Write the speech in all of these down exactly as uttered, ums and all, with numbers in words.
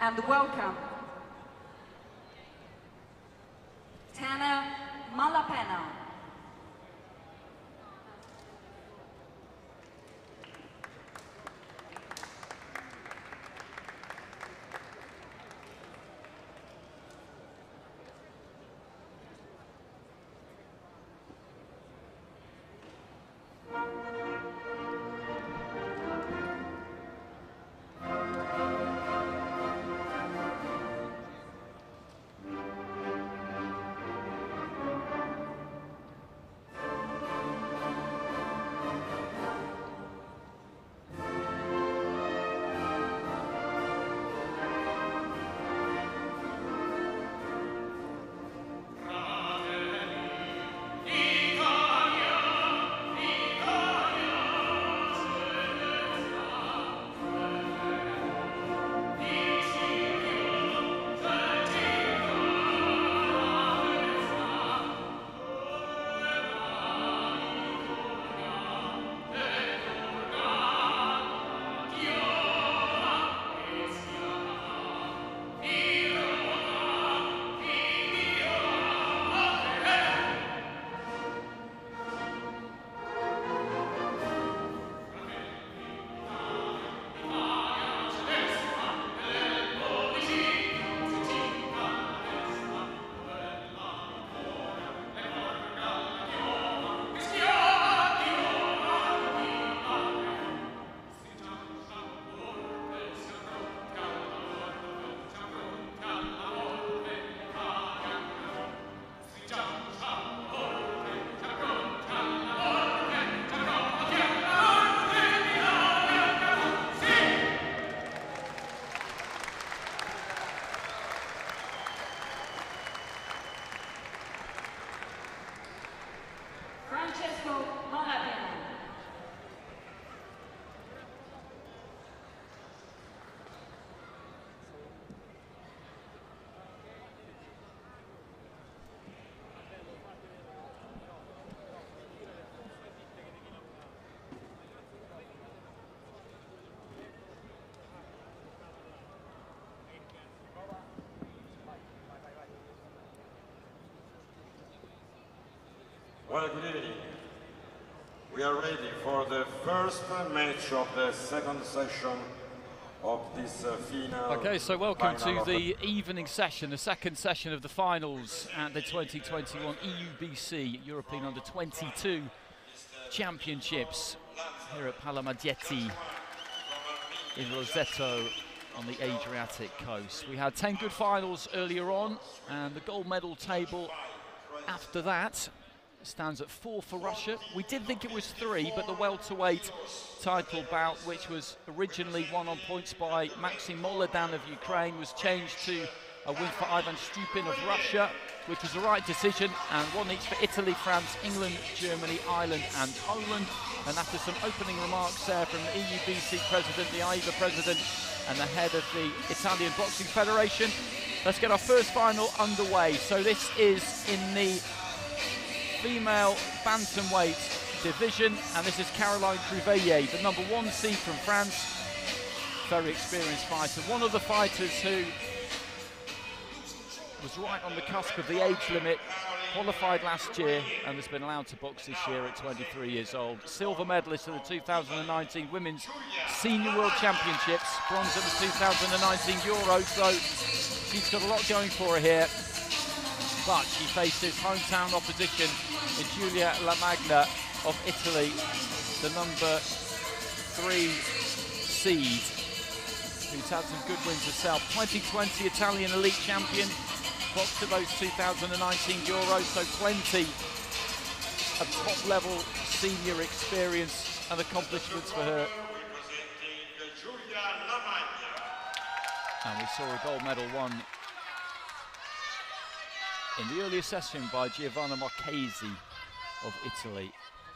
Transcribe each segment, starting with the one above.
and welcome Tana Malapena. Francesco Malapena. Well, good evening. We are ready for the first match of the second session of this uh, final. Okay, so welcome final to the evening session, the second session of the finals at the twenty twenty-one E U B C European Under twenty-two Championships here at Palamaggieti in Roseto on the Adriatic coast. We had ten good finals earlier on, and the gold medal table after that stands at four for Russia. We did think it was three, but the welterweight title bout, which was originally won on points by Maxim Molodan of Ukraine, was changed to a win for Ivan Stupin of Russia, which was the right decision, and one each for Italy, France, England, Germany, Ireland and Poland. And after some opening remarks there from the E U B C president, the A I B A president and the head of the Italian Boxing Federation, let's get our first final underway. So this is in the female bantamweight division, and this is Caroline Crivellier, the number one seed from France, very experienced fighter, one of the fighters who was right on the cusp of the age limit, qualified last year and has been allowed to box this year at twenty-three years old. Silver medalist at the two thousand nineteen Women's Senior World Championships, bronze at the two thousand nineteen Euros, so she's got a lot going for her here. But she faces hometown opposition in Giulia Lamagna of Italy, the number three seed, who's had some good wins herself. twenty twenty Italian elite champion, boxed at those two thousand nineteen Euros, so plenty of top-level senior experience and accomplishments for her. And we saw a gold medal won in the earlier session by Giovanna Marchesi of Italy.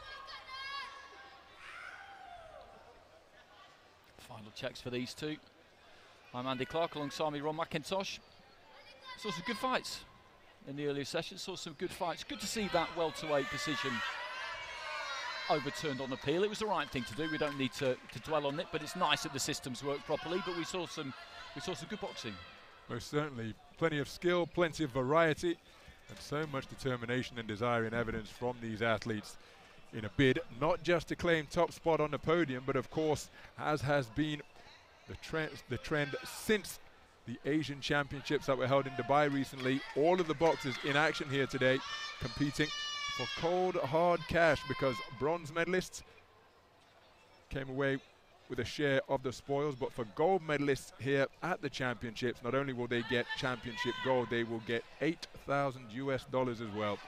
Final checks for these two. I'm Andy Clark, alongside me Ron McIntosh. Saw some good fights in the earlier session, saw some good fights. Good to see that welterweight decision overturned on appeal. It was the right thing to do. We don't need to, to dwell on it, but it's nice that the systems work properly. But we saw some we saw some good boxing. Most certainly. Plenty of skill, plenty of variety, and so much determination and desire in evidence from these athletes in a bid not just to claim top spot on the podium, but of course, as has been the trend, the trend since the Asian Championships that were held in Dubai recently, all of the boxers in action here today competing for cold, hard cash, because bronze medalists came away with a share of the spoils, but for gold medalists here at the championships, not only will they get championship gold, they will get eight thousand U S dollars as well.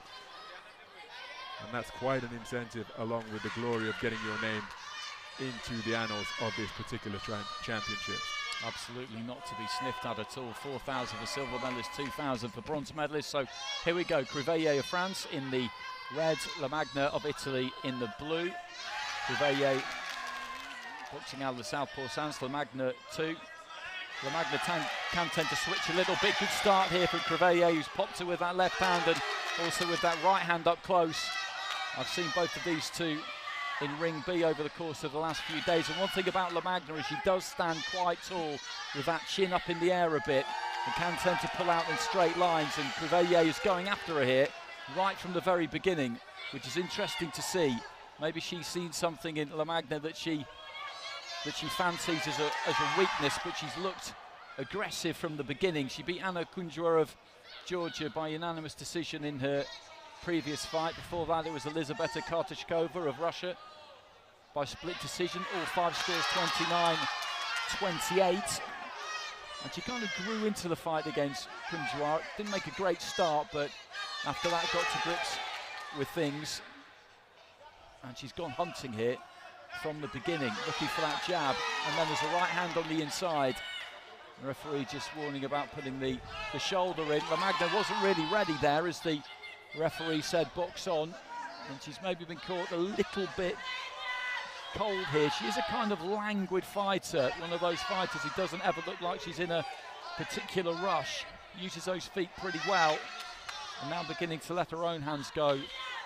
And that's quite an incentive, along with the glory of getting your name into the annals of this particular championships. Absolutely not to be sniffed at at all. four thousand for silver medalists, two thousand for bronze medalists. So here we go. Crivellier of France in the red, La Magna of Italy in the blue. Crivellier boxing out of the southpaw stance, La Magna two. La Magna can tend to switch a little bit. Good start here from Crivellier, who's popped it with that left hand and also with that right hand up close. I've seen both of these two in Ring B over the course of the last few days. And one thing about La Magna is she does stand quite tall with that chin up in the air a bit and can tend to pull out in straight lines. And Crivellier is going after her here right from the very beginning, which is interesting to see. Maybe she's seen something in La Magna that she that she fancies as a, as a weakness, but she's looked aggressive from the beginning. She beat Anna Kunjua of Georgia by unanimous decision in her previous fight. Before that, it was Elizabeta Kartashkova of Russia by split decision. All five scores twenty-nine twenty-eight. And she kind of grew into the fight against Kunjua. Didn't make a great start, but after that got to grips with things. And she's gone hunting here from the beginning, looking for that jab. And then there's a right hand on the inside. The referee just warning about putting the, the shoulder in. La Magna wasn't really ready there, as the referee said, box on. And she's maybe been caught a little bit cold here. She is a kind of languid fighter, one of those fighters who doesn't ever look like she's in a particular rush. Uses those feet pretty well. And now beginning to let her own hands go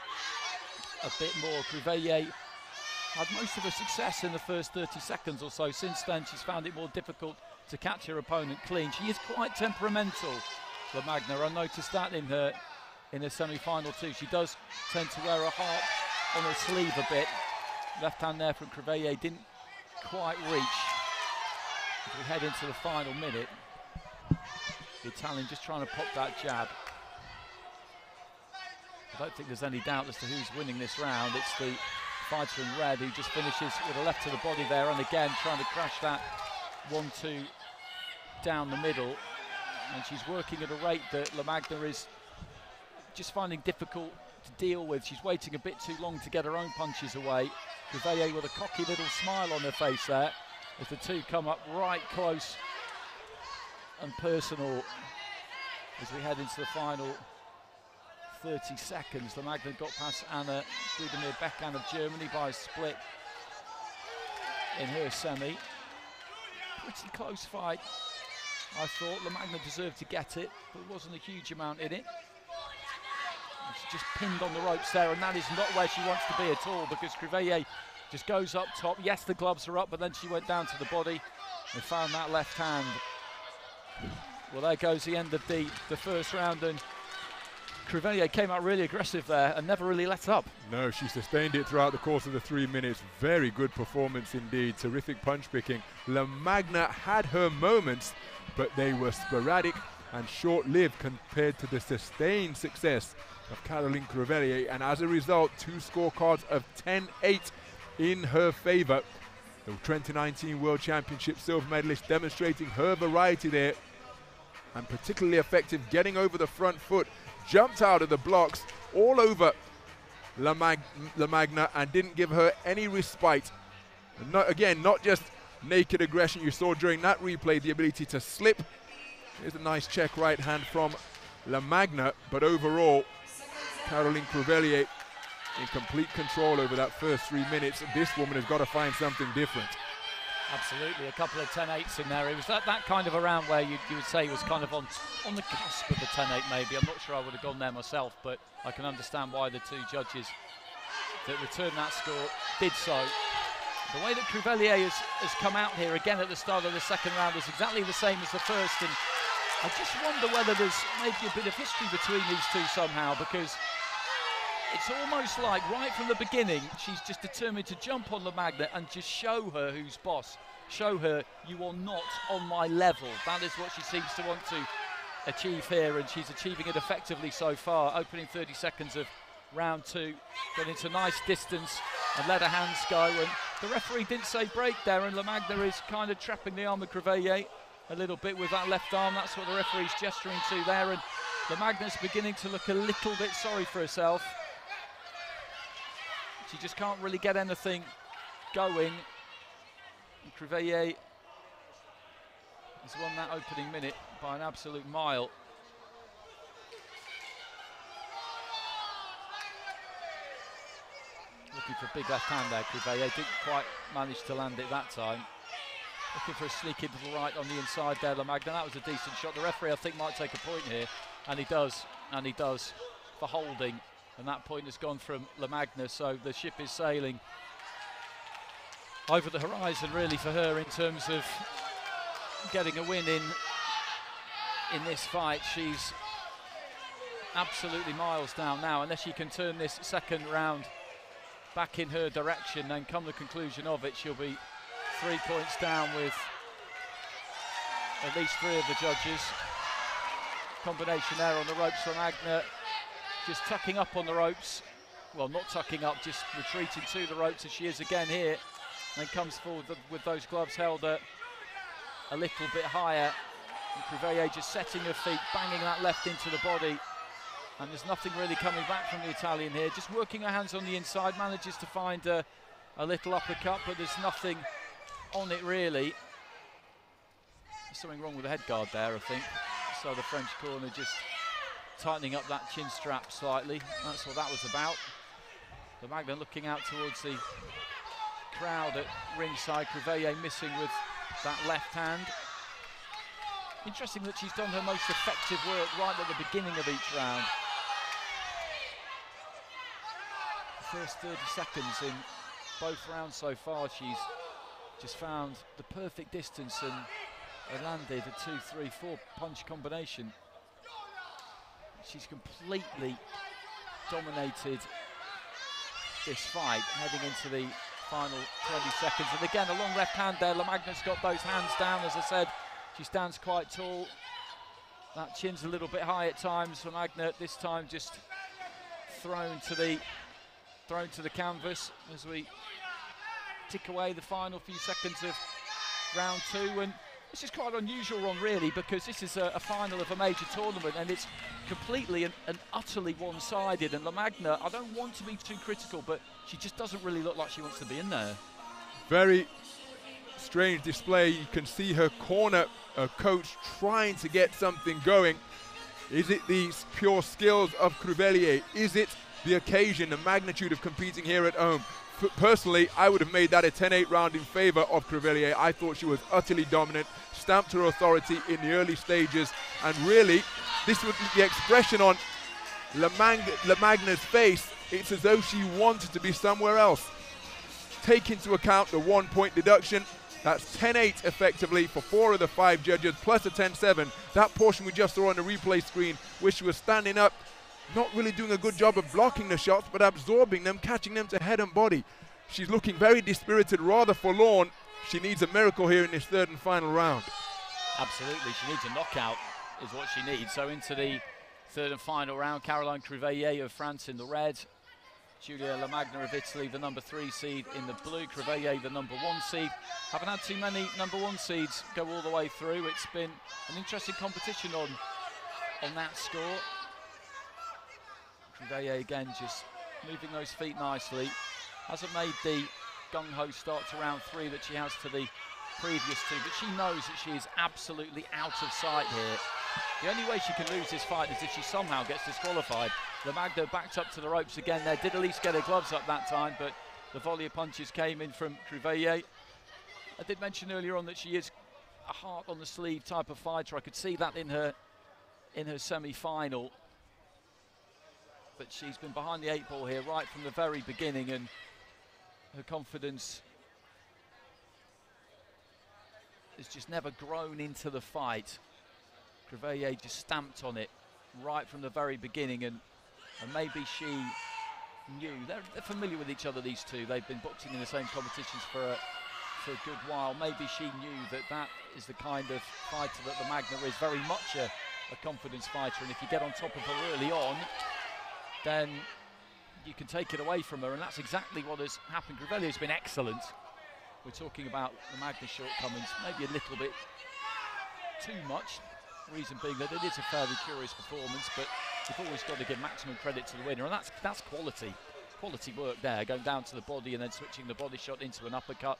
a bit more. Crivellier had most of her success in the first thirty seconds or so. Since then, she's found it more difficult to catch her opponent clean. She is quite temperamental, La Magna. I noticed that in her in her semi-final too. She does tend to wear her heart on her sleeve a bit. Left hand there from Crivellier didn't quite reach. As we head into the final minute, the Italian just trying to pop that jab. I don't think there's any doubt as to who's winning this round. It's the fighter in red who just finishes with a left to the body there, and again trying to crash that one two down the middle. And she's working at a rate that La Magna is just finding difficult to deal with. She's waiting a bit too long to get her own punches away. Crivellier with a cocky little smile on her face there as the two come up right close and personal as we head into the final thirty seconds. La Magna got past Anna Budimir Bekan of Germany by a split in her semi. Pretty close fight. I thought La Magna deserved to get it, but there wasn't a huge amount in it. And she just pinned on the ropes there, and that is not where she wants to be at all, because Crivellier just goes up top. Yes, the gloves are up, but then she went down to the body and found that left hand. Well, there goes the end of the, the first round, and Crivellier came out really aggressive there and never really let up. No, she sustained it throughout the course of the three minutes. Very good performance indeed. Terrific punch picking. La Magna had her moments, but they were sporadic and short-lived compared to the sustained success of Caroline Crivellier, and as a result, two scorecards of ten eight in her favor. The twenty nineteen World Championship silver medalist demonstrating her variety there, and particularly effective getting over the front foot. Jumped out of the blocks all over La, Mag La Magna and didn't give her any respite. And not, again, not just naked aggression. You saw during that replay the ability to slip. Here's a nice check right hand from La Magna, but overall, Caroline Crivellier in complete control over that first three minutes. This woman has got to find something different. Absolutely, a couple of ten eights in there. It was that, that kind of a round where you, you would say was kind of on, on the cusp of the ten eight maybe. I'm not sure I would have gone there myself, but I can understand why the two judges that returned that score did so. The way that Crivellier has, has come out here again at the start of the second round is exactly the same as the first, and I just wonder whether there's maybe a bit of history between these two somehow, because it's almost like right from the beginning she's just determined to jump on La Magna and just show her who's boss, show her you are not on my level. That is what she seems to want to achieve here, and she's achieving it effectively so far. Opening thirty seconds of round two, got into nice distance and let her hands go, and the referee didn't say break there, and La Magna is kind of trapping the arm of Crivellier a little bit with that left arm. That's what the referee's gesturing to there, and La Magna's beginning to look a little bit sorry for herself. She just can't really get anything going. And Crivellier has won that opening minute by an absolute mile. Looking for a big left hand there, Crivellier didn't quite manage to land it that time. Looking for a sneaky little right on the inside there, La Magna. That was a decent shot. The referee, I think, might take a point here, and he does, and he does, for holding. And that point has gone from La Magna, so the ship is sailing over the horizon, really, for her in terms of getting a win in in this fight. She's absolutely miles down now, unless she can turn this second round back in her direction. Then come the conclusion of it, she'll be three points down with at least three of the judges. Combination there on the ropes for Magna, just tucking up on the ropes. Well, not tucking up, just retreating to the ropes as she is again here. And comes forward with those gloves held a, a little bit higher. And Crivellier just setting her feet, banging that left into the body. And there's nothing really coming back from the Italian here. Just working her hands on the inside, manages to find a, a little uppercut, but there's nothing on it really. There's something wrong with the head guard there, I think. So the French corner just tightening up that chin strap slightly. That's what that was about. The Magna looking out towards the crowd at ringside. Crivellier missing with that left hand. Interesting that she's done her most effective work right at the beginning of each round. The first thirty seconds in both rounds so far, she's just found the perfect distance and, and landed a two, three, four punch combination. She's completely dominated this fight heading into the final twenty seconds. And again, a long left hand there. La Magna's got those hands down, as I said. She stands quite tall. That chin's a little bit high at times for Magna. This time just thrown to the thrown to the canvas as we tick away the final few seconds of round two. And this is quite an unusual one, really, because this is a, a final of a major tournament, and it's completely and, and utterly one-sided. And La Magna, I don't want to be too critical, but she just doesn't really look like she wants to be in there. Very strange display. You can see her corner uh, coach trying to get something going. Is it the pure skills of Crivellier? Is it the occasion, the magnitude of competing here at home? F personally, I would have made that a ten eight round in favour of Crivellier. I thought she was utterly dominant, stamped her authority in the early stages, and really, this was the expression on La, Mag La Magna's face. It's as though she wanted to be somewhere else. Take into account the one point deduction. That's ten eight effectively for four of the five judges, plus a ten seven. That portion we just saw on the replay screen, where she was standing up, not really doing a good job of blocking the shots, but absorbing them, catching them to head and body. She's looking very dispirited, rather forlorn. She needs a miracle here in this third and final round. Absolutely, she needs a knockout, is what she needs. So into the third and final round, Caroline Crivellier of France in the red, Giulia La Magna of Italy, the number three seed in the blue, Crivellier, the number one seed. Haven't had too many number one seeds go all the way through. It's been an interesting competition on, on that score. Crivellier again just moving those feet nicely. Hasn't made the gung-ho start to round three that she has to the previous two, but she knows that she is absolutely out of sight here. The only way she can lose this fight is if she somehow gets disqualified. La Magna backed up to the ropes again there, did at least get her gloves up that time, but the volley of punches came in from Crivellier. I did mention earlier on that she is a heart on the sleeve type of fighter. I could see that in her in her semi-final. but she's been behind the eight ball here right from the very beginning, and her confidence has just never grown into the fight. Creveillet just stamped on it right from the very beginning, and, and maybe she knew. They're, they're familiar with each other, these two. They've been boxing in the same competitions for a, for a good while. Maybe she knew that that is the kind of fighter that La Magna is, very much a, a confidence fighter, and if you get on top of her early on, then you can take it away from her, and that's exactly what has happened. Creveillet has been excellent. We're talking about La Magna's shortcomings, maybe a little bit too much. Reason being that it is a fairly curious performance, but you've always got to give maximum credit to the winner, and that's that's quality. Quality work there, going down to the body and then switching the body shot into an uppercut.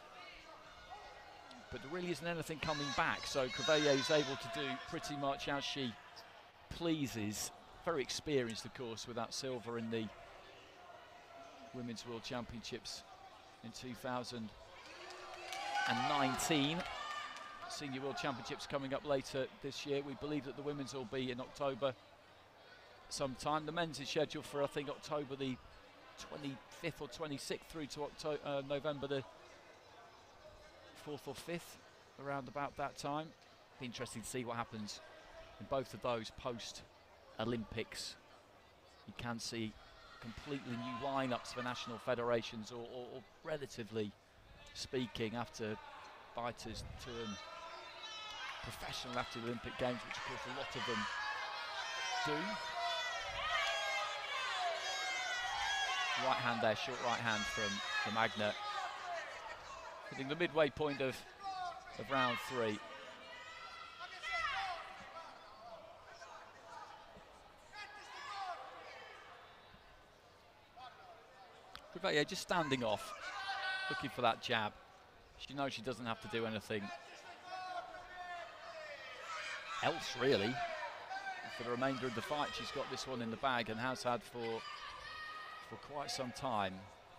But there really isn't anything coming back, so Creveillet is able to do pretty much as she pleases. Very experienced, of course, with that silver in the Women's World Championships in two thousand nineteen. Senior World Championships coming up later this year. We believe that the women's will be in October sometime. The men's is scheduled for, I think, October the twenty-fifth or twenty-sixth through to October, uh, November the fourth or fifth, around about that time. Be interesting to see what happens in both of those post-Olympics. You can see completely new lineups for national federations, or, or, or relatively speaking, after fighters turn professional after the Olympic Games, which of course a lot of them do. Right hand there, short right hand from La Magna. Hitting the midway point of, of round three. Creveillet just standing off, looking for that jab. She knows she doesn't have to do anything else, really. For the remainder of the fight, she's got this one in the bag and has had for, for quite some time.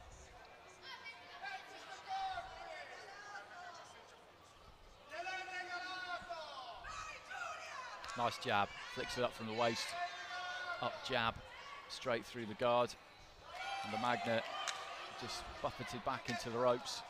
Nice jab, flicks it up from the waist. Up jab, straight through the guard. And La Magna just buffeted back into the ropes.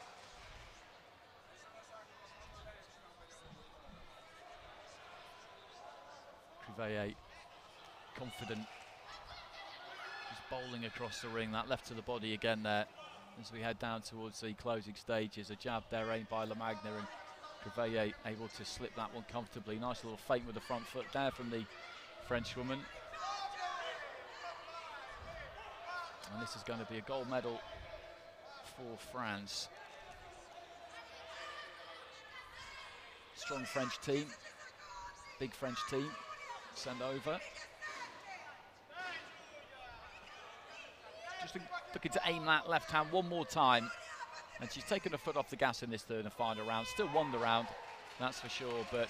Creveillet, confident, just bowling across the ring. That left to the body again there as we head down towards the closing stages. A jab there aimed by La Magna, and Creveillet able to slip that one comfortably. Nice little feint with the front foot there from the Frenchwoman. And this is going to be a gold medal for France. Strong French team, big French team, send over. Just looking to aim that left hand one more time. And she's taken her foot off the gas in this third and final round. Still won the round, that's for sure, but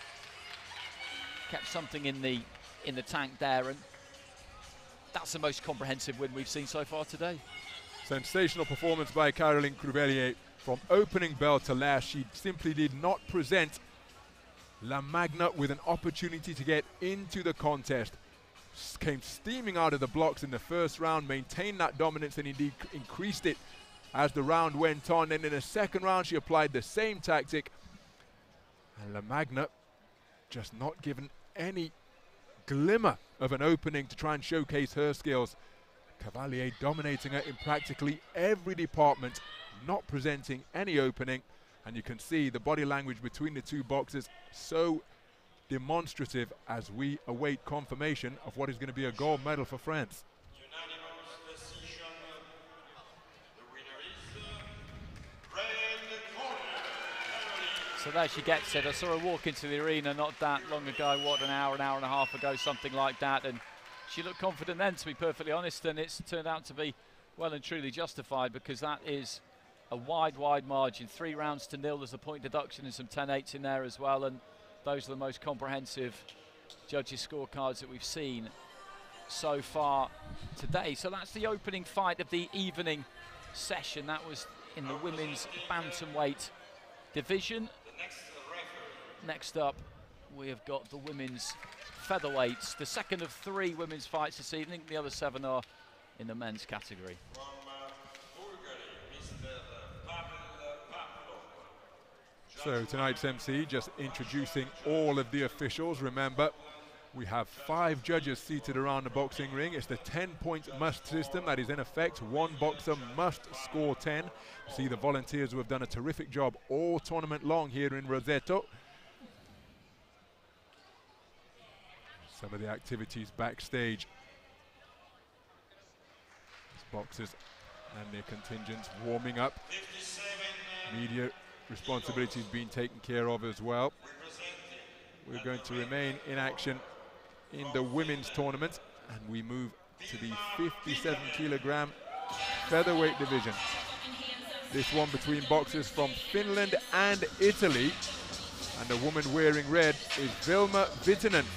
kept something in the in the tank there, and that's the most comprehensive win we've seen so far today. Sensational performance by Caroline Creveillet. From opening bell to last, she simply did not present La Magna with an opportunity to get into the contest. S came steaming out of the blocks in the first round, maintained that dominance and indeed increased it as the round went on. And in the second round, she applied the same tactic. And La Magna just not given any glimmer of an opening to try and showcase her skills. Cavalier dominating her in practically every department, not presenting any opening. And you can see the body language between the two boxers so demonstrative as we await confirmation of what is going to be a gold medal for France. Unanimous decision. The winner is uh, red corner. So there she gets it. I saw her walk into the arena not that long ago, what, an hour, an hour and a half ago, something like that, and she looked confident then, to be perfectly honest, and it's turned out to be well and truly justified, because that is a wide, wide margin. Three rounds to nil. There's a point deduction and some ten eights in there as well, and those are the most comprehensive judges' scorecards that we've seen so far today. So that's the opening fight of the evening session. That was in the women's bantamweight division. Next up, we have got the women's featherweights. The second of three women's fights this evening. The other seven are in the men's category. From uh, Bulgari, Mister Pavel Pavlov. So tonight's M C just introducing all of the officials. Remember, we have five judges seated around the boxing ring. It's the ten-point must system that is in effect. One boxer must score ten. See the volunteers who have done a terrific job all tournament long here in Roseto. Some of the activities backstage. These boxers and their contingents warming up. Media responsibilities being taken care of as well. We're going to remain in action in the women's tournament, and we move to the fifty-seven kilogram featherweight division. This one between boxers from Finland and Italy, and the woman wearing red is Vilma Viitanen.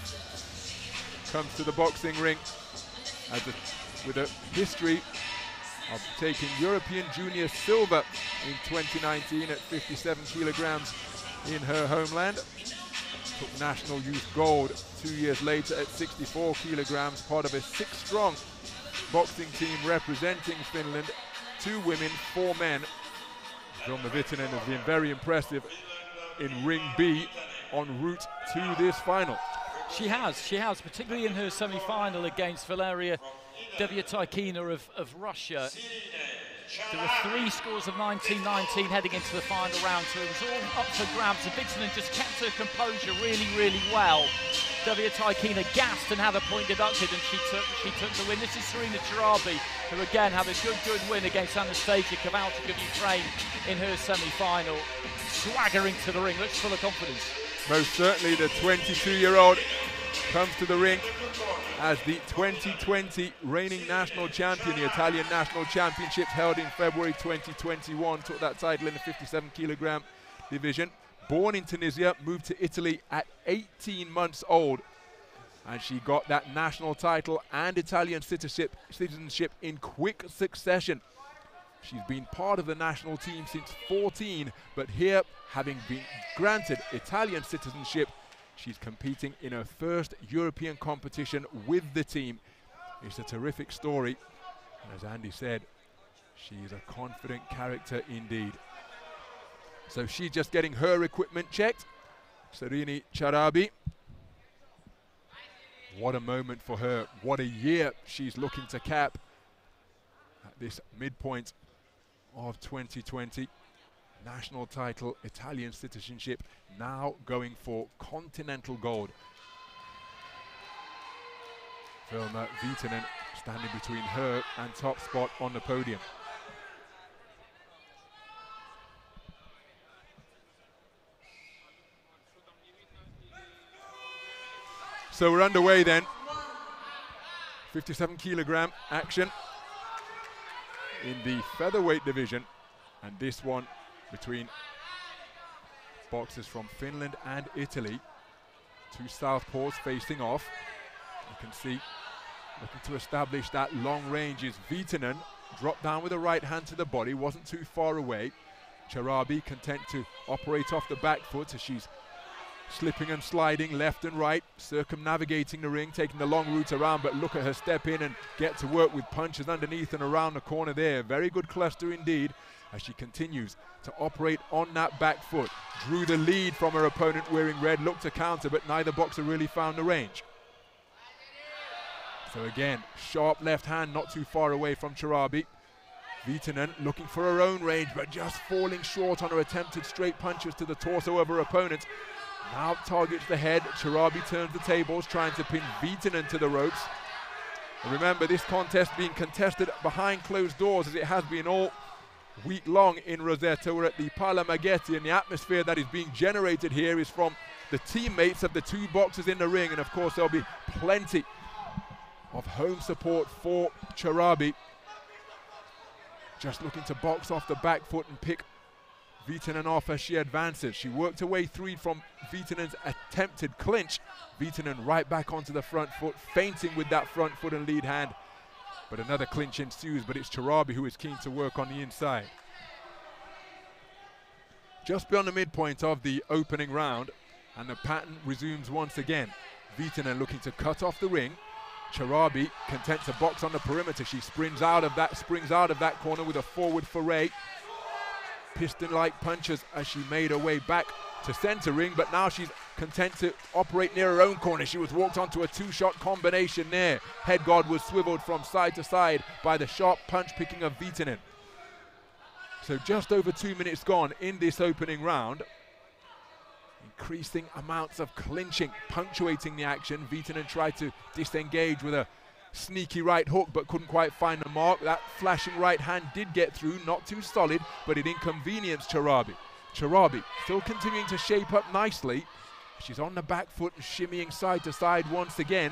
Comes to the boxing ring as a, with a history of taking European Junior silver in twenty nineteen at fifty-seven kilograms in her homeland. Took national youth gold two years later at sixty-four kilograms, part of a six-strong boxing team representing Finland. Two women, four men. Vilma Viitanen has been very impressive in Ring B en route to this final. She has, she has, particularly in her semi-final against Valeria Deviatyakina of, of Russia. There were three scores of nineteen nineteen heading into the final round, so it was all up for grabs. And Viitanen just kept her composure really, really well. Deviatyakina gasped and had a point deducted, and she took she took the win. This is Serena Charabi, who again had a good, good win against Anastasia Kovalchuk of Ukraine in her semi-final. Swaggering to the ring, looks full of confidence. Most certainly the twenty-two-year-old comes to the ring as the twenty twenty reigning national champion. The Italian national championships held in February twenty twenty-one. Took that title in the fifty-seven kilogram division. Born in Tunisia, moved to Italy at eighteen months old. And she got that national title and Italian citizenship, citizenship in quick succession. She's been part of the national team since fourteen, but here, having been granted Italian citizenship, she's competing in her first European competition with the team. It's a terrific story. And as Andy said, she's a confident character indeed. So she's just getting her equipment checked. Serena Charabi. What a moment for her. What a year she's looking to cap at this midpoint of twenty twenty. National title, Italian citizenship, now going for continental gold. Vilma Viitanen standing between her and top spot on the podium. So we're underway then. fifty-seven kilogram action in the featherweight division, and this one between boxers from Finland and Italy. Two southpaws facing off. You can see looking to establish that long range is Viitanen. Dropped down with a right hand to the body, wasn't too far away. Charabi content to operate off the back foot as she's slipping and sliding left and right, circumnavigating the ring, taking the long route around, but look at her step in and get to work with punches underneath and around the corner there. Very good cluster indeed as she continues to operate on that back foot. Drew the lead from her opponent wearing red, looked to counter, but neither boxer really found the range. So again, sharp left hand not too far away from Charabi. Viitanen looking for her own range, but just falling short on her attempted straight punches to the torso of her opponent. Now targets the head. Charabi turns the tables, trying to pin Viitanen to the ropes. And remember, this contest being contested behind closed doors, as it has been all week long in Roseto. We're at the Pala Maghetti, and the atmosphere that is being generated here is from the teammates of the two boxers in the ring, and of course there'll be plenty of home support for Charabi. Just looking to box off the back foot and pick Viitanen off as she advances. She worked her way through from Viitanen's attempted clinch. Viitanen right back onto the front foot, feinting with that front foot and lead hand. But another clinch ensues, but it's Charabi who is keen to work on the inside. Just beyond the midpoint of the opening round, and the pattern resumes once again. Viitanen looking to cut off the ring. Charabi content to box on the perimeter. She springs out of that, springs out of that corner with a forward foray. Piston-like punches as she made her way back to center ring, but now she's content to operate near her own corner. She was walked onto a two-shot combination there. Head guard was swiveled from side to side by the sharp punch picking of Viitanen. So just over two minutes gone in this opening round. Increasing amounts of clinching, punctuating the action. Viitanen tried to disengage with a sneaky right hook, but couldn't quite find the mark. That flashing right hand did get through, not too solid, but it inconvenienced Charabi. Charabi still continuing to shape up nicely. She's on the back foot and shimmying side to side once again.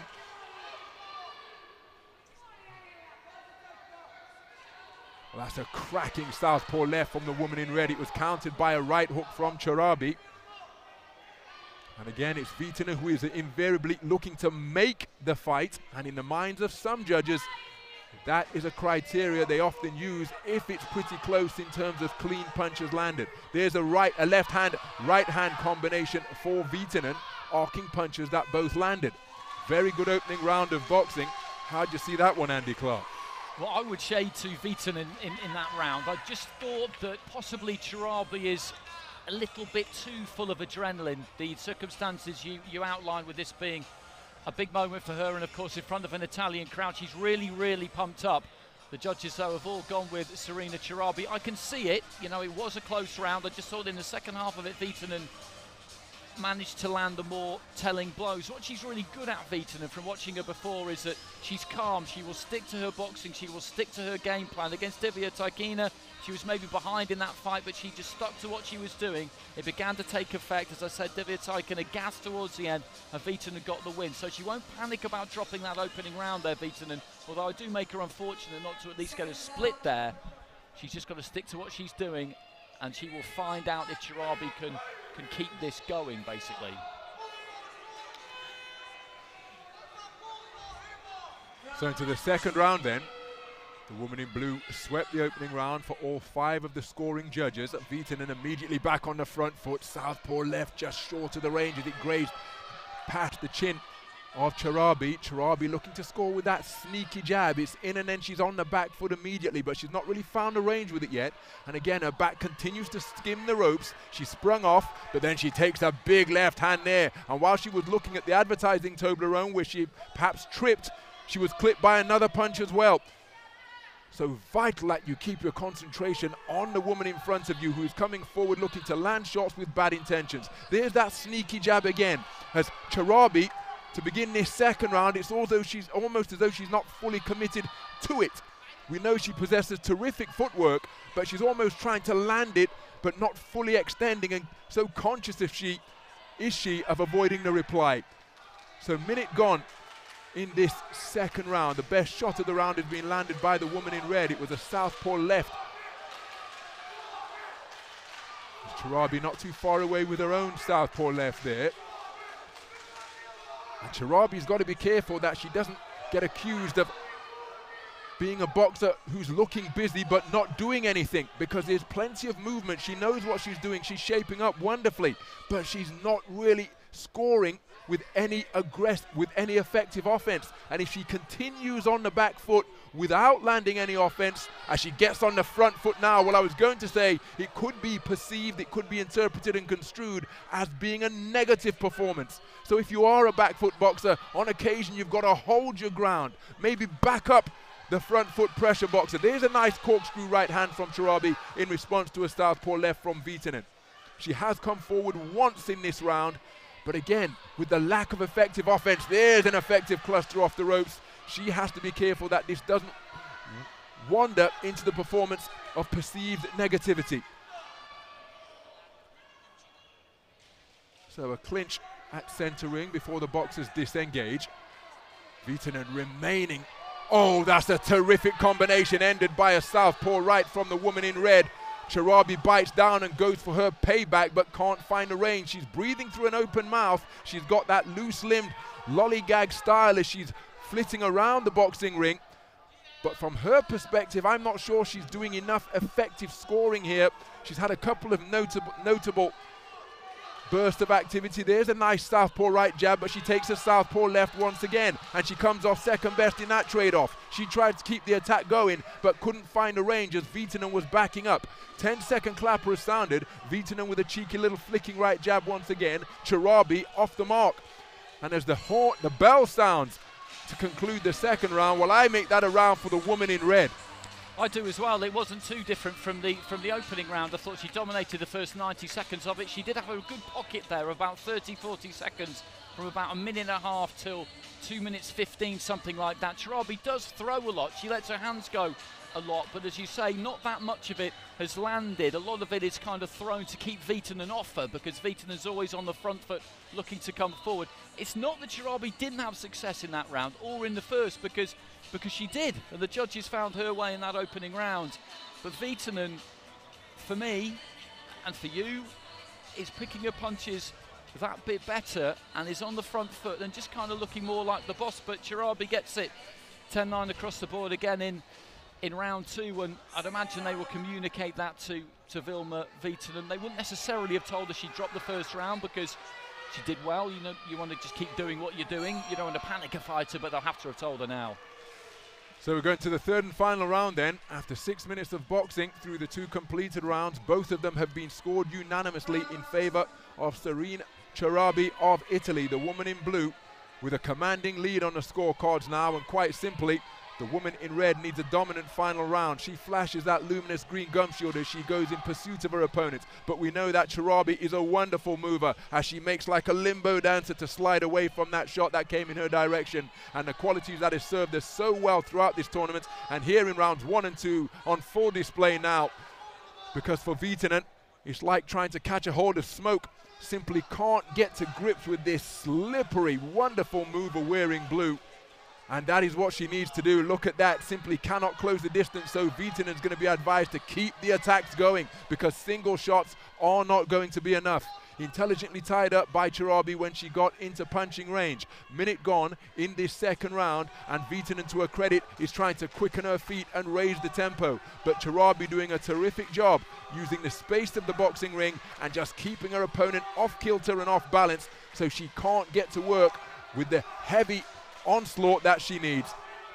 Well, that's a cracking southpaw left from the woman in red. It was countered by a right hook from Charabi. And again, it's Viitanen who is invariably looking to make the fight. And in the minds of some judges, that is a criteria they often use if it's pretty close in terms of clean punches landed. There's a right, a left hand, right hand combination for Viitanen, arcing punches that both landed. Very good opening round of boxing. How'd you see that one, Andy Clark? Well, I would shade to Viitanen in, in, in that round. I just thought that possibly Charabi is a little bit too full of adrenaline. The circumstances you, you outlined with this being a big moment for her, and of course in front of an Italian crowd, she's really, really pumped up. The judges, though, have all gone with Serena Charabi. I can see it. You know, it was a close round. I just thought in the second half of it, Viitanen managed to land the more telling blows. What she's really good at, Viitanen, from watching her before, is that she's calm. She will stick to her boxing. She will stick to her game plan. Against Divya Tykina, she was maybe behind in that fight, but she just stuck to what she was doing. It began to take effect. As I said, Divya Tykina gassed towards the end, and Viitanen got the win. So she won't panic about dropping that opening round there, Viitanen. Although I do make her unfortunate not to at least get a split there. She's just got to stick to what she's doing, and she will find out if Charabi can can keep this going, basically. So into the second round then. The woman in blue swept the opening round for all five of the scoring judges. Viitanen immediately back on the front foot. Southpaw left just short of the range as it grazed past the chin of Charabi. Charabi looking to score with that sneaky jab. It's in and then she's on the back foot immediately, but she's not really found a range with it yet. And again, her back continues to skim the ropes. She sprung off, but then she takes a big left hand there. And while she was looking at the advertising Toblerone, where she perhaps tripped, she was clipped by another punch as well. So vital that you keep your concentration on the woman in front of you who is coming forward looking to land shots with bad intentions. There's that sneaky jab again as Charabi, to begin this second round, it's also she's almost as though she's not fully committed to it. We know she possesses terrific footwork, but she's almost trying to land it, but not fully extending, and so conscious if she is she of avoiding the reply. So minute gone in this second round. The best shot of the round has been landed by the woman in red. It was a southpaw left. Charabi not too far away with her own southpaw left there. And Charabi's got to be careful that she doesn't get accused of being a boxer who's looking busy but not doing anything, because there's plenty of movement. She knows what she's doing. She's shaping up wonderfully, but she's not really scoring with any aggress with any effective offense. And if she continues on the back foot without landing any offense, as she gets on the front foot now, well, I was going to say it could be perceived, it could be interpreted and construed as being a negative performance. So if you are a back foot boxer, on occasion you've got to hold your ground, maybe back up the front foot pressure boxer. There's a nice corkscrew right hand from Charabi in response to a southpaw left from Viitanen. She has come forward once in this round, but again, with the lack of effective offense, there's an effective cluster off the ropes. She has to be careful that this doesn't wander into the performance of perceived negativity. So a clinch at center ring before the boxers disengage. Viitanen remaining. Oh, that's a terrific combination, ended by a southpaw right from the woman in red. Charabi bites down and goes for her payback, but can't find a range. She's breathing through an open mouth. She's got that loose-limbed lollygag style as she's flitting around the boxing ring. But from her perspective, I'm not sure she's doing enough effective scoring here. She's had a couple of notable, notable burst of activity. There's a nice southpaw right jab, but she takes a southpaw left once again, and she comes off second best in that trade-off. She tried to keep the attack going, but couldn't find the range as Viitanen was backing up. ten second clapper has sounded. Viitanen with a cheeky little flicking right jab once again. Charabi off the mark. And as the horn, the bell sounds to conclude the second round, well, I make that a round for the woman in red. I do as well. It wasn't too different from the from the opening round. I thought she dominated the first ninety seconds of it. She did have a good pocket there, about thirty, forty seconds, from about a minute and a half till two minutes fifteen, something like that. Charabi does throw a lot. She lets her hands go a lot, but as you say, not that much of it has landed. A lot of it is kind of thrown to keep Viitanen off her, because Viitanen's always on the front foot looking to come forward. It's not that Charabi didn't have success in that round or in the first, because because she did, and the judges found her way in that opening round. But Viitanen, for me and for you, is picking her punches that bit better and is on the front foot and just kind of looking more like the boss. But Charabi gets it ten nine across the board again in in round two, and I'd imagine they will communicate that to to Vilma Viitanen. They wouldn't necessarily have told her she dropped the first round, because she did well. You know, you want to just keep doing what you're doing. You don't want to panic a fighter, but they'll have to have told her now. So we're going to the third and final round then. After six minutes of boxing through the two completed rounds, both of them have been scored unanimously in favour of Serene Charabi of Italy, the woman in blue, with a commanding lead on the scorecards now, and quite simply, the woman in red needs a dominant final round. She flashes that luminous green gum shield as she goes in pursuit of her opponent. But we know that Charabi is a wonderful mover, as she makes like a limbo dancer to slide away from that shot that came in her direction. And the qualities that has served her so well throughout this tournament. And here in rounds one and two on full display now. Because for Viitanen, it's like trying to catch a hold of smoke. Simply can't get to grips with this slippery, wonderful mover wearing blue. And that is what she needs to do. Look at that, simply cannot close the distance, so Viitanen's going to be advised to keep the attacks going, because single shots are not going to be enough. Intelligently tied up by Charabi when she got into punching range. Minute gone in this second round, and Viitanen, to her credit, is trying to quicken her feet and raise the tempo. But Charabi doing a terrific job using the space of the boxing ring and just keeping her opponent off kilter and off balance, so she can't get to work with the heavy onslaught that she needs.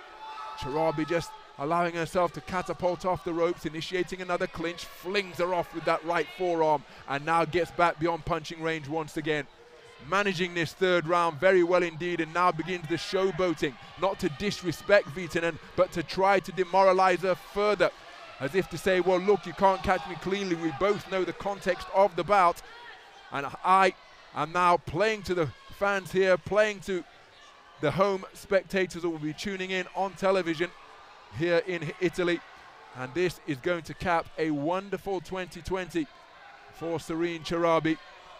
Charabi just allowing herself to catapult off the ropes, initiating another clinch, flings her off with that right forearm, and now gets back beyond punching range once again. Managing this third round very well indeed, and now begins the showboating, not to disrespect Viitanen, but to try to demoralize her further, as if to say, well, look, you can't catch me cleanly. We both know the context of the bout, and I am now playing to the fans here, playing to the home spectators that will be tuning in on television here in Italy. And this is going to cap a wonderful twenty twenty for Serene Charabi,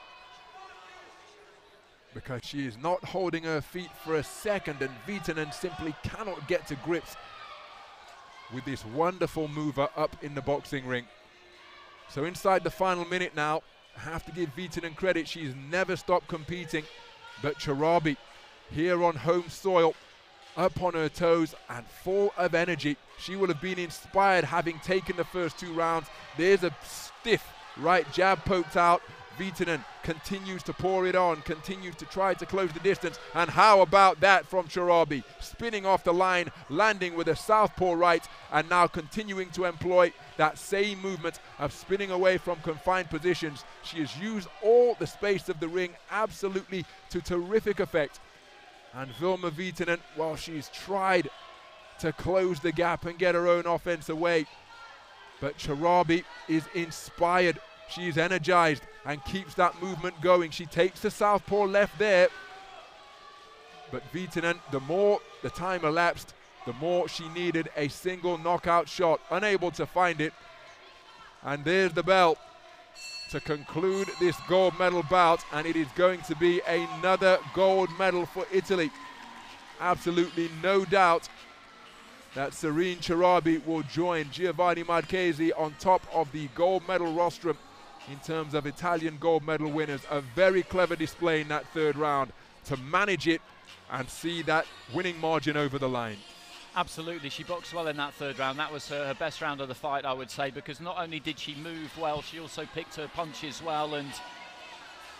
because she is not holding her feet for a second, and Viitanen simply cannot get to grips with this wonderful mover up in the boxing ring. So inside the final minute now, I have to give Viitanen credit. She's never stopped competing, but Charabi, here on home soil, up on her toes and full of energy. She will have been inspired having taken the first two rounds. There's a stiff right jab poked out. Viitanen continues to pour it on, continues to try to close the distance. And how about that from Charabi? Spinning off the line, landing with a southpaw right, and now continuing to employ that same movement of spinning away from confined positions. She has used all the space of the ring absolutely to terrific effect. And Vilma Viitanen, well, she's tried to close the gap and get her own offense away, but Charabi is inspired. She's energized and keeps that movement going. She takes the southpaw left there, but Viitanen, the more the time elapsed, the more she needed a single knockout shot, unable to find it. And there's the bell to conclude this gold medal bout, and it is going to be another gold medal for Italy. Absolutely no doubt that Serene Charabi will join Giovanni Marchesi on top of the gold medal rostrum in terms of Italian gold medal winners. A very clever display in that third round to manage it and see that winning margin over the line. Absolutely, she boxed well in that third round. That was her, her best round of the fight, I would say, because not only did she move well, she also picked her punches well, and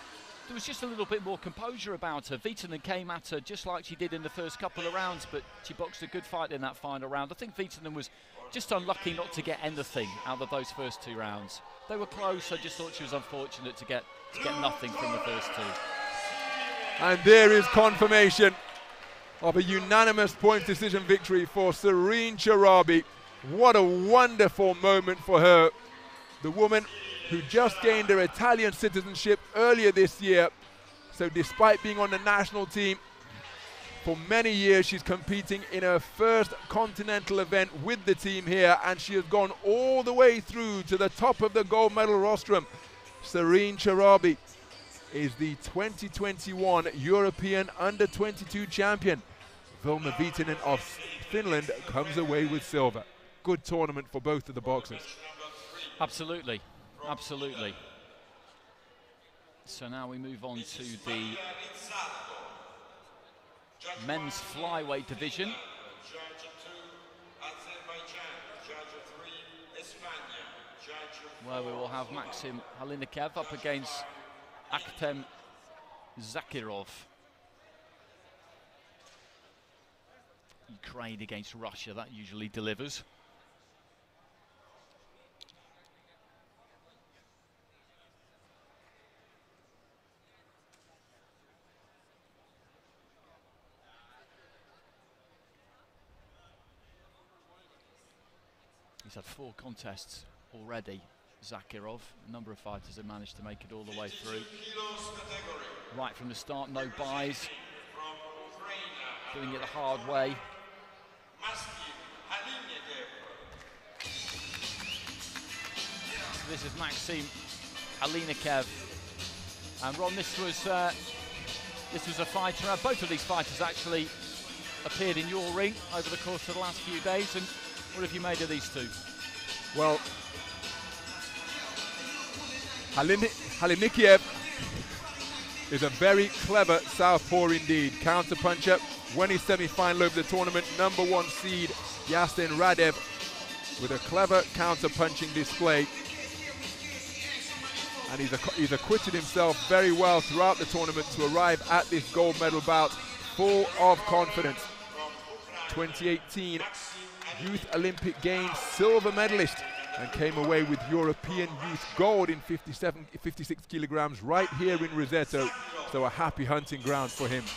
there was just a little bit more composure about her. Viitanen came at her just like she did in the first couple of rounds, but she boxed a good fight in that final round. I think Viitanen was just unlucky not to get anything out of those first two rounds. They were close. I just thought she was unfortunate to get to get nothing from the first two. And there is confirmation of a unanimous point decision victory for Sarine Charabi. What a wonderful moment for her. The woman who just gained her Italian citizenship earlier this year. So despite being on the national team for many years, she's competing in her first continental event with the team here, and she has gone all the way through to the top of the gold medal rostrum. Sarine Charabi is the twenty twenty-one European under twenty-two champion. Vilma Viitanen of Finland comes away with silver. Good tournament for both of the boxers. Absolutely, absolutely. So now we move on to the men's flyweight division, where we will have Maxim Halinikev up against Akhtem Zakirov. Ukraine against Russia, that usually delivers. He's had four contests already, Zakirov. A number of fighters have managed to make it all the way through. Right from the start, no buys. Doing it the hard way. So this is Maxim Halinikev. And Ron, this was uh, this was a fighter. Uh, both of these fighters actually appeared in your ring over the course of the last few days. And what have you made of these two? Well, Halinikev is a very clever southpaw indeed. Counter-puncher. Won his semi-final over the tournament. Number one seed, Yasin Radev, with a clever counter-punching display. And he's, ac he's acquitted himself very well throughout the tournament to arrive at this gold medal bout full of confidence. twenty eighteen Youth Olympic Games silver medalist, and came away with European youth gold in fifty-seven, fifty-six kilograms right here in Roseto. So a happy hunting ground for him.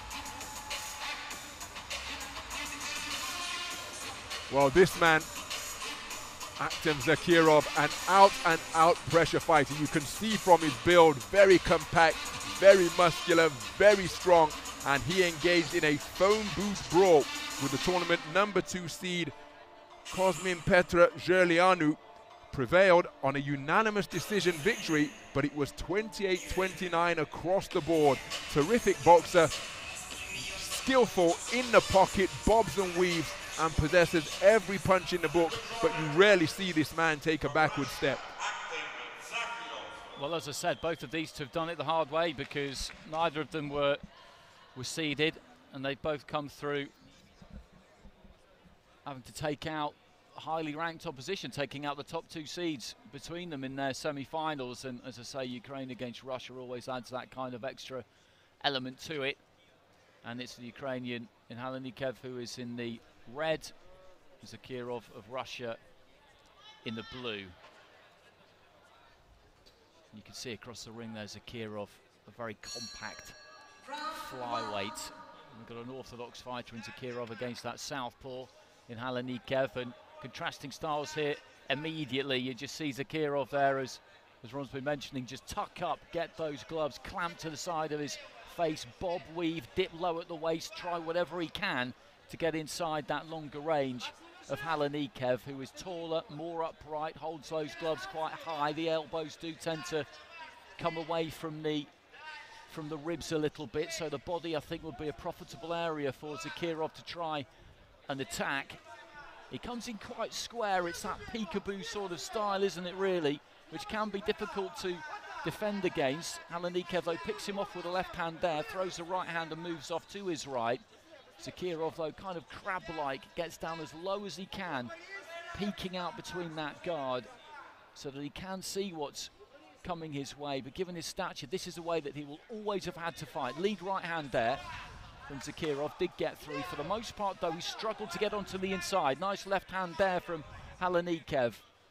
Well, this man, Akhtem Zakirov, an out-and-out pressure fighter. You can see from his build, very compact, very muscular, very strong, and he engaged in a phone booth brawl with the tournament number two seed, Cosmin Petra Gerlianu. Prevailed on a unanimous decision victory, but it was twenty-eight twenty-nine across the board. Terrific boxer, skillful in the pocket, bobs and weaves, and possesses every punch in the book, but you rarely see this man take a backward step. Well, as I said, both of these two have done it the hard way, because neither of them were, were seeded, and they've both come through having to take out highly ranked opposition, taking out the top two seeds between them in their semi-finals. And as I say, Ukraine against Russia always adds that kind of extra element to it. And it's the Ukrainian in Halinikev who is in the red, Zakirov of Russia in the blue. You can see across the ring there's Zakirov, a very compact flyweight. We've got an orthodox fighter in Zakirov against that southpaw in Halinikev, and contrasting styles here immediately. You just see Zakirov there, as, as Ron's been mentioning, just tuck up, get those gloves, clamp to the side of his face, bob, weave, dip low at the waist, try whatever he can to get inside that longer range of Halinikev, who is taller, more upright, holds those gloves quite high. The elbows do tend to come away from the from the ribs a little bit, so the body, I think, would be a profitable area for Zakirov to try and attack. He comes in quite square. It's that peekaboo sort of style, isn't it, really, which can be difficult to defend against. Halinikev, though, picks him off with a left hand there, throws the right hand and moves off to his right. Zakirov, though, kind of crab-like, gets down as low as he can, peeking out between that guard so that he can see what's coming his way, but given his stature, this is a way that he will always have had to fight. Lead right hand there from Zakirov, did get through. For the most part, though, he struggled to get onto the inside. Nice left hand there from Halanikev.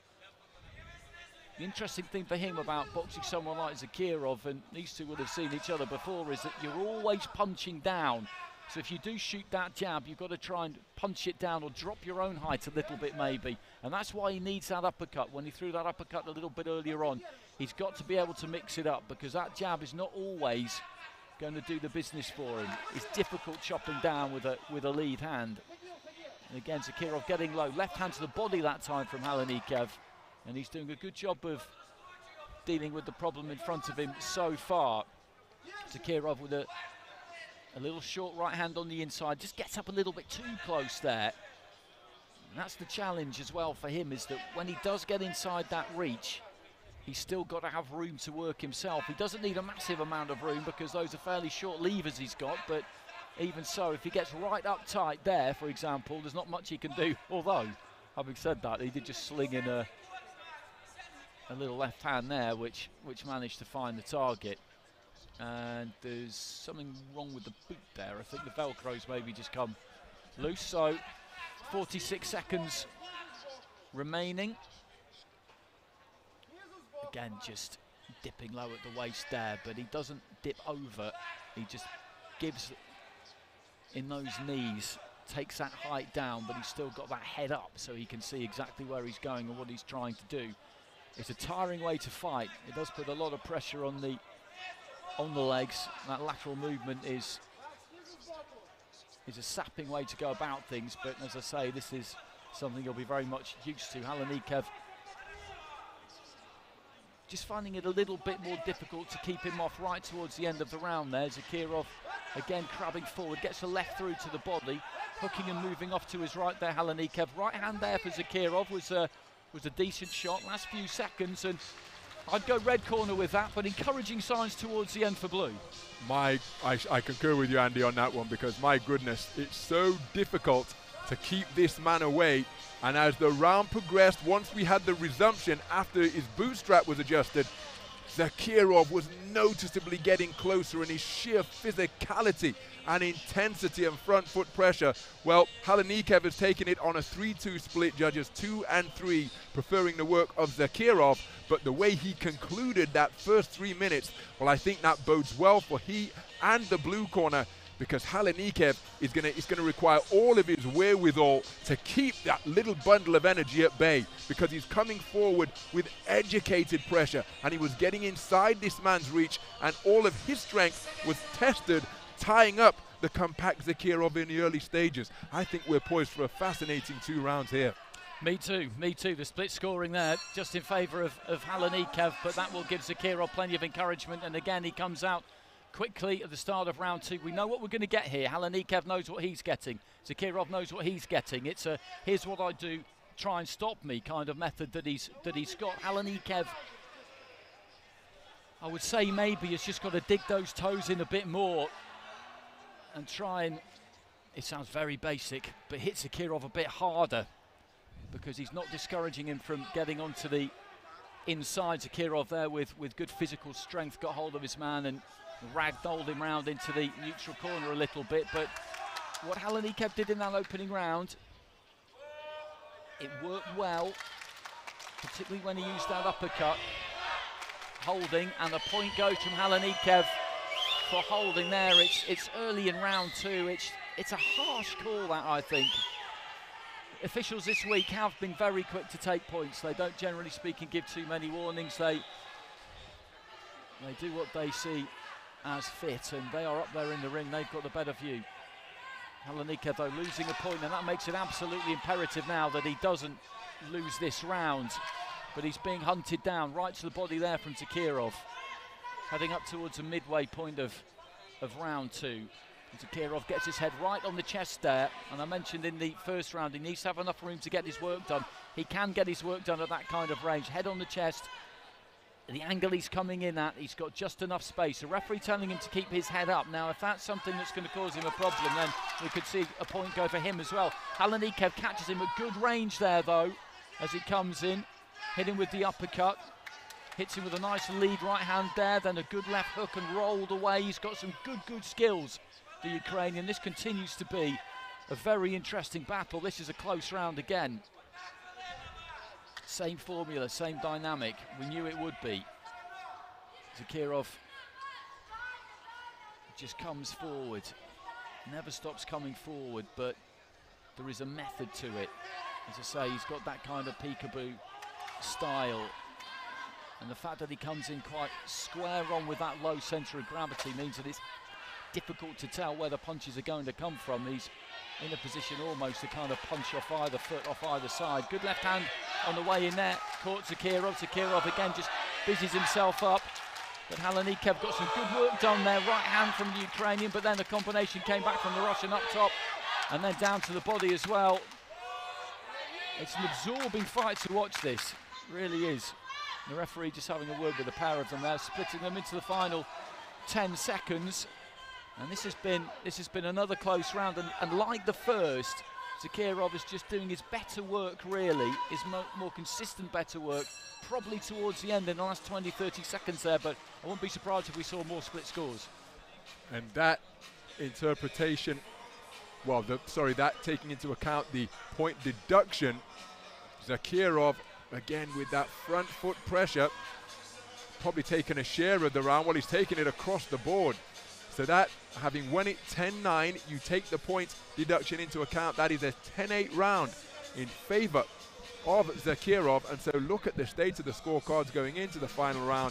The interesting thing for him about boxing someone like Zakirov, and these two would have seen each other before, is that you're always punching down. So if you do shoot that jab, you've got to try and punch it down or drop your own height a little bit maybe. And that's why he needs that uppercut. When he threw that uppercut a little bit earlier on, he's got to be able to mix it up, because that jab is not always going to do the business for him. It's difficult chopping down with a, with a lead hand. And again, Zakirov getting low. Left hand to the body that time from Halanikev. And he's doing a good job of dealing with the problem in front of him so far. Zakirov with a A little short right hand on the inside, just gets up a little bit too close there. And that's the challenge as well for him, is that when he does get inside that reach, he's still got to have room to work himself. He doesn't need a massive amount of room because those are fairly short levers he's got, but even so, if he gets right up tight there, for example, there's not much he can do. Although, having said that, he did just sling in a, a little left hand there, which, which managed to find the target. And there's something wrong with the boot there. I think the Velcro's maybe just come loose. So forty-six seconds remaining. Again, just dipping low at the waist there, but he doesn't dip over. He just gives in those knees, takes that height down, but he's still got that head up so he can see exactly where he's going and what he's trying to do. It's a tiring way to fight. It does put a lot of pressure on the on the legs. That lateral movement is is a sapping way to go about things, but as I say, this is something you'll be very much used to. Halanikev just finding it a little bit more difficult to keep him off right towards the end of the round there. Zakirov again crabbing forward, gets a left through to the body, hooking and moving off to his right there. Halanikev, right hand there for Zakirov was a, was a decent shot. Last few seconds, and I'd go red corner with that, but encouraging signs towards the end for blue. My, I, I concur with you, Andy, on that one, because my goodness, it's so difficult to keep this man away. And as the round progressed, once we had the resumption after his bootstrap was adjusted, Zakirov was noticeably getting closer, and his sheer physicality and intensity and front foot pressure. Well, Halanikev has taken it on a three two split, judges two and three, preferring the work of Zakirov. But the way he concluded that first three minutes, well, I think that bodes well for he and the blue corner, because Halanikev is going to is going to require all of his wherewithal to keep that little bundle of energy at bay, because he's coming forward with educated pressure, and he was getting inside this man's reach, and all of his strength was tested, tying up the compact Zakirov in the early stages. I think we're poised for a fascinating two rounds here. Me too, me too. The split scoring there just in favour of, of Halanikev, but that will give Zakirov plenty of encouragement, and again he comes out quickly at the start of round two. We know what we're going to get here. Halanikev knows what he's getting. Zakirov knows what he's getting. It's a here's what I do, try and stop me kind of method that he's that he's got. Halanikev, I would say maybe has just got to dig those toes in a bit more and try and, it sounds very basic, but hit Zakirov a bit harder, because he's not discouraging him from getting onto the inside. Zakirov there with, with good physical strength, got hold of his man and ragdolled him round into the neutral corner a little bit. But what Halanikev did in that opening round, it worked well, particularly when he used that uppercut, holding, and the point goes from Halanikev for holding there. It's it's early in round two. It's it's a harsh call, that, I think. Officials this week have been very quick to take points. They don't, generally speaking, give too many warnings. They they do what they see as fit, and they are up there in the ring. They've got the better view. Halanikev, though, losing a point, and that makes it absolutely imperative now that he doesn't lose this round. But he's being hunted down right to the body there from Zakirov, heading up towards the midway point of, of round two. Zakirov gets his head right on the chest there, and I mentioned in the first round he needs to have enough room to get his work done. He can get his work done at that kind of range. Head on the chest, the angle he's coming in at, he's got just enough space. The referee telling him to keep his head up. Now, if that's something that's going to cause him a problem, then we could see a point go for him as well. Halanikev catches him at good range there, though, as he comes in, hitting with the uppercut. hits him with a nice lead right hand there, then a good left hook and rolled away. He's got some good, good skills, the Ukrainian. This continues to be a very interesting battle. This is a close round again. Same formula, same dynamic. We knew it would be. Zakirov just comes forward, never stops coming forward, but there is a method to it. As I say, he's got that kind of peekaboo style. And the fact that he comes in quite square on with that low centre of gravity means that it's difficult to tell where the punches are going to come from. He's in a position almost to kind of punch off either foot, off either side. Good left hand on the way in there. Caught Zakirov. Zakirov again just busies himself up. But Halanikev got some good work done there. Right hand from the Ukrainian, but then the combination came back from the Russian up top and then down to the body as well. It's an absorbing fight to watch this. It really is. The referee just having a word with a pair of them there, splitting them into the final ten seconds. And this has been this has been another close round, and, and like the first, Zakirov is just doing his better work really, his mo more consistent better work, probably towards the end in the last twenty, thirty seconds there, but I wouldn't be surprised if we saw more split scores. And that interpretation, well, the, sorry, that taking into account the point deduction, Zakirov, again with that front foot pressure, probably taken a share of the round. Well, he's taken it across the board. So that, having won it ten nine, you take the point deduction into account. That is a ten eight round in favour of Zakirov. And so look at the state of the scorecards going into the final round.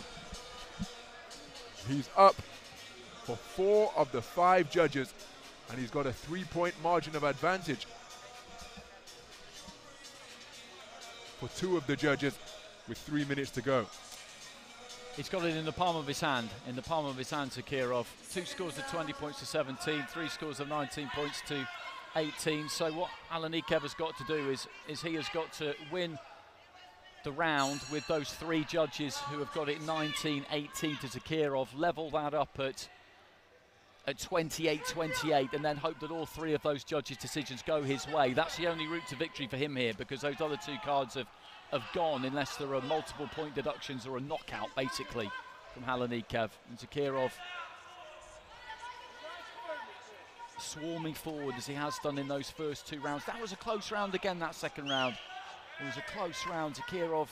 He's up for four of the five judges, and he's got a three-point margin of advantage for two of the judges with three minutes to go. He's got it in the palm of his hand, in the palm of his hand, Zakirov. Two scores of twenty points to seventeen, three scores of nineteen points to eighteen. So what Halanikev has got to do is, is he has got to win the round with those three judges who have got it nineteen eighteen to Zakirov, level that up at at twenty-eight twenty-eight, and then hope that all three of those judges' decisions go his way. That's the only route to victory for him here, because those other two cards have, have gone unless there are multiple point deductions or a knockout, basically, from Halanikev. And Zakirov swarming forward as he has done in those first two rounds. That was a close round again, that second round. It was a close round. Zakirov,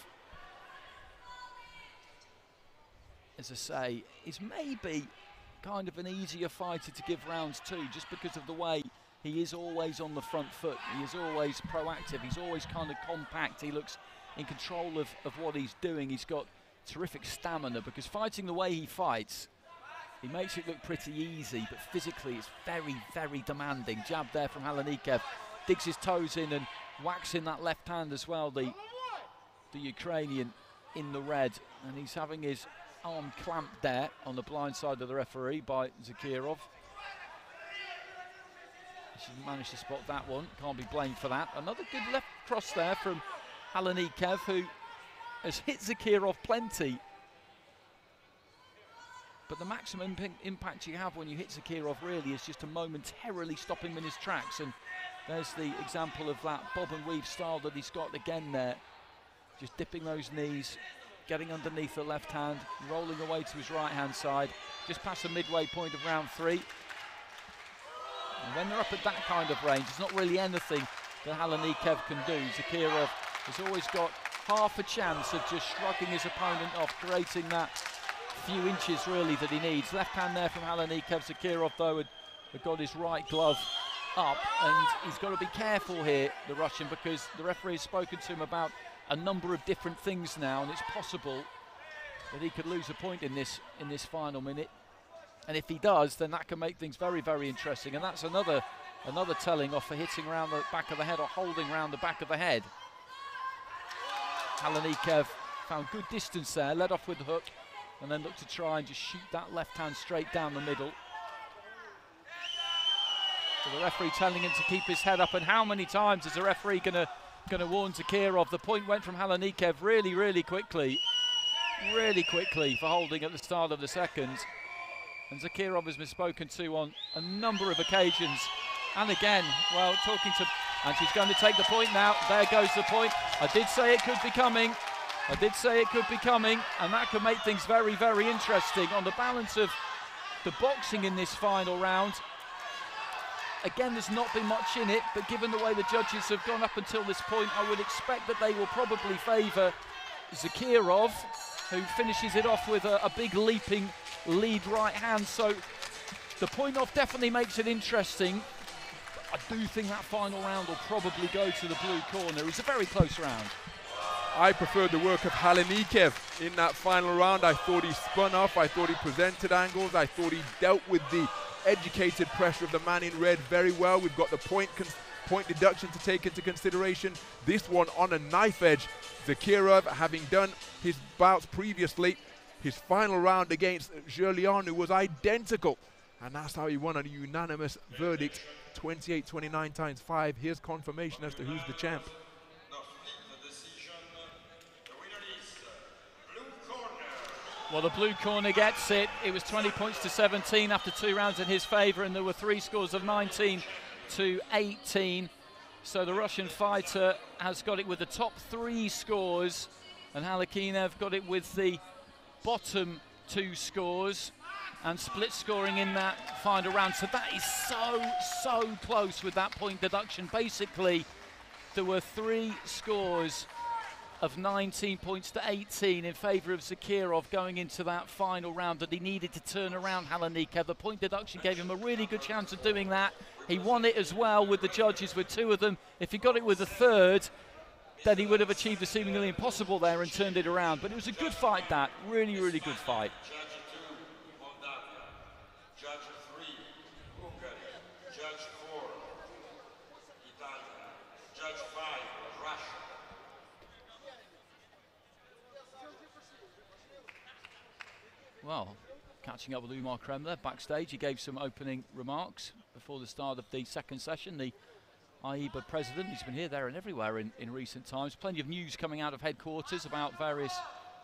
as I say, is maybe kind of an easier fighter to give rounds to, just because of the way he is always on the front foot. He is always proactive. He's always kind of compact. He looks in control of, of what he's doing. He's got terrific stamina, because fighting the way he fights, he makes it look pretty easy, but physically it's very, very demanding. Jab there from Halanikev. Digs his toes in and whacks in that left hand as well, the, the Ukrainian in the red. And he's having his arm clamped there on the blind side of the referee by Zakirov. She managed to spot that one, can't be blamed for that. Another good left cross there from Halanikev, who has hit Zakirov plenty. But the maximum impact you have when you hit Zakirov really is just to momentarily stop him in his tracks. And there's the example of that bob and weave style that he's got again there. Just dipping those knees, getting underneath the left hand, rolling away to his right hand side, just past the midway point of round three. And when they're up at that kind of range, there's not really anything that Halanikev can do. Zakirov has always got half a chance of just shrugging his opponent off, creating that few inches really that he needs. Left hand there from Halanikev. Zakirov though had, had got his right glove up, and he's got to be careful here, the Russian, because the referee has spoken to him about a number of different things now, and it's possible that he could lose a point in this in this final minute. And if he does, then that can make things very, very interesting. And that's another another telling off for hitting around the back of the head or holding around the back of the head. Halanikev found good distance there, led off with the hook, and then looked to try and just shoot that left hand straight down the middle. So the referee telling him to keep his head up, and how many times is the referee gonna gonna warn Zakirov? The point went from Halanikev really, really quickly, really quickly for holding at the start of the second. And Zakirov has been spoken to on a number of occasions. And again, well, talking to, and she's going to take the point now. There goes the point. I did say it could be coming. I did say it could be coming, and that could make things very, very interesting. On the balance of the boxing in this final round, again, there's not been much in it, but given the way the judges have gone up until this point, I would expect that they will probably favour Zakirov, who finishes it off with a, a big leaping lead right hand. So the point off definitely makes it interesting. I do think that final round will probably go to the blue corner. It's a very close round. I preferred the work of Halinikev in that final round. I thought he spun off, I thought he presented angles, I thought he dealt with the educated pressure of the man in red very well. We've got the point point deduction to take into consideration. This one on a knife edge. Zakirov, having done his bouts previously, his final round against Julianu was identical. And that's how he won on a unanimous verdict, twenty-eight twenty-nine times five. Here's confirmation as to who's the champ. Well, the blue corner gets it. It was twenty points to seventeen after two rounds in his favour, and there were three scores of nineteen to eighteen. So the Russian fighter has got it with the top three scores, and Halinikev got it with the bottom two scores, and split scoring in that final round. So that is so, so close with that point deduction. Basically, there were three scores of nineteen points to eighteen in favour of Zakirov going into that final round that he needed to turn around Halinikev. The point deduction gave him a really good chance of doing that. He won it as well with the judges, with two of them. If he got it with a third, then he would have achieved the seemingly impossible there and turned it around. But it was a good fight, that. Really, really good fight. Well, catching up with Umar Kremler backstage, he gave some opening remarks before the start of the second session. The I E B A president, he's been here, there and everywhere in, in recent times. Plenty of news coming out of headquarters about various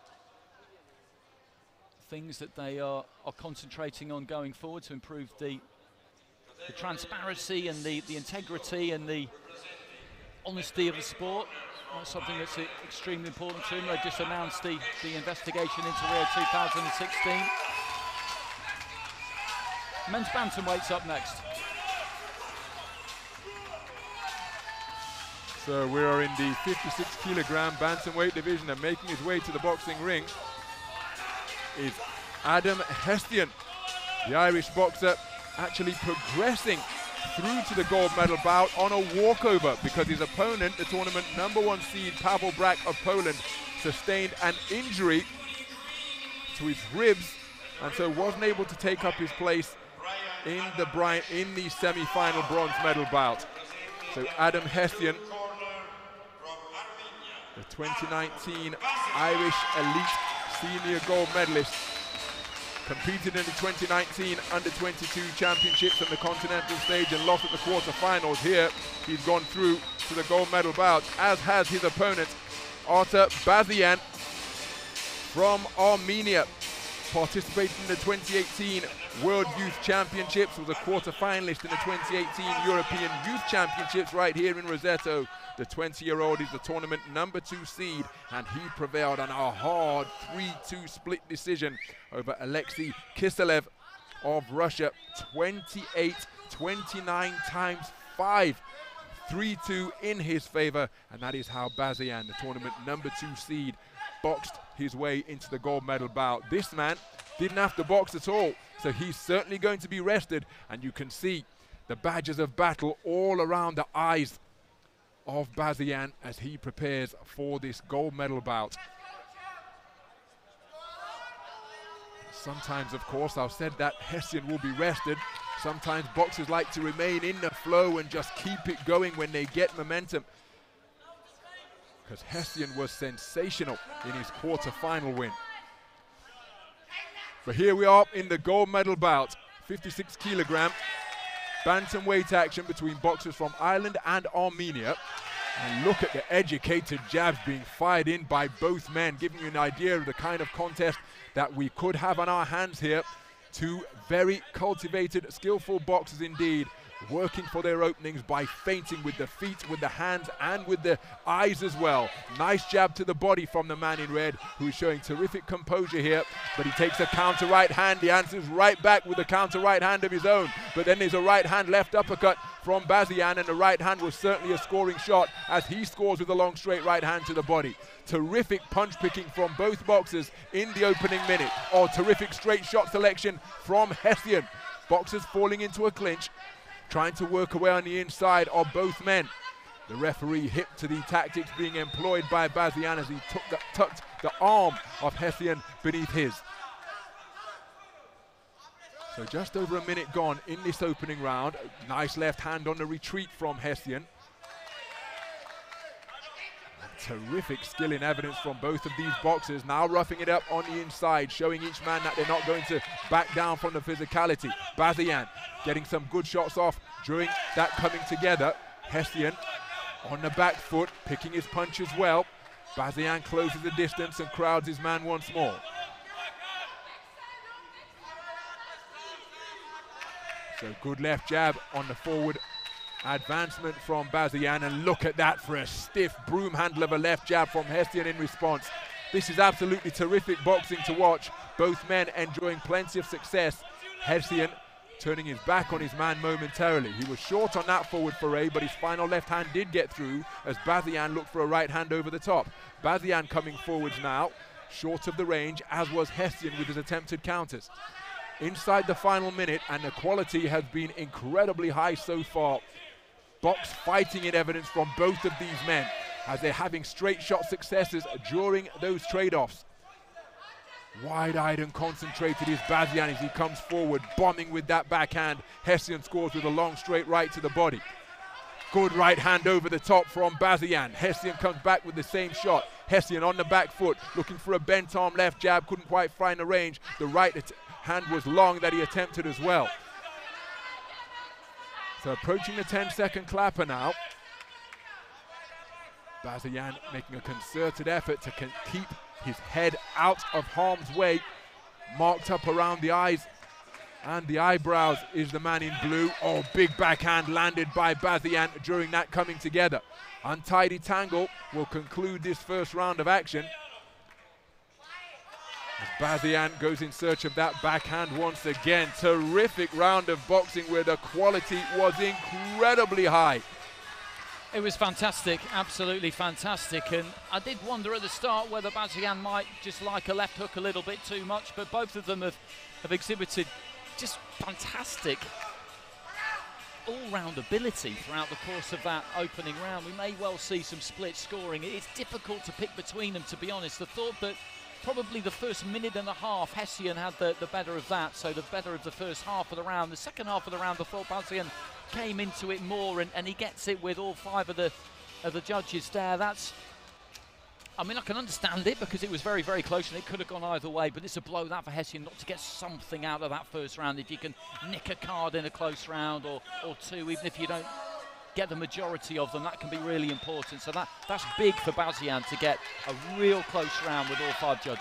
things that they are, are concentrating on going forward to improve the, the transparency and the, the integrity and the honesty of the sport. That's something that's extremely important to him. They just announced the, the investigation into Rio two thousand sixteen. Men's bantamweight's up next. So we are in the fifty-six kilogram bantamweight division, and making his way to the boxing ring is Adam Hestian, the Irish boxer, actually progressing through to the gold medal bout on a walkover because his opponent, the tournament number one seed Pavel Brak of Poland, sustained an injury to his ribs and so wasn't able to take up his place in the Brian in the semi-final bronze medal bout. So Adam Hestian, the twenty nineteen Irish Elite Senior Gold Medalist, competed in the twenty nineteen under twenty-two championships on the continental stage and lost at the quarterfinals. Here, he's gone through to the gold medal bout, as has his opponent, Artur Bazian from Armenia. Participated in the twenty eighteen World Youth Championships, was a quarter-finalist in the twenty eighteen European Youth Championships right here in Roseto. The twenty-year-old is the tournament number two seed, and he prevailed on a hard three two split decision over Alexei Kiselev of Russia, twenty-eight twenty-nine times five. three two in his favor, and that is how Bazian, the tournament number two seed, boxed his way into the gold medal bout. This man didn't have to box at all, so he's certainly going to be rested, and you can see the badges of battle all around the eyes of Bazian as he prepares for this gold medal bout. Sometimes, of course, I've said that Hessian will be rested. Sometimes boxers like to remain in the flow and just keep it going when they get momentum, because Hessian was sensational in his quarter-final win. But here we are in the gold medal bout, fifty-six kilogram bantamweight action between boxers from Ireland and Armenia. And look at the educated jabs being fired in by both men, giving you an idea of the kind of contest that we could have on our hands here. Two very cultivated, skillful boxers indeed. working for their openings by feinting with the feet, with the hands, and with the eyes as well. Nice jab to the body from the man in red, who is showing terrific composure here, but he takes a counter right hand. He answers right back with a counter right hand of his own, but then there's a right hand left uppercut from Bazian, and the right hand was certainly a scoring shot as he scores with a long straight right hand to the body. Terrific punch picking from both boxers in the opening minute. Oh, terrific straight shot selection from Hessian. Boxers falling into a clinch, trying to work away on the inside of both men. The referee hip to the tactics being employed by Bazian as he took the, tucked the arm of Hessian beneath his. So just over a minute gone in this opening round. Nice left hand on the retreat from Hessian. Terrific skill in evidence from both of these boxers. Now roughing it up on the inside, showing each man that they're not going to back down from the physicality. Bazian getting some good shots off during that coming together. Hessian on the back foot, picking his punch as well. Bazian closes the distance and crowds his man once more. So good left jab on the forward advancement from Bazian, and look at that for a stiff broom handle of a left jab from Hessian in response. This is absolutely terrific boxing to watch. Both men enjoying plenty of success. Hessian turning his back on his man momentarily. He was short on that forward foray, but his final left hand did get through as Bazian looked for a right hand over the top. Bazian coming forwards now, short of the range, as was Hessian with his attempted counters. Inside the final minute, and the quality has been incredibly high so far. Box fighting in evidence from both of these men as they're having straight shot successes during those trade-offs. Wide-eyed and concentrated is Bazian as he comes forward, bombing with that backhand. Hessian scores with a long straight right to the body. Good right hand over the top from Bazian. Hessian comes back with the same shot. Hessian on the back foot, looking for a bent arm left jab, couldn't quite find the range. The right hand was long that he attempted as well. So approaching the ten second clapper now. Bazian making a concerted effort to keep his head out of harm's way. Marked up around the eyes and the eyebrows is the man in blue. Oh, big backhand landed by Bazian during that coming together. Untidy tangle will conclude this first round of action. As Bazian goes in search of that backhand once again. Terrific round of boxing where the quality was incredibly high. It was fantastic, absolutely fantastic, and I did wonder at the start whether Bazian might just like a left hook a little bit too much, but both of them have, have exhibited just fantastic all-round ability throughout the course of that opening round. We may well see some split scoring. It's difficult to pick between them, to be honest. The thought that probably the first minute and a half, Hessian had the, the better of that, so the better of the first half of the round. The second half of the round, I thought Bazian came into it more, and, and he gets it with all five of the of the judges there. That's, I mean, I can understand it because it was very, very close and it could have gone either way, but it's a blow that for Hessian not to get something out of that first round. If you can nick a card in a close round or, or two, even if you don't get the majority of them, that can be really important. So that, that's big for Bazian to get a real close round with all five judges.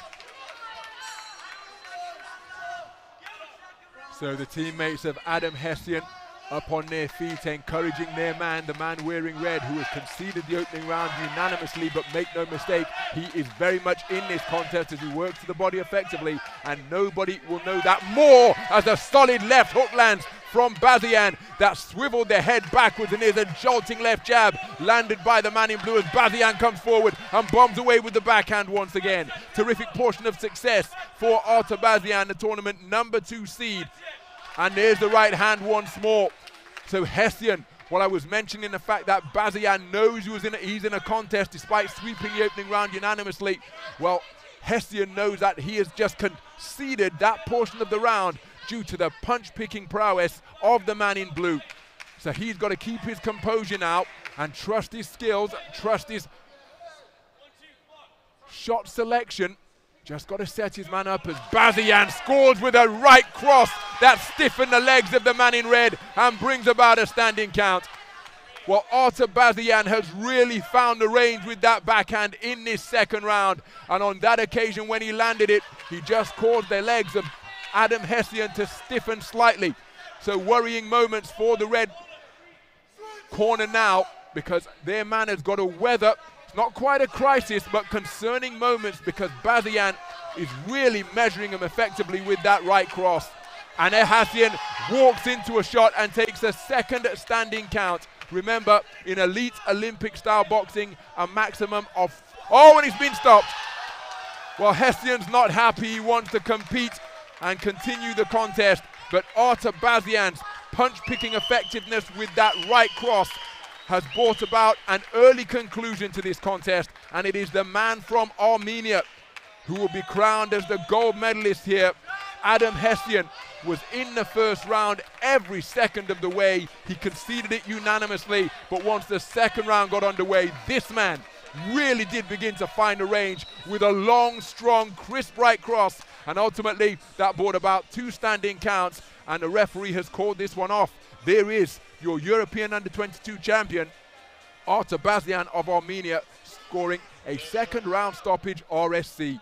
So the teammates of Adam Hessian up on their feet, encouraging their man, the man wearing red, who has conceded the opening round unanimously, but make no mistake, he is very much in this contest as he works to the body effectively, and nobody will know that more as a solid left hook lands from Bazian that swiveled the head backwards, and there's a jolting left jab landed by the man in blue as Bazian comes forward and bombs away with the backhand once again. Terrific portion of success for Artur Bazian, the tournament number two seed. And there's the right hand once more. So Hessian, while I was mentioning the fact that Bazian knows he was in a, he's in a contest despite sweeping the opening round unanimously, well, Hessian knows that he has just conceded that portion of the round due to the punch-picking prowess of the man in blue. So he's got to keep his composure now and trust his skills, trust his shot selection. Just got to set his man up as Bazian scores with a right cross that stiffened the legs of the man in red and brings about a standing count. Well, Artur Bazian has really found the range with that backhand in this second round. And on that occasion when he landed it, he just caused the legs of Adam Hessian to stiffen slightly. So worrying moments for the red corner now, because their man has got to weather, it's not quite a crisis, but concerning moments, because Bazian is really measuring him effectively with that right cross. And Hassian walks into a shot and takes a second standing count. Remember, in elite Olympic style boxing, a maximum of, oh, and he's been stopped. Well, Hessian's not happy. He wants to compete and continue the contest, but Artur Bazian's punch-picking effectiveness with that right cross has brought about an early conclusion to this contest, and it is the man from Armenia who will be crowned as the gold medalist here. Adam Hessian was in the first round every second of the way. He conceded it unanimously, but once the second round got underway, this man really did begin to find a range with a long, strong, crisp right cross, and ultimately that brought about two standing counts, and the referee has called this one off. There is your European under twenty-two champion, Artur Bazian of Armenia, scoring a second round stoppage R S C.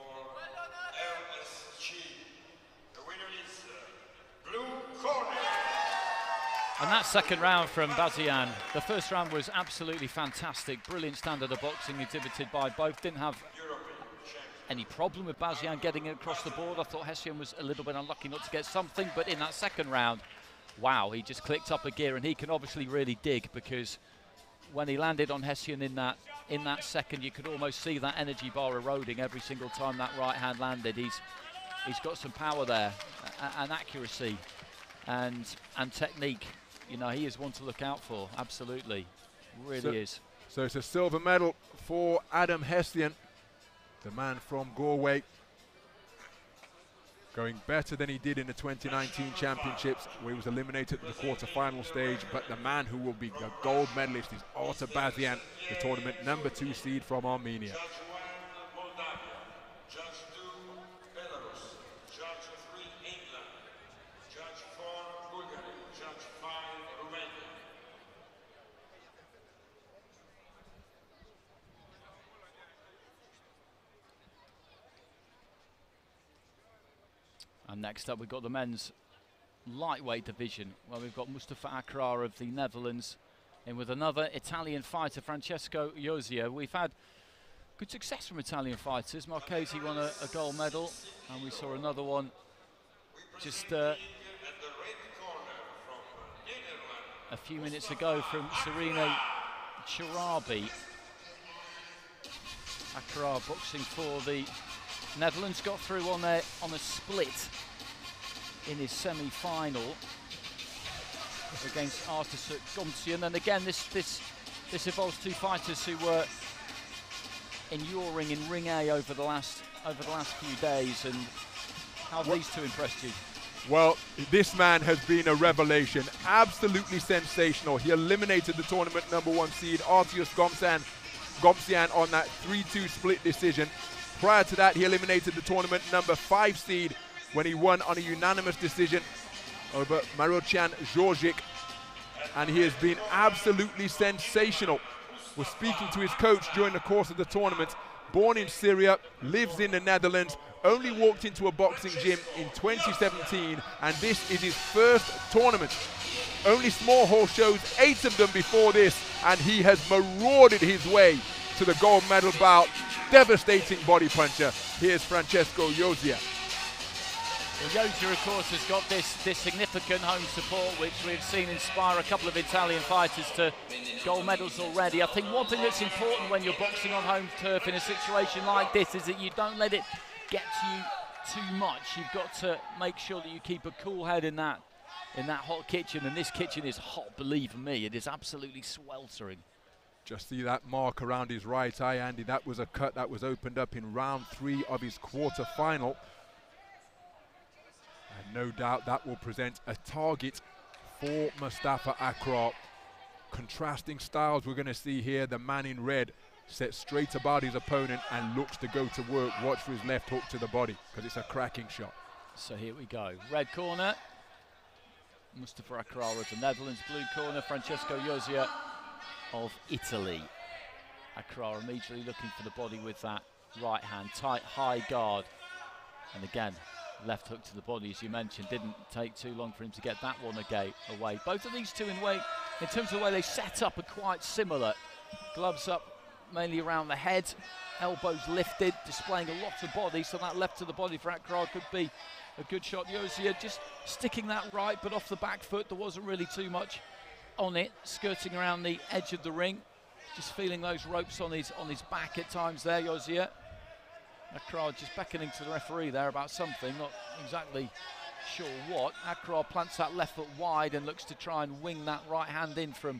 And that second round from Bazian, the first round was absolutely fantastic. Brilliant standard of boxing exhibited by both. Didn't have any problem with Bazian getting it across the board. I thought Hessian was a little bit unlucky not to get something, but in that second round, wow, he just clicked up a gear, and he can obviously really dig, because when he landed on Hessian in that in that second, you could almost see that energy bar eroding every single time that right hand landed. He's he's got some power there, and accuracy, and and technique. You know, he is one to look out for, absolutely, really so, is. So it's a silver medal for Adam Hessian, the man from Galway, going better than he did in the twenty nineteen championships, where he was eliminated at the quarter-final stage. But the man who will be the gold medalist is Artur Bazian, the tournament number two seed from Armenia. And next up, we've got the men's lightweight division. Well, we've got Mustafa Akrar of the Netherlands in with another Italian fighter, Francesco Iozia. We've had good success from Italian fighters. Marchesi won a, a gold medal, and we saw another one just uh, a few minutes ago from Serena Charabi. Akrar boxing for the Netherlands, got through on a, on a split in his semi-final against Artur Gomsian. And again, this this this involves two fighters who were enduring in Ring A over the last over the last few days. And how have these two impressed you? Well, this man has been a revelation, absolutely sensational. He eliminated the tournament number one seed Artur Gomsian, Gomsian on that three two split decision. Prior to that, he eliminated the tournament number five seed when he won on a unanimous decision over Marocian Djordjic, and he has been absolutely sensational. Was speaking to his coach during the course of the tournament. Born in Syria, lives in the Netherlands, only walked into a boxing gym in twenty seventeen, and this is his first tournament. Only small hall shows, eight of them before this, and he has marauded his way to the gold medal bout. Devastating body puncher. Here's Francesco Iozia. Well, Iozia, of course, has got this, this significant home support, which we've seen inspire a couple of Italian fighters to gold medals already. I think one thing that's important when you're boxing on home turf in a situation like this is that you don't let it get to you too much. You've got to make sure that you keep a cool head in that, in that hot kitchen, and this kitchen is hot, believe me. It is absolutely sweltering. Just see that mark around his right eye, Andy. That was a cut that was opened up in round three of his quarter final. And no doubt that will present a target for Mustafa Akrar. Contrasting styles we're going to see here. The man in red sets straight about his opponent and looks to go to work. Watch for his left hook to the body, because it's a cracking shot. So here we go. Red corner, Mustafa Akrar of the Netherlands. Blue corner, Francesco Iozia of Italy. Akrar immediately looking for the body with that right hand, tight, high guard. And again, left hook to the body, as you mentioned. Didn't take too long for him to get that one away. Both of these two in weight, in terms of the way they set up, are quite similar. Gloves up mainly around the head, elbows lifted, displaying a lot of body, so that left to the body for Akrar could be a good shot. Yozia just sticking that right, but off the back foot. There wasn't really too much on it, skirting around the edge of the ring, just feeling those ropes on his on his back at times there, Yozia. Akrar just beckoning to the referee there about something, not exactly sure what. Akrar plants that left foot wide and looks to try and wing that right hand in from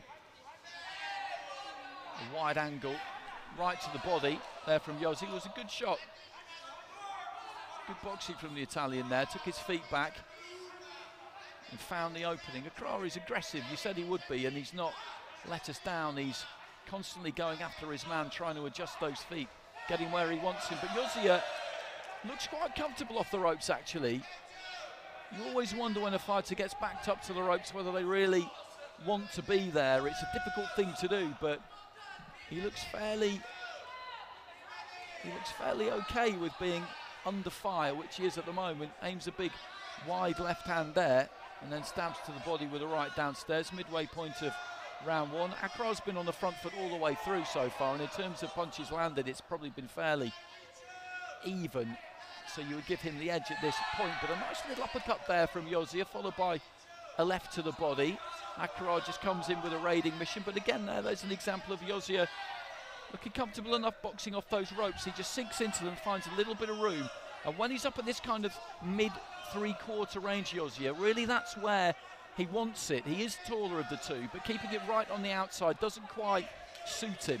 a wide angle, right to the body there from Yozia. It was a good shot. Good boxing from the Italian there, took his feet back and found the opening. Akrar is aggressive, you said he would be, and he's not let us down. He's constantly going after his man, trying to adjust those feet, getting where he wants him. But Yozia looks quite comfortable off the ropes, actually. You always wonder when a fighter gets backed up to the ropes whether they really want to be there. It's a difficult thing to do, but he looks fairly, he looks fairly okay with being under fire, which he is at the moment. Aims a big wide left hand there and then stabs to the body with a right downstairs. Midway point of round one. Akrar's been on the front foot all the way through so far, and in terms of punches landed, it's probably been fairly even, so you would give him the edge at this point. But a nice little uppercut there from Yozia, followed by a left to the body. Akrar just comes in with a raiding mission, but again there, there's an example of Yozia looking comfortable enough boxing off those ropes. He just sinks into them, finds a little bit of room, and when he's up at this kind of mid three-quarter range, Yozia, really that's where he wants it. He is taller of the two, but keeping it right on the outside doesn't quite suit him.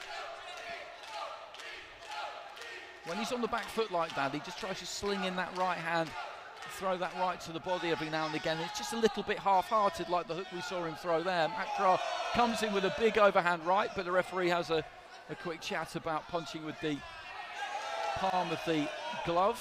When he's on the back foot like that, he just tries to sling in that right hand, throw that right to the body every now and again. It's just a little bit half-hearted, like the hook we saw him throw there. Akrar comes in with a big overhand right, but the referee has a, a quick chat about punching with the palm of the glove.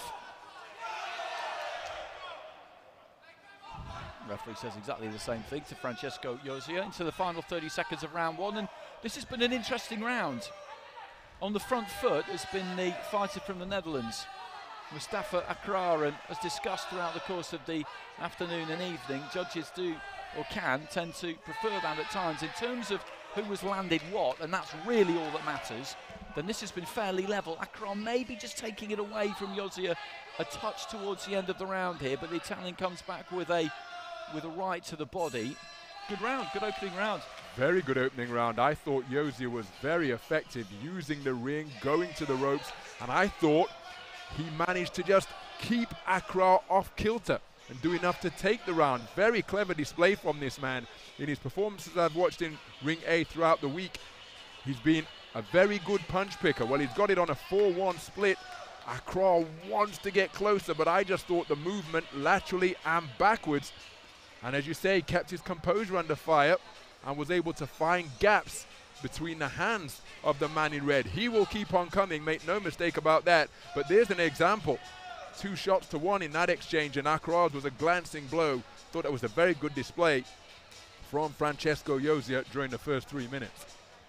Referee says exactly the same thing to Francesco Yozia into the final thirty seconds of round one, and this has been an interesting round. On the front foot has been the fighter from the Netherlands, Mustafa Akrar, and as discussed throughout the course of the afternoon and evening, judges do or can tend to prefer that at times. In terms of who has landed what, and that's really all that matters, then this has been fairly level. Akrar maybe just taking it away from Yozia a touch towards the end of the round here, but the Italian comes back with a with a right to the body. Good round, good opening round. Very good opening round. I thought Yozia was very effective using the ring, going to the ropes, and I thought he managed to just keep Akrar off kilter and do enough to take the round. Very clever display from this man. In his performances I've watched in Ring A throughout the week, he's been a very good punch picker. Well, he's got it on a four one split. Akrar wants to get closer, but I just thought the movement laterally and backwards, and as you say, kept his composure under fire and was able to find gaps between the hands of the man in red. He will keep on coming, make no mistake about that. But there's an example. Two shots to one in that exchange, and Akrar's was a glancing blow. Thought that was a very good display from Francesco Yozia during the first three minutes.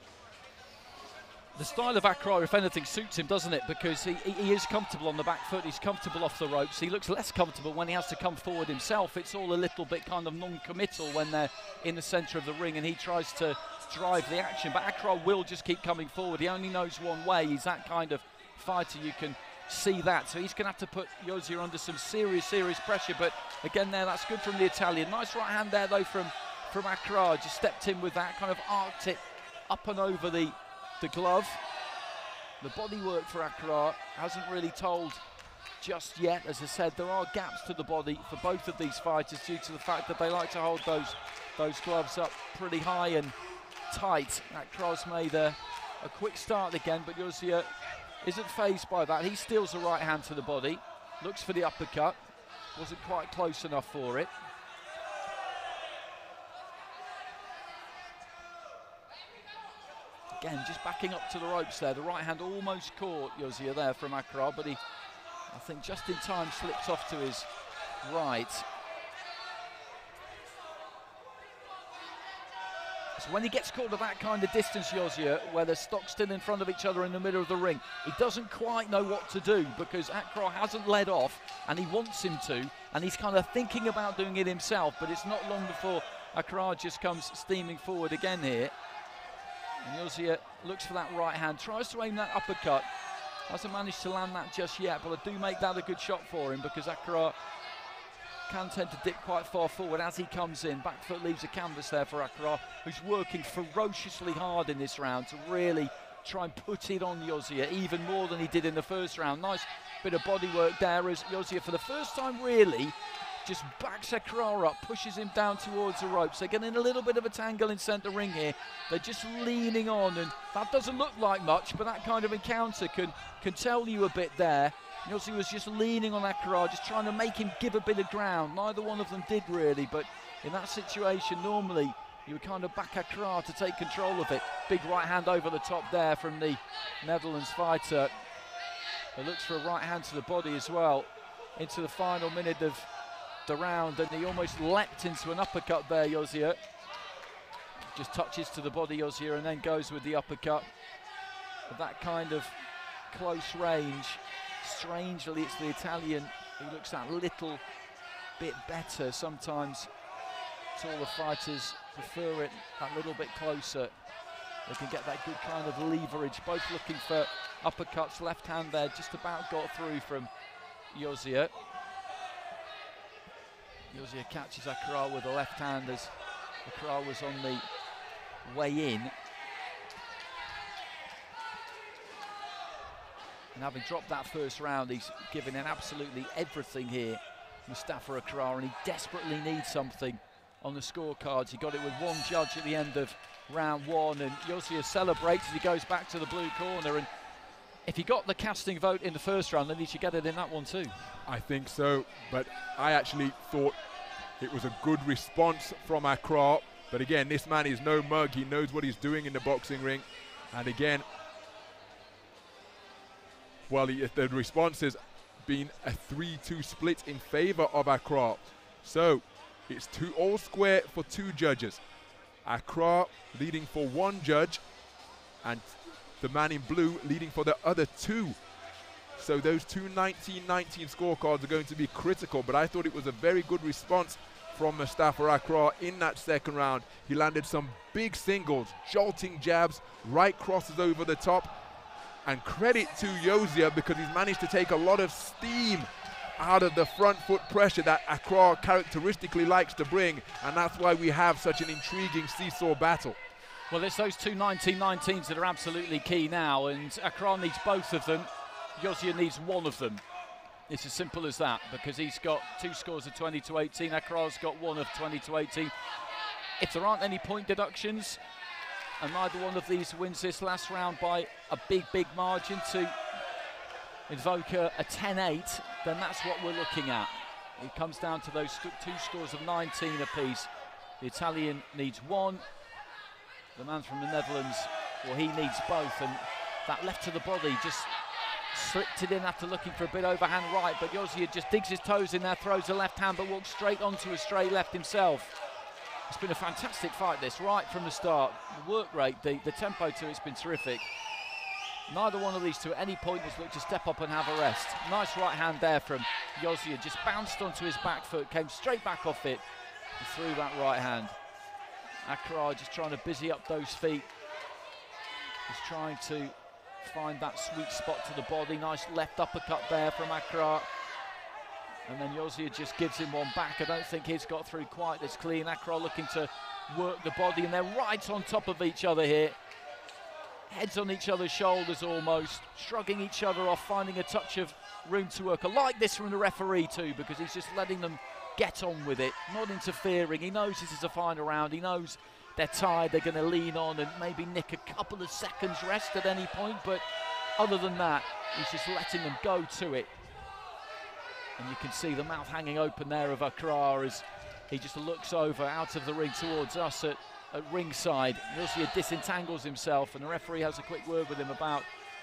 The style of Akrar, if anything, suits him, doesn't it? Because he, he is comfortable on the back foot, he's comfortable off the ropes. He looks less comfortable when he has to come forward himself. It's all a little bit kind of non-committal when they're in the centre of the ring and he tries to drive the action. But Akrar will just keep coming forward. He only knows one way. He's that kind of fighter, you can see that. So he's going to have to put Yozia under some serious, serious pressure. But again there, that's good from the Italian. Nice right hand there, though, from, from Akrar. Just stepped in with that kind of arced it up and over the the glove. The body work for Akrar hasn't really told just yet. As I said, there are gaps to the body for both of these fighters due to the fact that they like to hold those those gloves up pretty high and tight. Akrar's made a, a quick start again, but Yozia isn't fazed by that. He steals the right hand to the body, looks for the uppercut, wasn't quite close enough for it. Again, just backing up to the ropes there. The right hand almost caught Yozia there from Akrar, but he, I think, just in time slips off to his right. So when he gets caught at that kind of distance, Yozia, where they're stock still in front of each other in the middle of the ring, he doesn't quite know what to do because Akrar hasn't led off and he wants him to, and he's kind of thinking about doing it himself, but it's not long before Akrar just comes steaming forward again here. And Yozia looks for that right hand, tries to aim that uppercut, hasn't managed to land that just yet, but I do make that a good shot for him because Akrar can tend to dip quite far forward as he comes in. Back foot leaves a canvas there for Akrar, who's working ferociously hard in this round to really try and put it on Yozia, even more than he did in the first round. Nice bit of body work there as Yozia, for the first time really, just backs Akrar up, pushes him down towards the ropes. They're getting a little bit of a tangle in centre ring here. They're just leaning on, and that doesn't look like much, but that kind of encounter can, can tell you a bit there. Yozia was just leaning on Akrar, just trying to make him give a bit of ground. Neither one of them did really, but in that situation, normally you would kind of back Akrar to take control of it. Big right hand over the top there from the Netherlands fighter. It looks for a right hand to the body as well into the final minute of the round, and he almost leapt into an uppercut there, Yozia. Just touches to the body, Yozia, and then goes with the uppercut. But that kind of close range, strangely it's the Italian who looks that little bit better. Sometimes taller fighters prefer it that little bit closer. They can get that good kind of leverage. Both looking for uppercuts. Left hand there just about got through from Yozia. Yozia catches Akrar with the left hand as Akrar was on the way in. And having dropped that first round, he's giving in absolutely everything here, Mustafa Akrar, and he desperately needs something on the scorecards. He got it with one judge at the end of round one, and Yozia celebrates as he goes back to the blue corner. And if he got the casting vote in the first round, then he should get it in that one too. I think so, but I actually thought it was a good response from Akrar. But again, this man is no mug. He knows what he's doing in the boxing ring. And again, well, he, the response has been a three two split in favor of Akrar. So it's two all square for two judges. Akrar leading for one judge, and the man in blue leading for the other two. So those two nineteen nineteen scorecards are going to be critical, but I thought it was a very good response from Mustafa Akrar in that second round. He landed some big singles, jolting jabs, right crosses over the top, and credit to Yozia because he's managed to take a lot of steam out of the front foot pressure that Akrar characteristically likes to bring, and that's why we have such an intriguing seesaw battle. Well, it's those two nineteen nineteens that are absolutely key now, and Akrar needs both of them. Yozia needs one of them. It's as simple as that, because he's got two scores of twenty to eighteen. Akrar's got one of twenty to eighteen. If there aren't any point deductions, and neither one of these wins this last round by a big, big margin to invoke a, a ten eight, then that's what we're looking at. It comes down to those two scores of nineteen apiece. The Italian needs one. The man from the Netherlands, well, he needs both, and that left to the body just slipped it in after looking for a bit overhand right, but Yozia just digs his toes in there, throws the left hand, but walks straight onto a straight left himself. It's been a fantastic fight, this, right from the start. The work rate, the, the tempo to it's been terrific. Neither one of these two at any point has looked to step up and have a rest. Nice right hand there from Yozia, just bounced onto his back foot, came straight back off it, and threw that right hand. Akrar just trying to busy up those feet. Just trying to find that sweet spot to the body. Nice left uppercut there from Akrar. And then Yozia just gives him one back. I don't think he's got through quite as clean. Akrar looking to work the body, and they're right on top of each other here. Heads on each other's shoulders almost, shrugging each other off, finding a touch of room to work. I like this from the referee too, because he's just letting them get on with it, not interfering. He knows this is a final round. He knows they're tired, they're going to lean on and maybe nick a couple of seconds rest at any point, but other than that, he's just letting them go to it. And you can see the mouth hanging open there of Akrar as he just looks over out of the ring towards us at, at ringside. Yozia disentangles himself, and the referee has a quick word with him about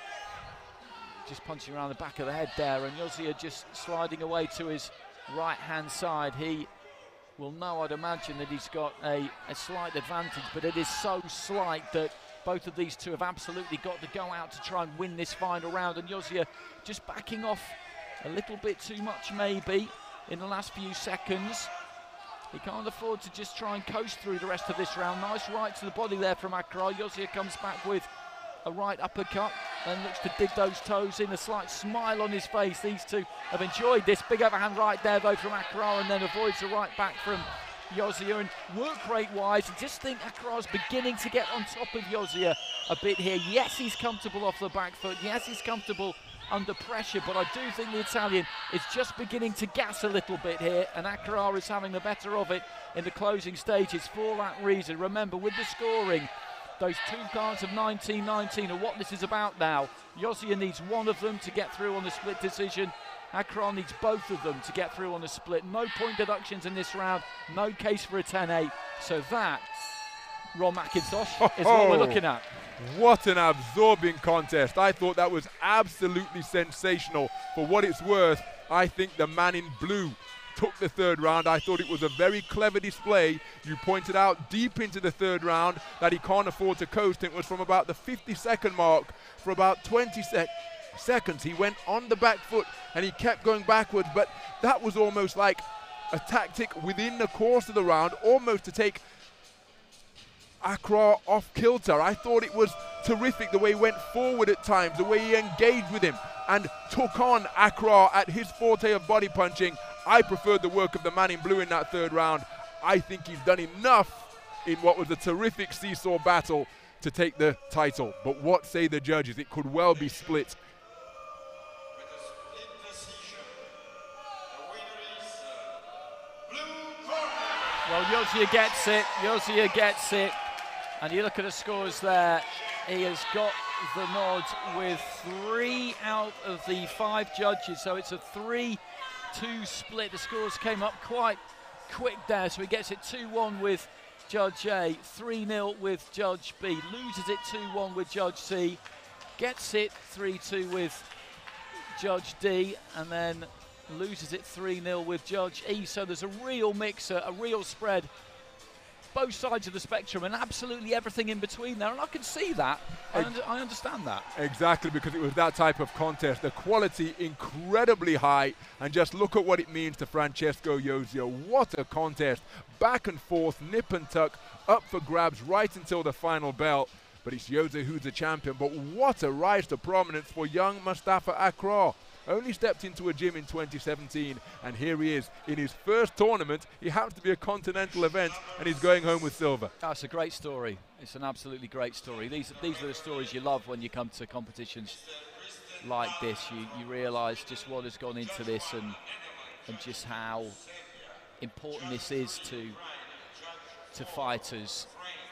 just punching around the back of the head there, and Yozia just sliding away to his right hand side. He will know, I'd imagine, that he's got a, a slight advantage, but it is so slight that both of these two have absolutely got to go out to try and win this final round. And Yozia just backing off a little bit too much maybe in the last few seconds. He can't afford to just try and coast through the rest of this round. Nice right to the body there from Akrar. Yozia comes back with a right uppercut, then looks to dig those toes in, a slight smile on his face. These two have enjoyed this. Big overhand right there though from Akrar, and then avoids the right back from Yozia. And work rate wise, I just think Akrar's beginning to get on top of Yozia a bit here. Yes, he's comfortable off the back foot. Yes, he's comfortable under pressure, but I do think the Italian is just beginning to gas a little bit here, and Akrar is having the better of it in the closing stages for that reason. Remember, with the scoring, those two cards of nineteen nineteen are what this is about now. Yozia needs one of them to get through on the split decision. Akrar needs both of them to get through on the split. No point deductions in this round, no case for a ten eight. So that, Ron McIntosh, is what we're looking at. What an absorbing contest. I thought that was absolutely sensational. For what it's worth, I think the man in blue took the third round. I thought it was a very clever display. You pointed out deep into the third round that he can't afford to coast. It was from about the fifty second mark for about twenty sec seconds. He went on the back foot and he kept going backwards, but that was almost like a tactic within the course of the round, almost to take Akrar off kilter. I thought it was terrific the way he went forward at times, the way he engaged with him and took on Akrar at his forte of body punching. I preferred the work of the man in blue in that third round. I think he's done enough in what was a terrific seesaw battle to take the title. But what say the judges? It could well be split. Well, Yozia gets it, Yozia gets it. And you look at the scores there, he has got the nod with three out of the five judges. So it's a three two split. The scores came up quite quick there. So he gets it two one with Judge A, three nil with Judge B, loses it two one with Judge C, gets it three two with Judge D, and then loses it three nil with Judge E. So there's a real mixer, a real spread, both sides of the spectrum, and absolutely everything in between there. And I can see that. I, un I understand that. Exactly, because it was that type of contest. The quality incredibly high, and just look at what it means to Francesco Yozia. What a contest. Back and forth, nip and tuck, up for grabs right until the final bell. But it's Yozia who's the champion. But what a rise to prominence for young Mustafa Akrar. Only stepped into a gym in twenty seventeen, and here he is in his first tournament. He happens to be a continental event, and he's going home with silver. That's a great story. It's an absolutely great story. These, these are the stories you love when you come to competitions like this. You, you realise just what has gone into this, and, and just how important this is to, to fighters.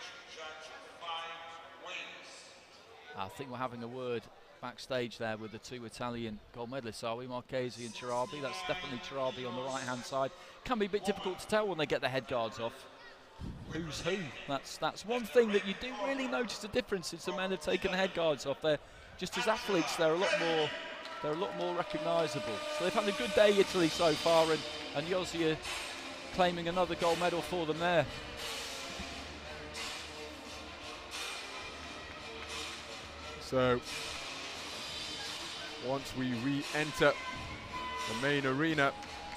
I think we're having a word backstage there with the two Italian gold medalists, are we? Marchesi and Charabi. That's definitely Charabi on the right hand side. Can be a bit difficult to tell when they get their head guards off who's who. That's that's one thing that you do really notice the difference since the men have taken the head guards off. They're just as athletes, they're a lot more they're a lot more recognisable. So they've had a good day, Italy, so far, and, and Yozia claiming another gold medal for them there. So once we re-enter the main arena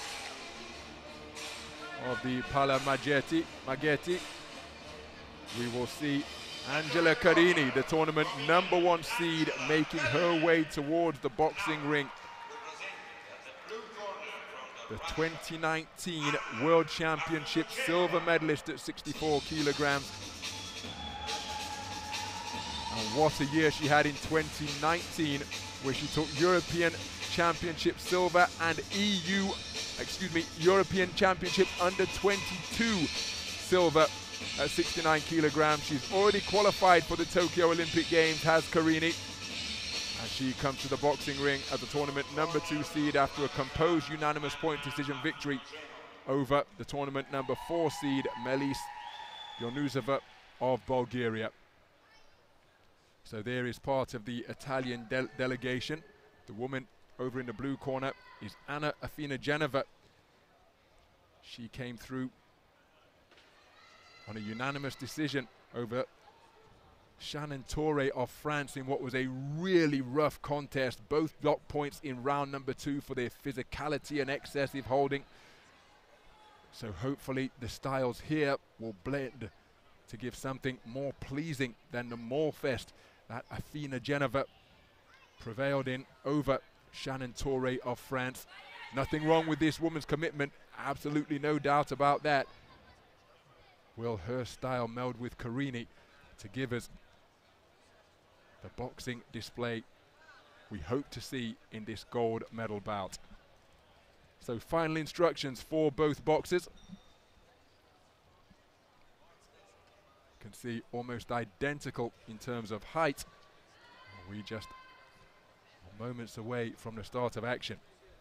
of the Pala Maggetti, Maggetti, we will see Angela Carini, the tournament number one seed, making her way towards the boxing ring. The twenty nineteen World Championship silver medalist at sixty-four kilograms. And what a year she had in twenty nineteen, where she took European Championship silver and E U, excuse me, European Championship under twenty-two silver at sixty-nine kilograms. She's already qualified for the Tokyo Olympic Games, has Carini. And she comes to the boxing ring as the tournament number two seed after a composed unanimous point decision victory over the tournament number four seed, Melis Yonusova of Bulgaria. So there is part of the Italian de delegation. The woman over in the blue corner is Anna Afinogenova. She came through on a unanimous decision over Shannon Torre of France in what was a really rough contest. Both block points in round number two for their physicality and excessive holding. So hopefully the styles here will blend to give something more pleasing than the Morfest that Athena Geneva prevailed in over Shannon Torre of France. Nothing wrong with this woman's commitment, absolutely no doubt about that. Will her style meld with Carini to give us the boxing display we hope to see in this gold medal bout? So final instructions for both boxers. You can see almost identical in terms of height. We just are moments away from the start of action.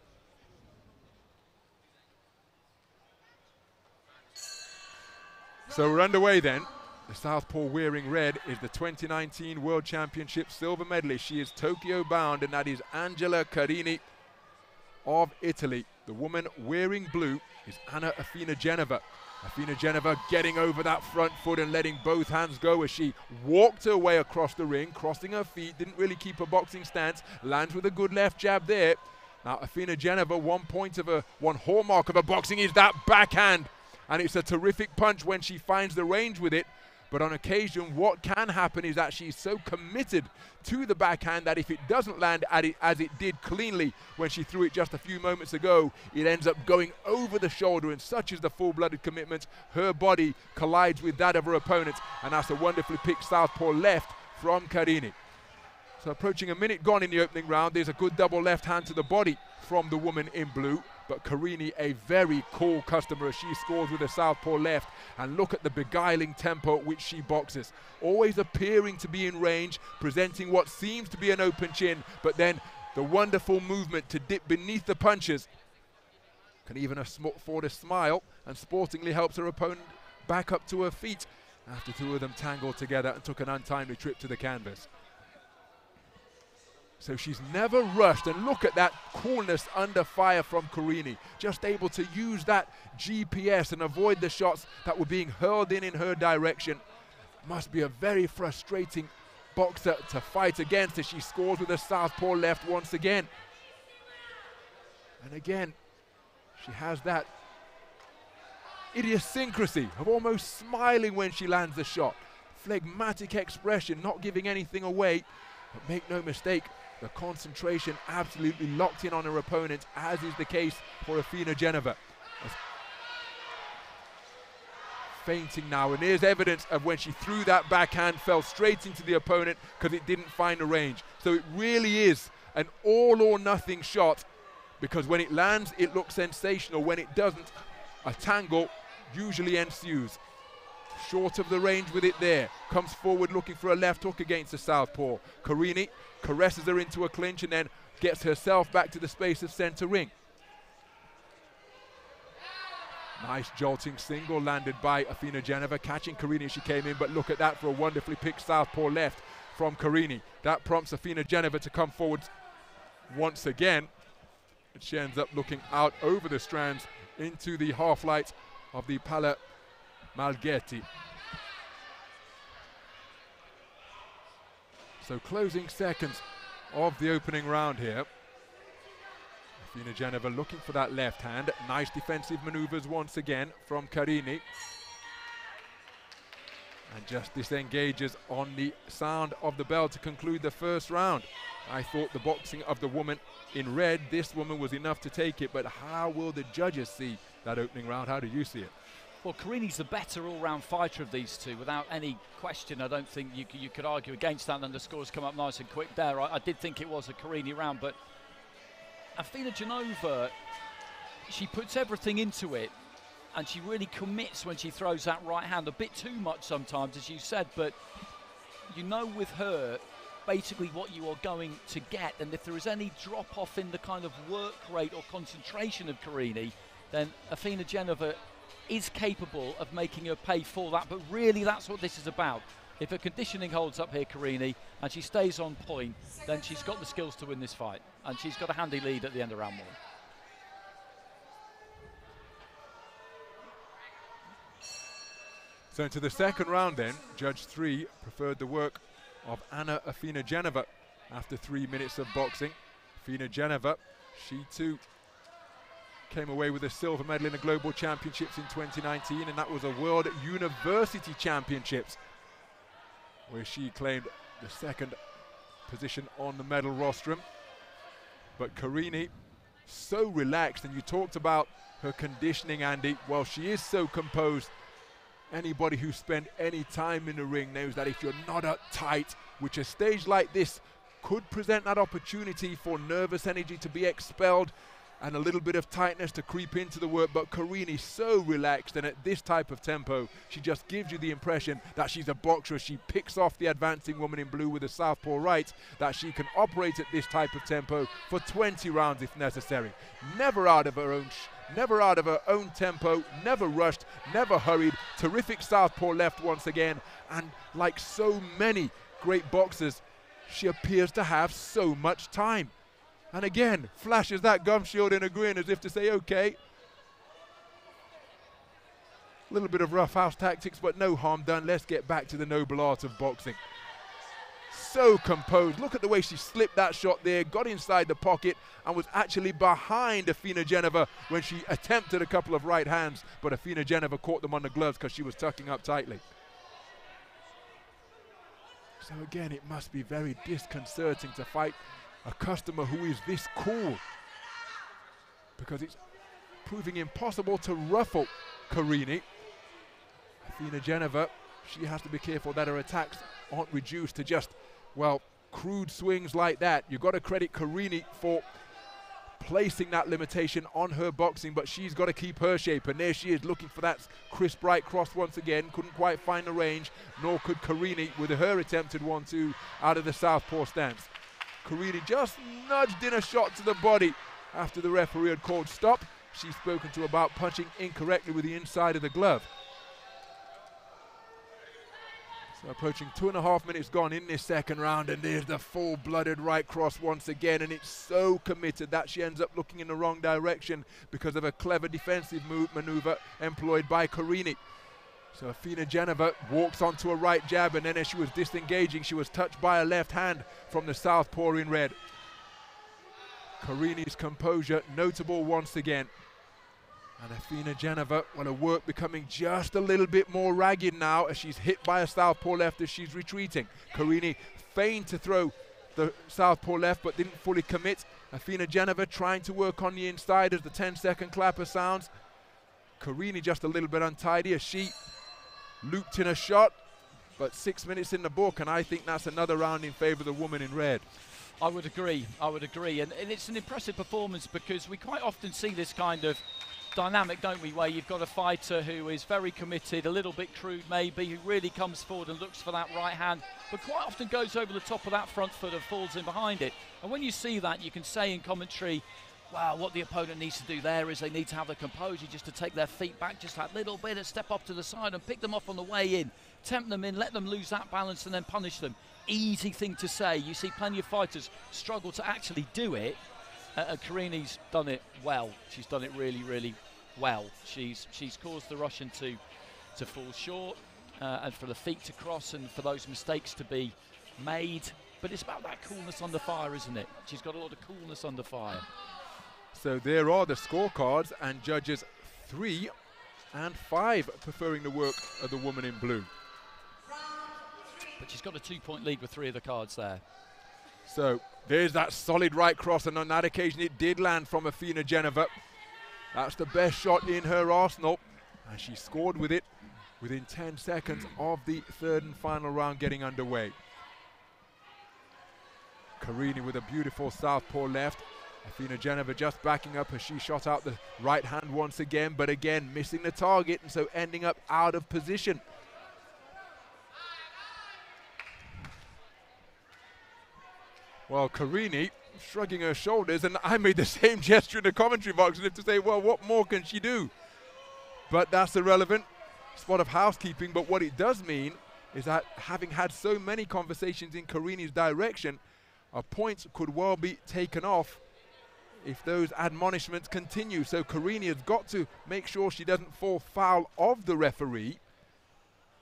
So we're underway then. The southpaw wearing red is the twenty nineteen World Championship silver medalist. She is Tokyo bound, and that is Angela Carini of Italy. The woman wearing blue is Anna Athena Geneva. Athena Geneva getting over that front foot and letting both hands go as she walked her way across the ring, crossing her feet, didn't really keep her boxing stance, lands with a good left jab there. Now Athena Geneva, one point of her, one hallmark of her boxing is that backhand, and it's a terrific punch when she finds the range with it. But on occasion, what can happen is that she's so committed to the backhand that if it doesn't land at it, as it did cleanly when she threw it just a few moments ago, it ends up going over the shoulder, and such is the full-blooded commitment. Her body collides with that of her opponent, and that's a wonderfully picked southpaw left from Carini. So approaching a minute gone in the opening round, there's a good double left hand to the body from the woman in blue. But Carini, a very cool customer as she scores with a southpaw left. And look at the beguiling tempo at which she boxes. Always appearing to be in range, presenting what seems to be an open chin, but then the wonderful movement to dip beneath the punches. Can even afford a smile, and sportingly helps her opponent back up to her feet after two of them tangled together and took an untimely trip to the canvas. So she's never rushed, and look at that coolness under fire from Carini. Just able to use that G P S and avoid the shots that were being hurled in in her direction. Must be a very frustrating boxer to fight against as she scores with a southpaw left once again. And again, she has that idiosyncrasy of almost smiling when she lands the shot. Phlegmatic expression, not giving anything away. But make no mistake, the concentration absolutely locked in on her opponent, as is the case for Athena Geneva. As fainting now, and there's evidence of when she threw that backhand, fell straight into the opponent because it didn't find a range. So it really is an all or nothing shot, because when it lands, it looks sensational. When it doesn't, a tangle usually ensues. Short of the range with it there. Comes forward looking for a left hook against the southpaw. Carini caresses her into a clinch and then gets herself back to the space of center ring. Nice jolting single landed by Athena Geneva, catching Carini as she came in, but look at that for a wonderfully picked southpaw left from Carini. That prompts Athena Geneva to come forward once again. And she ends up looking out over the strands into the half light of the Pala Malghetti. So closing seconds of the opening round here. Athena Geneva looking for that left hand. Nice defensive maneuvers once again from Carini. And just disengages on the sound of the bell to conclude the first round. I thought the boxing of the woman in red, this woman was enough to take it, but how will the judges see that opening round? How do you see it? Well, Carini's the better all-round fighter of these two, without any question. I don't think you, you could argue against that, and the scores come up nice and quick there. I, I did think it was a Carini round, but Athena Genova, she puts everything into it, and she really commits when she throws that right hand. A bit too much sometimes, as you said, but you know with her basically what you are going to get, and if there is any drop-off in the kind of work rate or concentration of Carini, then Athena Genova is capable of making her pay for that. But really, that's what this is about. If her conditioning holds up here, Carini, and she stays on point, then she's got the skills to win this fight, and she's got a handy lead at the end of round one. So into the second round then, Judge three preferred the work of Anna Afinogenova after three minutes of boxing. Afinogenova, she too came away with a silver medal in the Global Championships in twenty nineteen, and that was a World University Championships, where she claimed the second position on the medal rostrum. But Carini, so relaxed, and you talked about her conditioning, Andy. Well, she is so composed. Anybody who spent any time in the ring knows that if you're not uptight, which a stage like this could present that opportunity for nervous energy to be expelled and a little bit of tightness to creep into the work. But Carini so relaxed, and at this type of tempo, she just gives you the impression that she's a boxer. She picks off the advancing woman in blue with a southpaw right, that she can operate at this type of tempo for twenty rounds if necessary. Never out of her own sh never out of her own tempo, never rushed, never hurried. Terrific southpaw left once again, and like so many great boxers, she appears to have so much time. And again, flashes that gum shield in a grin as if to say, okay. A little bit of roughhouse tactics, but no harm done. Let's get back to the noble art of boxing. So composed. Look at the way she slipped that shot there, got inside the pocket, and was actually behind Afinogenova when she attempted a couple of right hands, but Afinogenova caught them on the gloves because she was tucking up tightly. So again, it must be very disconcerting to fight a customer who is this cool, because it's proving impossible to ruffle Carini. Afinogenova, she has to be careful that her attacks aren't reduced to just, well, crude swings like that. You've got to credit Carini for placing that limitation on her boxing, but she's got to keep her shape, and there she is looking for that crisp right cross once again. Couldn't quite find the range, nor could Carini with her attempted one two out of the southpaw stance. Carini just nudged in a shot to the body after the referee had called stop. She's spoken to about punching incorrectly with the inside of the glove. So approaching two and a half minutes gone in this second round, and there's the full-blooded right cross once again, and it's so committed that she ends up looking in the wrong direction because of a clever defensive move maneuver employed by Carini. So Afinogenova walks onto a right jab, and then as she was disengaging, she was touched by a left hand from the southpaw in red. Carini's composure notable once again. And Afinogenova, well, her work becoming just a little bit more ragged now as she's hit by a southpaw left as she's retreating. Carini feigned to throw the southpaw left but didn't fully commit. Afinogenova trying to work on the inside as the ten second clapper sounds. Carini just a little bit untidy as she looped in a shot, but six minutes in the book, and I think that's another round in favour of the woman in red. I would agree, I would agree, and, and it's an impressive performance because we quite often see this kind of dynamic, don't we, where you've got a fighter who is very committed, a little bit crude maybe, who really comes forward and looks for that right hand, but quite often goes over the top of that front foot and falls in behind it. And when you see that, you can say in commentary, wow, what the opponent needs to do there is they need to have the composure just to take their feet back just that little bit and step up to the side and pick them off on the way in, tempt them in, let them lose that balance and then punish them. Easy thing to say. You see plenty of fighters struggle to actually do it. Uh, and Carini's done it well. She's done it really, really well. She's she's caused the Russian to to fall short uh, and for the feet to cross and for those mistakes to be made. But it's about that coolness under fire, isn't it? She's got a lot of coolness under fire. So there are the scorecards, and judges three and five preferring the work of the woman in blue. But she's got a two-point lead with three of the cards there. So there's that solid right cross, and on that occasion it did land from Afinogenova. That's the best shot in her arsenal, and she scored with it within ten seconds of the third and final round getting underway. Carini with a beautiful southpaw left. Afinogenova just backing up as she shot out the right hand once again, but again missing the target, and so ending up out of position. Well, Carini shrugging her shoulders, and I made the same gesture in the commentary box as if to say, well, what more can she do? But that's irrelevant. Spot of housekeeping, but what it does mean is that having had so many conversations in Carini's direction, a point could well be taken off if those admonishments continue. So Carini has got to make sure she doesn't fall foul of the referee.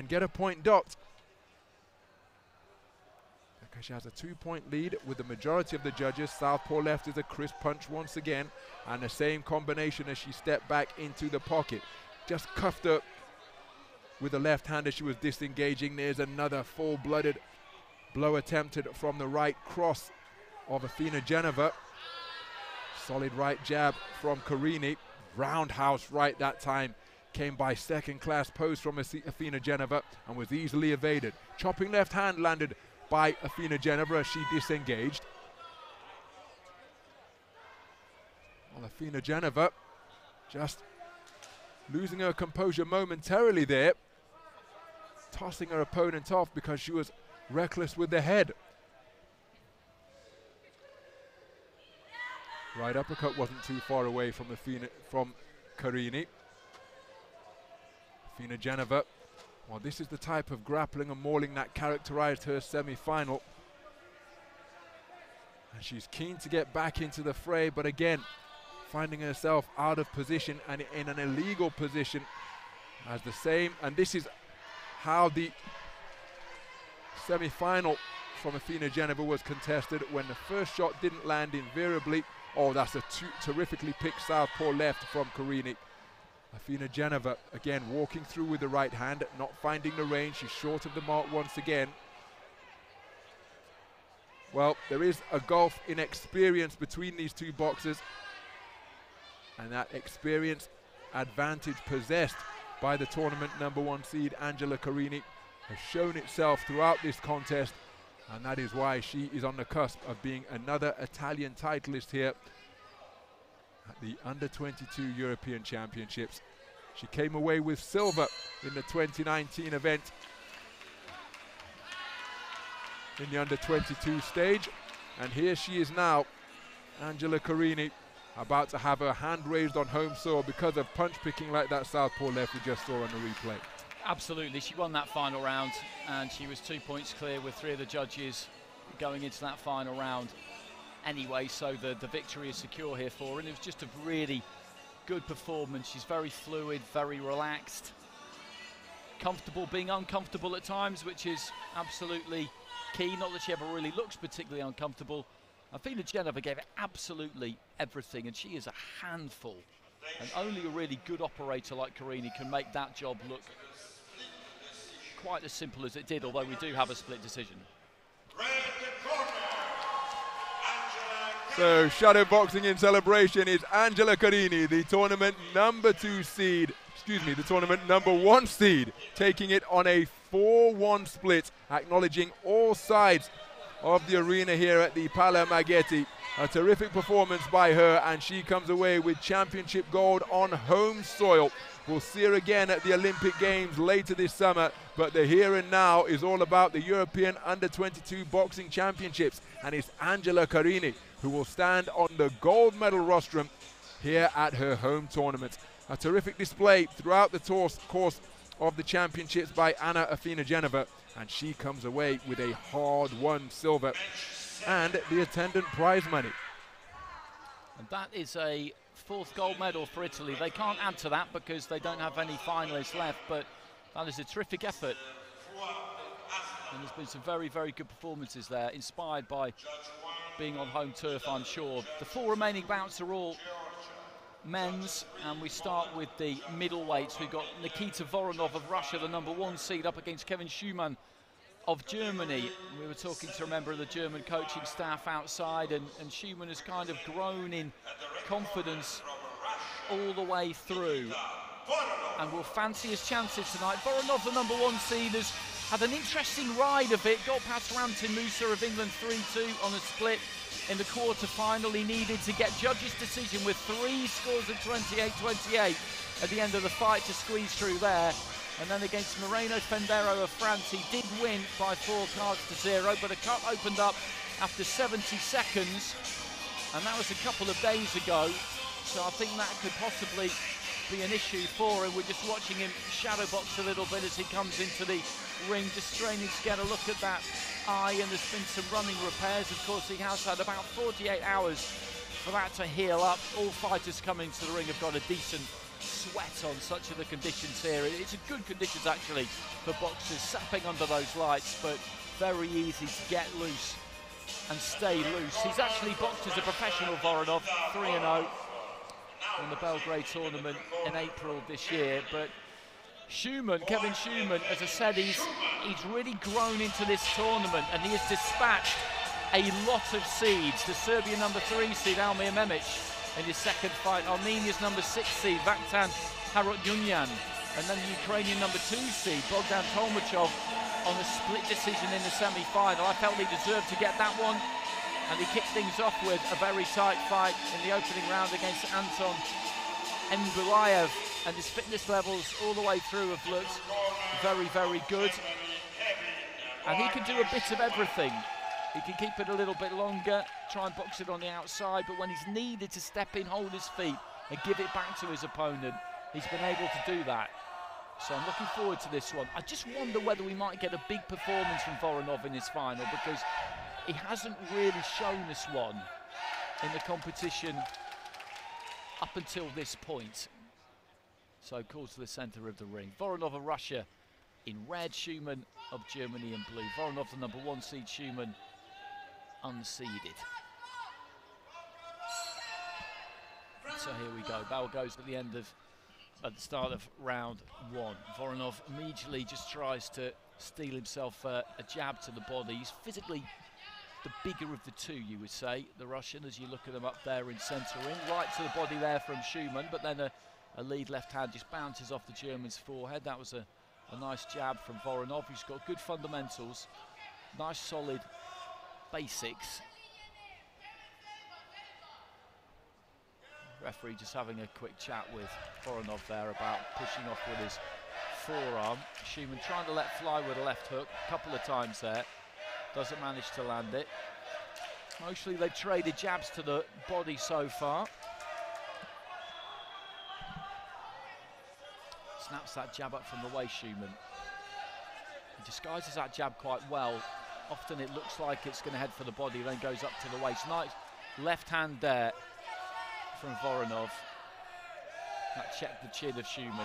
and get a point docked. Because she has a two-point lead with the majority of the judges. Southpaw left is a crisp punch once again, and the same combination as she stepped back into the pocket. Just cuffed her with the left hand as she was disengaging. There's another full-blooded blow attempted from the right cross of Athena Geneva. Solid right jab from Carini. Roundhouse right that time. Came by second-class pose from Athena Geneva and was easily evaded. Chopping left hand landed by Athena Geneva as she disengaged. Well, Athena Geneva just losing her composure momentarily there, tossing her opponent off because she was reckless with the head. Right uppercut wasn't too far away from Athena, from Carini. Athena Geneva, well, this is the type of grappling and mauling that characterized her semi-final. And she's keen to get back into the fray, but again, finding herself out of position and in an illegal position as the same. And this is how the semi-final from Athena Geneva was contested. When the first shot didn't land invariably. Oh, that's a terrifically picked southpaw left from Carini. Athena Geneva, again, walking through with the right hand, not finding the range. She's short of the mark once again. Well, there is a gulf in experience between these two boxers, and that experience advantage possessed by the tournament number one seed Angela Carini has shown itself throughout this contest, and that is why she is on the cusp of being another Italian titleist here at the under twenty-two European Championships. She came away with silver in the twenty nineteen event in the under twenty-two stage, and here she is now, Angela Carini, about to have her hand raised on home soil because of punch picking like that southpaw left we just saw on the replay. Absolutely, she won that final round, and she was two points clear with three of the judges going into that final round anyway, so the, the victory is secure here for her, and it was just a really good performance. She's very fluid, very relaxed, comfortable being uncomfortable at times, which is absolutely key. Not that she ever really looks particularly uncomfortable. Athena Geneva gave it absolutely everything, and she is a handful, and only a really good operator like Carini can make that job look quite as simple as it did, although we do have a split decision. So shadow boxing in celebration is Angela Carini, the tournament number two seed, excuse me, the tournament number one seed, taking it on a four one split, acknowledging all sides of the arena here at the Pala Maghetti. A terrific performance by her, and she comes away with championship gold on home soil. We'll see her again at the Olympic Games later this summer, but the here and now is all about the European under twenty-two Boxing Championships, and it's Angela Carini who will stand on the gold medal rostrum here at her home tournament. A terrific display throughout the course of the championships by Anna Athena Geneva, and she comes away with a hard-won silver and the attendant prize money. And that is a fourth gold medal for Italy. They can't add to that because they don't have any finalists left, but that is a terrific effort. And there's been some very, very good performances there, inspired by being on home turf, I'm sure. The four remaining bouts are all men's, and we start with the middleweights. We've got Nikita Voronov of Russia, the number one seed, up against Kevin Schumann of Germany. We were talking to a member of the German coaching staff outside, and, and Schumann has kind of grown in confidence all the way through and will fancy his chances tonight. Voronov, the number one seed, has had an interesting ride of it. Got past Ramtin Musa of England three two on a split in the quarter-final. He needed to get judges' decision with three scores of twenty-eight twenty-eight at the end of the fight to squeeze through there. And then against Moreno Fendero of France, he did win by four cards to zero, but a cut opened up after seventy seconds, and that was a couple of days ago. So I think that could possibly be an issue for him. We're just watching him shadow box a little bit as he comes into the ring, just straining to get a look at that eye, and there's been some running repairs. Of course, he has had about forty-eight hours for that to heal up. All fighters coming to the ring have got a decent sweat on, such are the conditions here. It's a good conditions actually for boxers, sapping under those lights, but very easy to get loose and stay loose. He's actually boxed as a professional, Voronov, three and oh in the Belgrade tournament in April this year. But Schumann, Kevin Schumann, as I said, he's, he's really grown into this tournament, and he has dispatched a lot of seeds. The Serbian number three seed, Almir Memic, in his second fight. Armenia's number six seed, Vaktan Harutyunyan. And then the Ukrainian number two seed, Bogdan Tolmachov, on a split decision in the semi-final. I felt he deserved to get that one, and he kicked things off with a very tight fight in the opening round against Anton Embulayev, and his fitness levels all the way through have looked very, very good. And he can do a bit of everything. He can keep it a little bit longer, try and box it on the outside, but when he's needed to step in, hold his feet, and give it back to his opponent, he's been able to do that. So I'm looking forward to this one. I just wonder whether we might get a big performance from Voronov in this final, because he hasn't really shown us one in the competition up until this point. So called to the centre of the ring. Voronov of Russia in red, Schumann of Germany in blue. Voronov the number one seed, Schumann unseeded. So here we go. Bell goes at the end of, at the start of round one. Voronov immediately just tries to steal himself uh, a jab to the body. He's physically the bigger of the two, you would say, the Russian, as you look at them up there in centre ring. Right to the body there from Schumann, but then a, a lead left hand just bounces off the German's forehead. That was a, a nice jab from Voronov, who's got good fundamentals, nice solid basics. Referee just having a quick chat with Voronov there about pushing off with his forearm. Schumann trying to let fly with a left hook a couple of times there. Doesn't manage to land it. Mostly they've traded jabs to the body so far. Snaps that jab up from the waist, Schumann. He disguises that jab quite well. Often it looks like it's going to head for the body, then goes up to the waist. Nice left hand there from Voronov. That checked the chin of Schumann.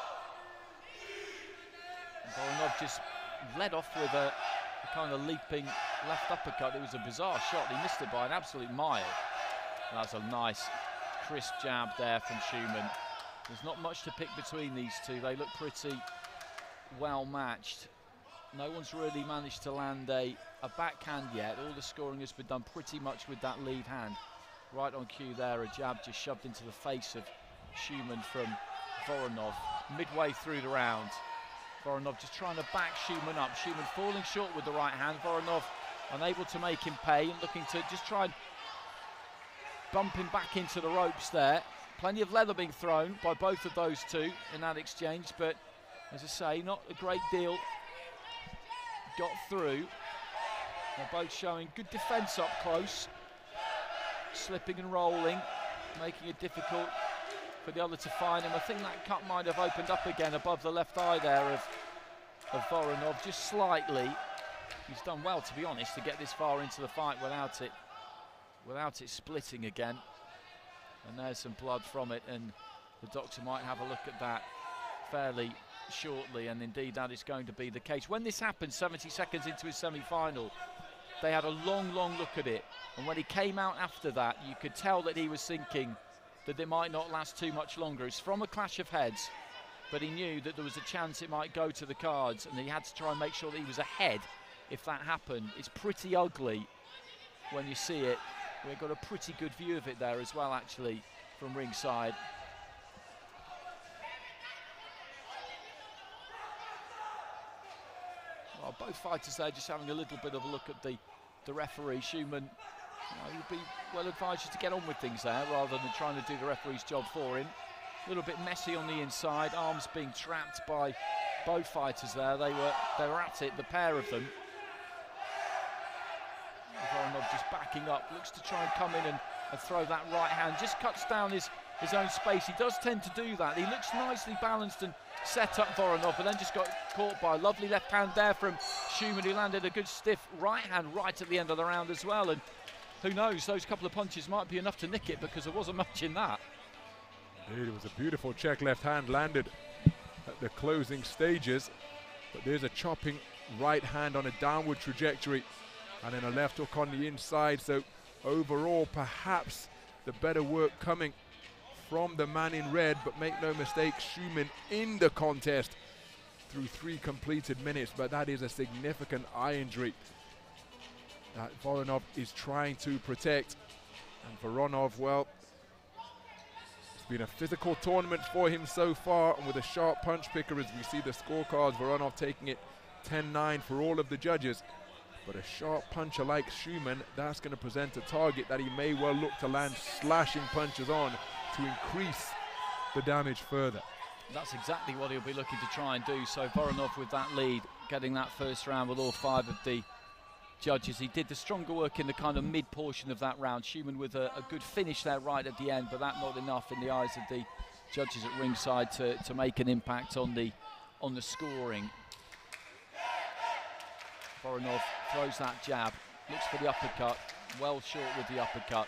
And Voronov just led off with a, a kind of leaping left uppercut. It was a bizarre shot. He missed it by an absolute mile. That's a nice, crisp jab there from Schumann. There's not much to pick between these two. They look pretty well matched. No one's really managed to land a, a backhand yet. All the scoring has been done pretty much with that lead hand. Right on cue there, a jab just shoved into the face of Schumann from Voronov. Midway through the round, Voronov just trying to back Schumann up. Schumann falling short with the right hand. Voronov unable to make him pay and looking to just try and bump him back into the ropes there. Plenty of leather being thrown by both of those two in that exchange, but as I say, not a great deal got through. They're both showing good defence up close, slipping and rolling, making it difficult for the other to find him. I think that cut might have opened up again above the left eye there of, of Voronov, just slightly. He's done well, to be honest, to get this far into the fight without it, without it splitting again. And there's some blood from it, and the doctor might have a look at that fairly shortly, and indeed that is going to be the case. When this happened, seventy seconds into his semi-final, they had a long, long look at it, and when he came out after that, you could tell that he was thinking that it might not last too much longer. It's from a clash of heads, but he knew that there was a chance it might go to the cards, and he had to try and make sure that he was ahead if that happened. It's pretty ugly when you see it. We've got a pretty good view of it there as well, actually, from ringside. Well, both fighters there just having a little bit of a look at the, the referee. Schumann, you know, he'd be well advised just to get on with things there rather than trying to do the referee's job for him. A little bit messy on the inside, arms being trapped by both fighters there. They were, they were at it, the pair of them. Voronov just backing up, looks to try and come in and, and throw that right hand, just cuts down his, his own space. He does tend to do that. He looks nicely balanced and set up, Voronov, but then just got caught by a lovely left hand there from Schumann, who landed a good stiff right hand right at the end of the round as well. And who knows, those couple of punches might be enough to nick it, because there wasn't much in that. It was a beautiful check left hand landed at the closing stages, but there's a chopping right hand on a downward trajectory and then a left hook on the inside. So overall, perhaps the better work coming from the man in red, but make no mistake, Schumann in the contest through three completed minutes, but that is a significant eye injury that Voronov is trying to protect. And Voronov, well, it's been a physical tournament for him so far, and with a sharp punch picker as we see the scorecards, Voronov taking it ten nine for all of the judges. But a sharp puncher like Schumann, that's going to present a target that he may well look to land slashing punches on to increase the damage further. That's exactly what he'll be looking to try and do. So Voronov with that lead, getting that first round with all five of the judges. He did the stronger work in the kind of mid portion of that round. Schumann with a, a good finish there right at the end, but that not enough in the eyes of the judges at ringside to, to make an impact on the on the scoring. Voronov throws that jab, looks for the uppercut, well short with the uppercut.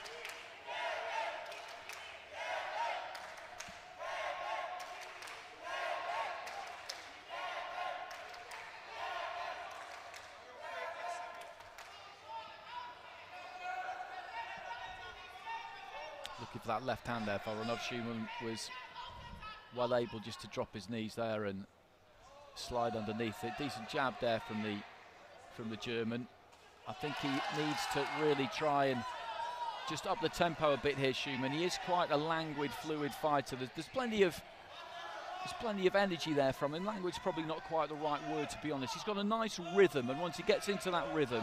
Looking for that left hand there, Voronov. Schumann was well able just to drop his knees there and slide underneath it. Decent jab there from the from the German. I think he needs to really try and just up the tempo a bit here, Schumann. He is quite a languid, fluid fighter. There's, there's plenty of there's plenty of energy there from him. Languid's probably not quite the right word, to be honest. He's got a nice rhythm, and once he gets into that rhythm,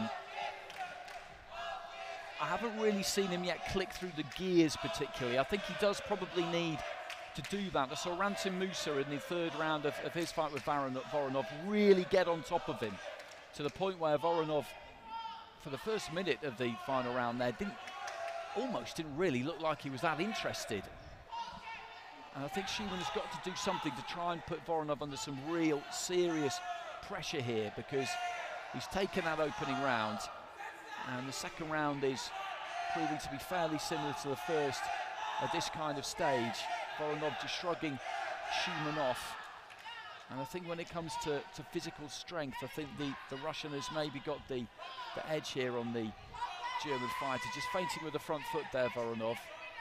I haven't really seen him yet click through the gears particularly. I think he does probably need to do that. I saw Ramtin Musa in the third round of, of his fight with Voronov really get on top of him, to the point where Voronov, for the first minute of the final round there, didn't almost didn't really look like he was that interested. And I think Schumann has got to do something to try and put Voronov under some real serious pressure here, because he's taken that opening round, and the second round is proving to be fairly similar to the first at this kind of stage. Voronov just shrugging Schumann off. And I think when it comes to, to physical strength, I think the, the Russian has maybe got the, the edge here on the German fighter. Just feinting with the front foot there, Voronov.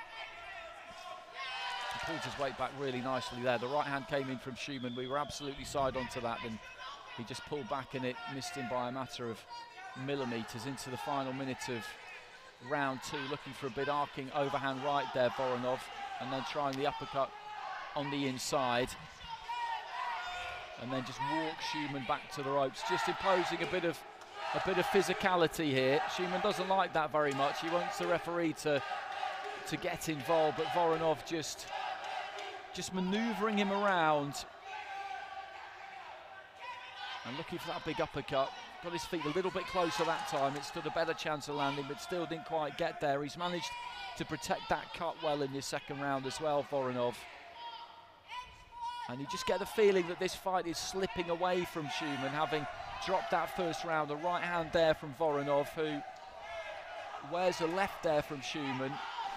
He pulled his weight back really nicely there. The right hand came in from Schumann. We were absolutely side on to that, and he just pulled back and it missed him by a matter of millimetres into the final minute of round two. Looking for a bit arcing overhand right there, Voronov, and then trying the uppercut on the inside. And then just walk Schumann back to the ropes, just imposing a bit of a bit of physicality here. Schumann doesn't like that very much. He wants the referee to to get involved, but Voronov just just manoeuvring him around and looking for that big uppercut. Got his feet a little bit closer that time. It stood a better chance of landing, but still didn't quite get there. He's managed to protect that cut well in his second round as well, Voronov. And you just get the feeling that this fight is slipping away from Schumann, having dropped that first round. The right hand there from Voronov, who wears a left there from Schumann.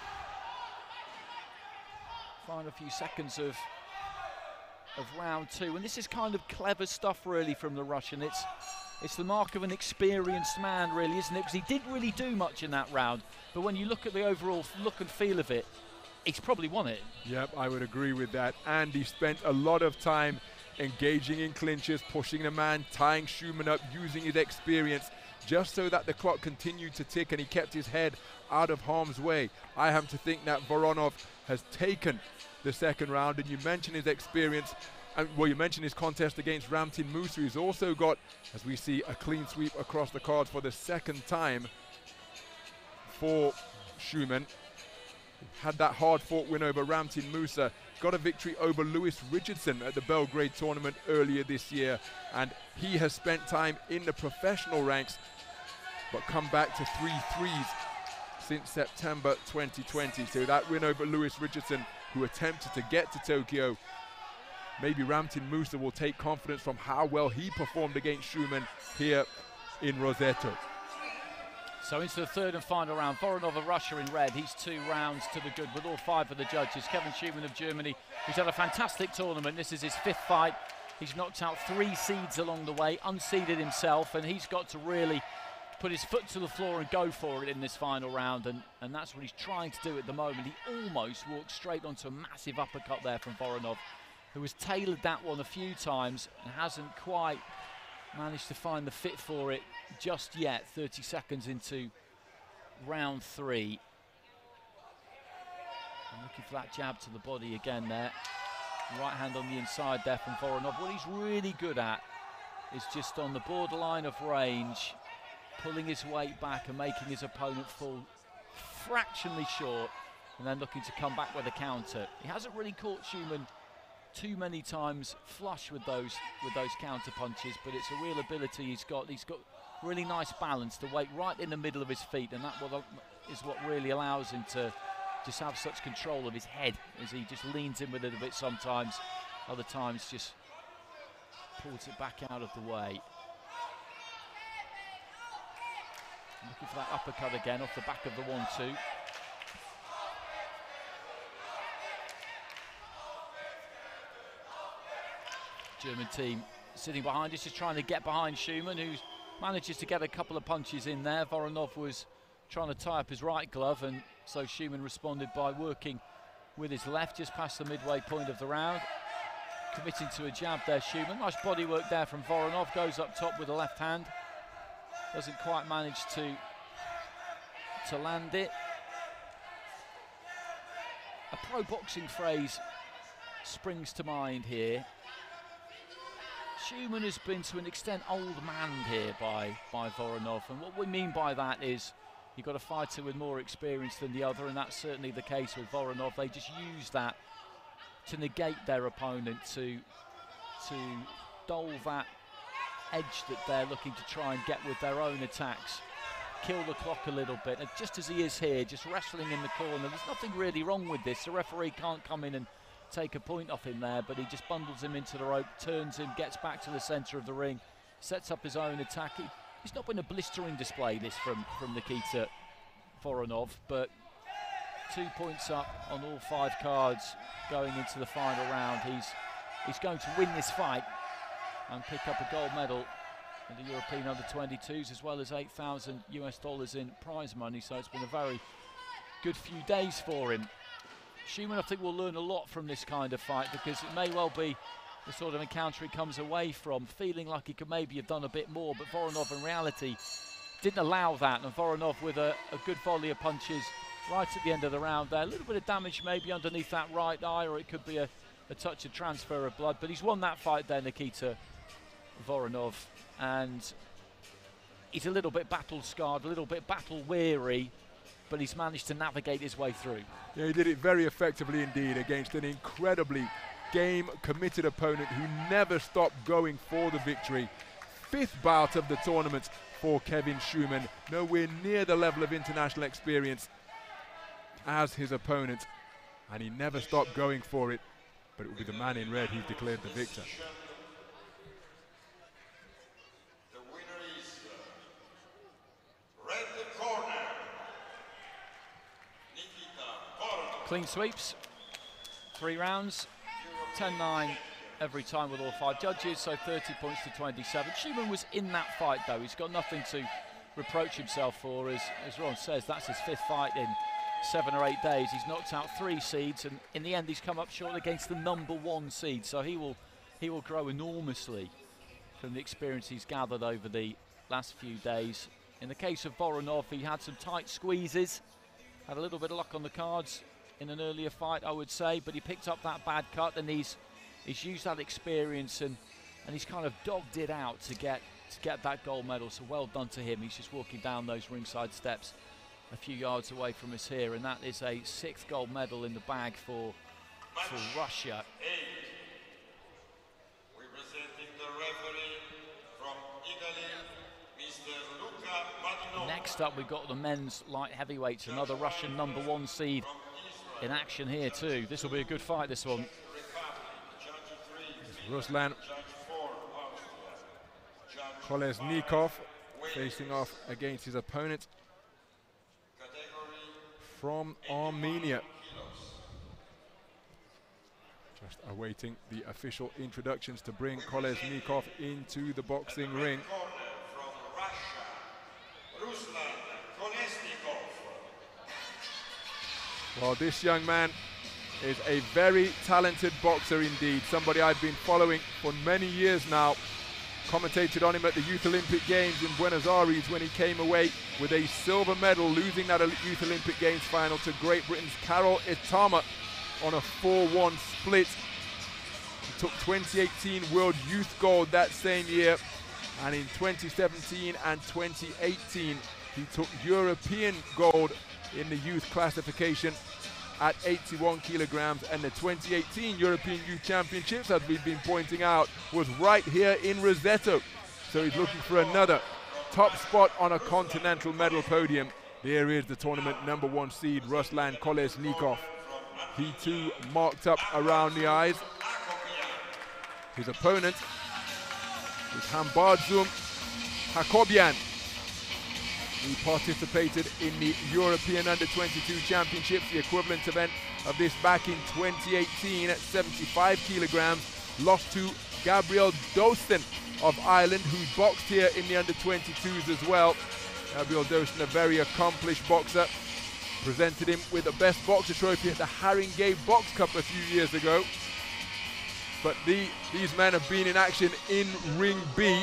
Final few seconds of, of round two. And this is kind of clever stuff, really, from the Russian. It's, it's the mark of an experienced man, really, isn't it? Because he didn't really do much in that round. But when you look at the overall look and feel of it, he's probably won it. Yep, I would agree with that. And he spent a lot of time engaging in clinches, pushing the man, tying Schumann up, using his experience, just so that the clock continued to tick and he kept his head out of harm's way. I have to think that Voronov has taken the second round, and you mentioned his experience, and well, you mentioned his contest against Ramtin Musa. He's also got, as we see, a clean sweep across the card for the second time for Schumann. Had that hard-fought win over Ramtin Musa, got a victory over Lewis Richardson at the Belgrade tournament earlier this year, and he has spent time in the professional ranks but come back to three threes since September twenty twenty. So that win over Lewis Richardson, who attempted to get to Tokyo, maybe Ramtin Musa will take confidence from how well he performed against Schumann here in Roseto. So into the third and final round. Voronov of Russia in red. He's two rounds to the good with all five of the judges. Kevin Schumann of Germany, who's had a fantastic tournament. This is his fifth fight. He's knocked out three seeds along the way, unseeded himself, and he's got to really put his foot to the floor and go for it in this final round, and, and that's what he's trying to do at the moment. He almost walked straight onto a massive uppercut there from Voronov, who has tailored that one a few times and hasn't quite managed to find the fit for it just yet. thirty seconds into round three. I'm looking for that jab to the body again there. Right hand on the inside there from Voronov. What he's really good at is just on the borderline of range, pulling his weight back and making his opponent fall fractionally short, and then looking to come back with a counter. He hasn't really caught Schumann too many times flush with those with those counter punches, but it's a real ability he's got. He's got really nice balance, the weight right in the middle of his feet, and that is what really allows him to just have such control of his head, as he just leans in with it a bit sometimes, other times just pulls it back out of the way. Looking for that uppercut again off the back of the one two. German team sitting behind us, just trying to get behind Schumann, who manages to get a couple of punches in there. Voronov was trying to tie up his right glove, and so Schumann responded by working with his left just past the midway point of the round. Committing to a jab there, Schumann. Nice body work there from Voronov, goes up top with the left hand. Doesn't quite manage to, to land it. A pro boxing phrase springs to mind here. Schumann has been to an extent old man here by, by Voronov, and what we mean by that is you've got a fighter with more experience than the other, and that's certainly the case with Voronov. They just use that to negate their opponent, to, to dull that edge that they're looking to try and get with their own attacks, kill the clock a little bit. And just as he is here, just wrestling in the corner, there's nothing really wrong with this. The referee can't come in and take a point off him there, but he just bundles him into the rope, turns him, gets back to the centre of the ring, sets up his own attack. He, he's not been a blistering display, this, from, from Nikita Voronov, but two points up on all five cards going into the final round. He's, he's going to win this fight and pick up a gold medal in the European under twenty-twos, as well as eight thousand US dollars in prize money. So it's been a very good few days for him. Schumann, I think, will learn a lot from this kind of fight, because it may well be the sort of encounter he comes away from feeling like he could maybe have done a bit more, but Voronov in reality didn't allow that, and Voronov with a, a good volley of punches right at the end of the round there. A little bit of damage maybe underneath that right eye, or it could be a, a touch of transfer of blood, but he's won that fight there, Nikita Voronov, and he's a little bit battle scarred, a little bit battle weary, but he's managed to navigate his way through. Yeah, he did it very effectively indeed against an incredibly game-committed opponent who never stopped going for the victory. Fifth bout of the tournament for Kevin Schumann, nowhere near the level of international experience as his opponent, and he never stopped going for it, but it will be the man in red who's declared the victor. Clean sweeps, three rounds, ten nine every time with all five judges, so thirty points to twenty-seven. Schumann was in that fight though, he's got nothing to reproach himself for. As, as Ron says, that's his fifth fight in seven or eight days. He's knocked out three seeds, and in the end he's come up short against the number one seed, so he will, he will grow enormously from the experience he's gathered over the last few days. In the case of Voronov, he had some tight squeezes, had a little bit of luck on the cards in an earlier fight, I would say, but he picked up that bad cut, and he's he's used that experience, and and he's kind of dogged it out to get to get that gold medal. So well done to him. He's just walking down those ringside steps a few yards away from us here, and that is a sixth gold medal in the bag for for Russia. Eight. Representing the referee from Italy, Mister Luca Badinotto. Next up, we've got the men's light heavyweights, another Russian number one seed in action here too. This will be a good fight, this one. Ruslan Kolesnikov facing off against his opponent, from Armenia. Just awaiting the official introductions to bring Kolesnikov into the boxing ring. Well, this young man is a very talented boxer indeed, somebody I've been following for many years now. Commentated on him at the Youth Olympic Games in Buenos Aires when he came away with a silver medal, losing that Youth Olympic Games final to Great Britain's Karol Itama on a four one split. He took twenty eighteen World Youth Gold that same year, and in twenty seventeen and twenty eighteen he took European gold in the youth classification at eighty-one kilograms, and the twenty eighteen European Youth Championships, as we've been pointing out, was right here in Roseto. So he's looking for another top spot on a continental medal podium. There is the tournament number one seed, Ruslan Kolesnikov. He too marked up around the eyes. His opponent is Hambadzum Hakobian. He participated in the European under twenty-two Championships, the equivalent event of this back in twenty eighteen at seventy-five kilograms. Lost to Gabriel Dostin of Ireland, who boxed here in the under twenty-twos as well. Gabriel Dostin, a very accomplished boxer. Presented him with the best boxer trophy at the Haringey Box Cup a few years ago. But the, these men have been in action in Ring B.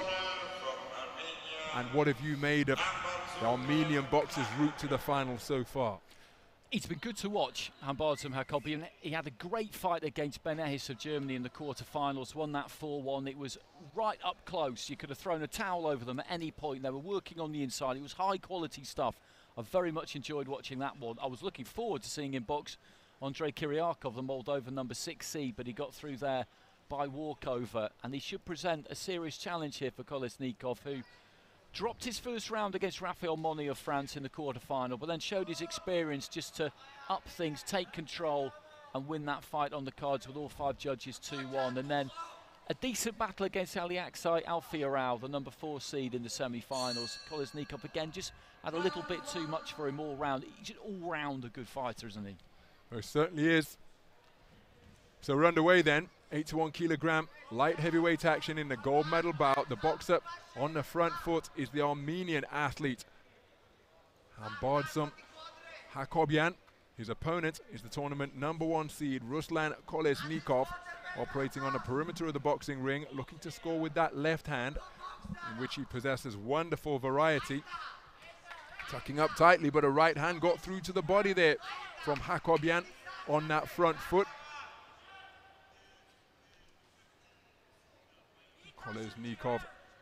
And what have you made of the Armenian boxer's route to the final so far? It's been good to watch Hambadzum Hakobian. He had a great fight against Ben Ehis of Germany in the quarterfinals, won that four one. It was right up close. You could have thrown a towel over them at any point. They were working on the inside. It was high quality stuff. I very much enjoyed watching that one. I was looking forward to seeing him box Andrei Kiriakov, the Moldovan number six seed, but he got through there by walkover, and he should present a serious challenge here for Kolesnikov, who dropped his first round against Raphael Moni of France in the quarterfinal, but then showed his experience just to up things, take control, and win that fight on the cards with all five judges two one. And then a decent battle against Aliaksai Alfiarao, the number four seed in the semi-finals. Kolesnikov again just had a little bit too much for him all round. He's just all round a good fighter, isn't he? Well, certainly is. So we're underway then. eighty-one kilogram light heavyweight action in the gold medal bout. The boxer on the front foot is the Armenian athlete Hambadzum Hakobian. His opponent is the tournament number one seed Ruslan Kolesnikov, operating on the perimeter of the boxing ring, looking to score with that left hand, in which he possesses wonderful variety. Tucking up tightly, but a right hand got through to the body there from Hakobian on that front foot. Kolesnikov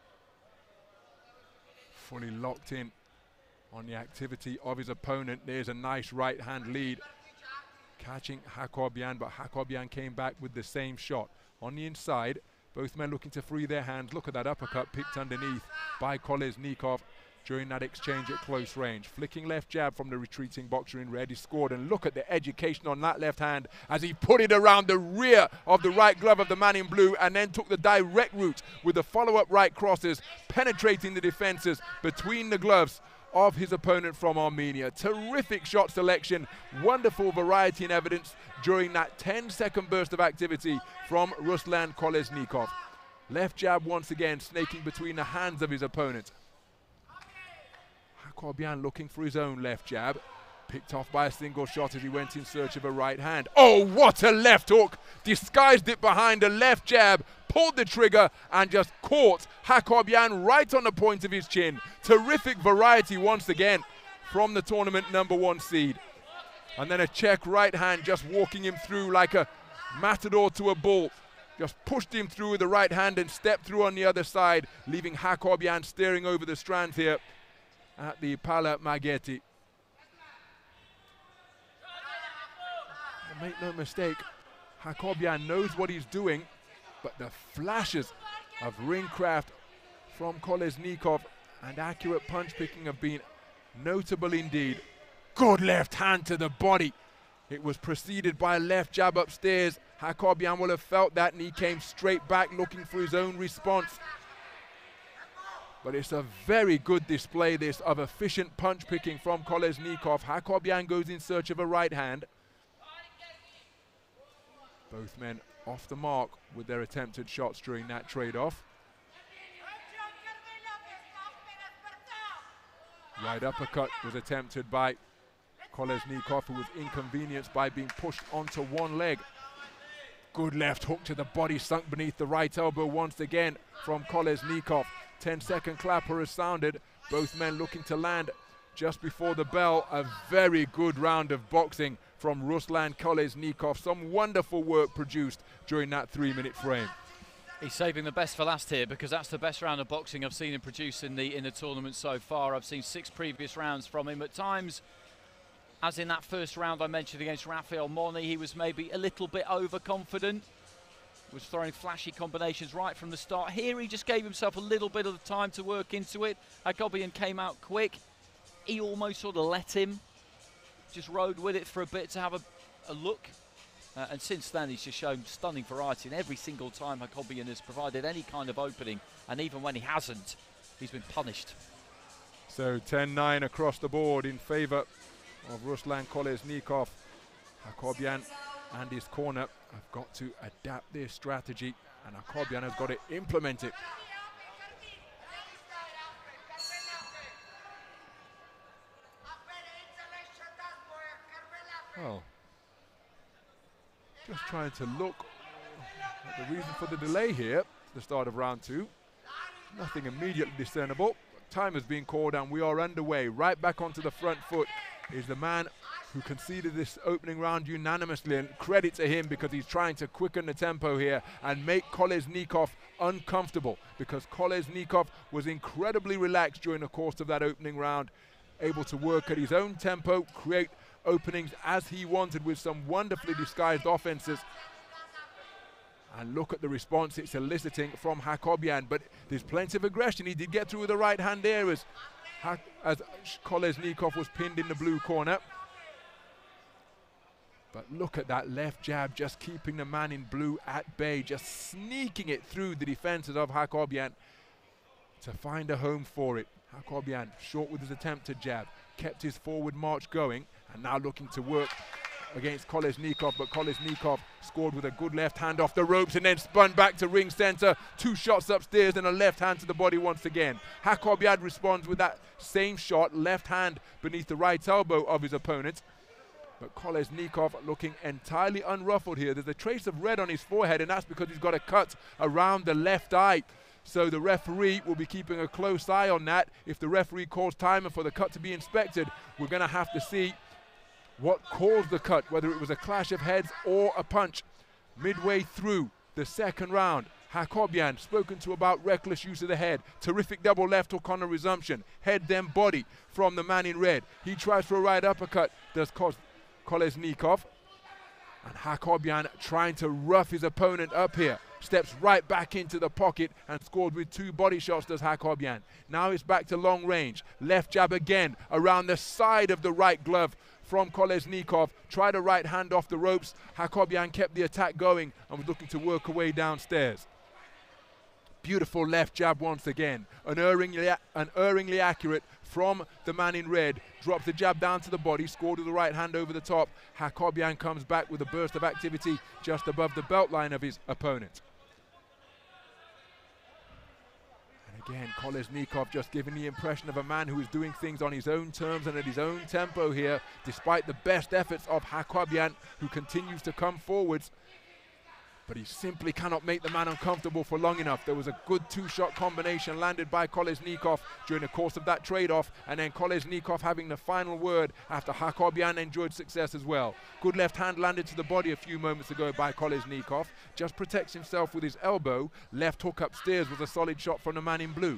fully locked in on the activity of his opponent. There's a nice right hand lead, catching Hakobian, but Hakobian came back with the same shot. On the inside, both men looking to free their hands. Look at that uppercut picked underneath by Kolesnikov during that exchange at close range. Flicking left jab from the retreating boxer in red. He scored, and look at the education on that left hand as he put it around the rear of the right glove of the man in blue, and then took the direct route with the follow-up right crosses, penetrating the defenses between the gloves of his opponent from Armenia. Terrific shot selection, wonderful variety and evidence during that ten second burst of activity from Ruslan Kolesnikov. Left jab once again snaking between the hands of his opponent. Hakobian looking for his own left jab, picked off by a single shot as he went in search of a right hand. Oh, what a left hook! Disguised it behind a left jab, pulled the trigger and just caught Hakobian right on the point of his chin. Terrific variety once again from the tournament number one seed. And then a check right hand just walking him through like a matador to a bull. Just pushed him through with the right hand and stepped through on the other side, leaving Hakobian staring over the strands here at the Pala Mageti. Make no mistake, Hakobian knows what he's doing, but the flashes of ring craft from Kolesnikov and accurate punch picking have been notable indeed. Good left hand to the body. It was preceded by a left jab upstairs. Hakobian will have felt that, and he came straight back looking for his own response. but it's a very good display this of efficient punch picking from Kolesnikov. Hakobian goes in search of a right hand. Both men off the mark with their attempted shots during that trade-off. Right uppercut was attempted by Kolesnikov, who was inconvenienced by being pushed onto one leg. Good left hook to the body, sunk beneath the right elbow once again from Kolesnikov. ten second clapper has sounded. Both men looking to land just before the bell. A very good round of boxing from Ruslan Kolesnikov. Some wonderful work produced during that three minute frame. He's saving the best for last here, because that's the best round of boxing I've seen him produce in the in the tournament so far. I've seen six previous rounds from him. At times, as in that first round I mentioned against Rafael Moni, he was maybe a little bit overconfident, was throwing flashy combinations right from the start. Here he just gave himself a little bit of time to work into it. Hakobian came out quick. He almost sort of let him, just rode with it for a bit to have a, a look. Uh, and since then he's just shown stunning variety, and every single time Hakobian has provided any kind of opening, and even when he hasn't, he's been punished. So ten nine across the board in favour of Ruslan Kolesnikov. Hakobian and his corner have got to adapt their strategy, and Hakobian has got to implement it. Oh. Just trying to look at the reason for the delay here at the start of round two. Nothing immediately discernible. Time has been called and we are underway. Right back onto the front foot is the man who conceded this opening round unanimously, and credit to him because he's trying to quicken the tempo here and make Kolesnikov uncomfortable, because Kolesnikov was incredibly relaxed during the course of that opening round, able to work at his own tempo, create openings as he wanted with some wonderfully disguised offenses. And look at the response it's eliciting from Hakobian, but there's plenty of aggression. He did get through with the right hand there as, ha as Kolesnikov was pinned in the blue corner. But look at that left jab, just keeping the man in blue at bay, just sneaking it through the defenses of Hakobian to find a home for it. Hakobian short with his attempted jab, kept his forward march going, and now looking to work against Kolesnikov, but Kolesnikov scored with a good left hand off the ropes and then spun back to ring center. Two shots upstairs and a left hand to the body once again. Hakobian responds with that same shot, left hand beneath the right elbow of his opponent. But Kolesnikov looking entirely unruffled here. There's a trace of red on his forehead, and that's because he's got a cut around the left eye. So the referee will be keeping a close eye on that. If the referee calls timer for the cut to be inspected, we're going to have to see what caused the cut, whether it was a clash of heads or a punch. Midway through the second round, Hakobian spoken to about reckless use of the head. Terrific double left hook on a resumption. Head then body from the man in red. He tries for a right uppercut, does Kolesnikov. And Hakobian trying to rough his opponent up here. Steps right back into the pocket and scored with two body shots, does Hakobian. Now it's back to long range. Left jab again around the side of the right glove from Kolesnikov. Tried a right hand off the ropes. Hakobian kept the attack going and was looking to work away downstairs. Beautiful left jab once again. Unerringly, unerringly accurate from the man in red. Drops the jab down to the body, scored with the right hand over the top. Hakobian comes back with a burst of activity just above the belt line of his opponent. And again, Kolesnikov just giving the impression of a man who is doing things on his own terms and at his own tempo here, despite the best efforts of Hakobian, who continues to come forwards. But he simply cannot make the man uncomfortable for long enough. There was a good two-shot combination landed by Kolesnikov during the course of that trade-off, and then Kolesnikov having the final word after Hakobian enjoyed success as well. Good left hand landed to the body a few moments ago by Kolesnikov. Just protects himself with his elbow. Left hook upstairs was a solid shot from the man in blue.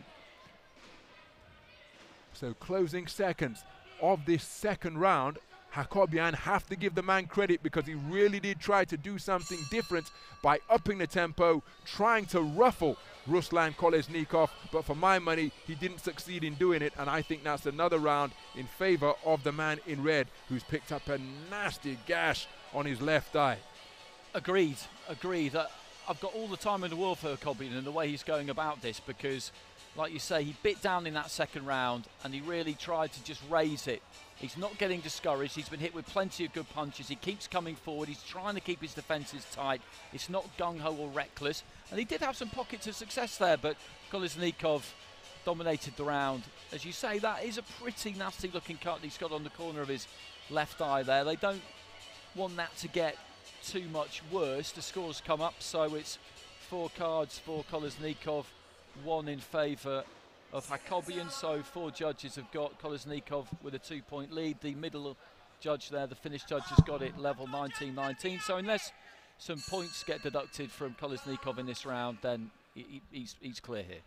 So closing seconds of this second round, Hakobian have to give the man credit because he really did try to do something different by upping the tempo, trying to ruffle Ruslan Kolesnikov, but for my money, he didn't succeed in doing it, and I think that's another round in favor of the man in red, who's picked up a nasty gash on his left eye. Agreed, agreed. Uh, I've got all the time in the world for Hakobian and the way he's going about this, because like you say, he bit down in that second round and he really tried to just raise it. He's not getting discouraged. He's been hit with plenty of good punches. He keeps coming forward. He's trying to keep his defences tight. It's not gung-ho or reckless. And he did have some pockets of success there, but Kolesnikov dominated the round. As you say, that is a pretty nasty looking cut he's got on the corner of his left eye there. They don't want that to get too much worse. The scores come up, so it's four cards for Kolesnikov, one in favour of Hakobian. So four judges have got Kolesnikov with a two-point lead. The middle judge there, the Finnish judge, has got it level nineteen nineteen. So unless some points get deducted from Kolesnikov in this round, then he, he's, he's clear here.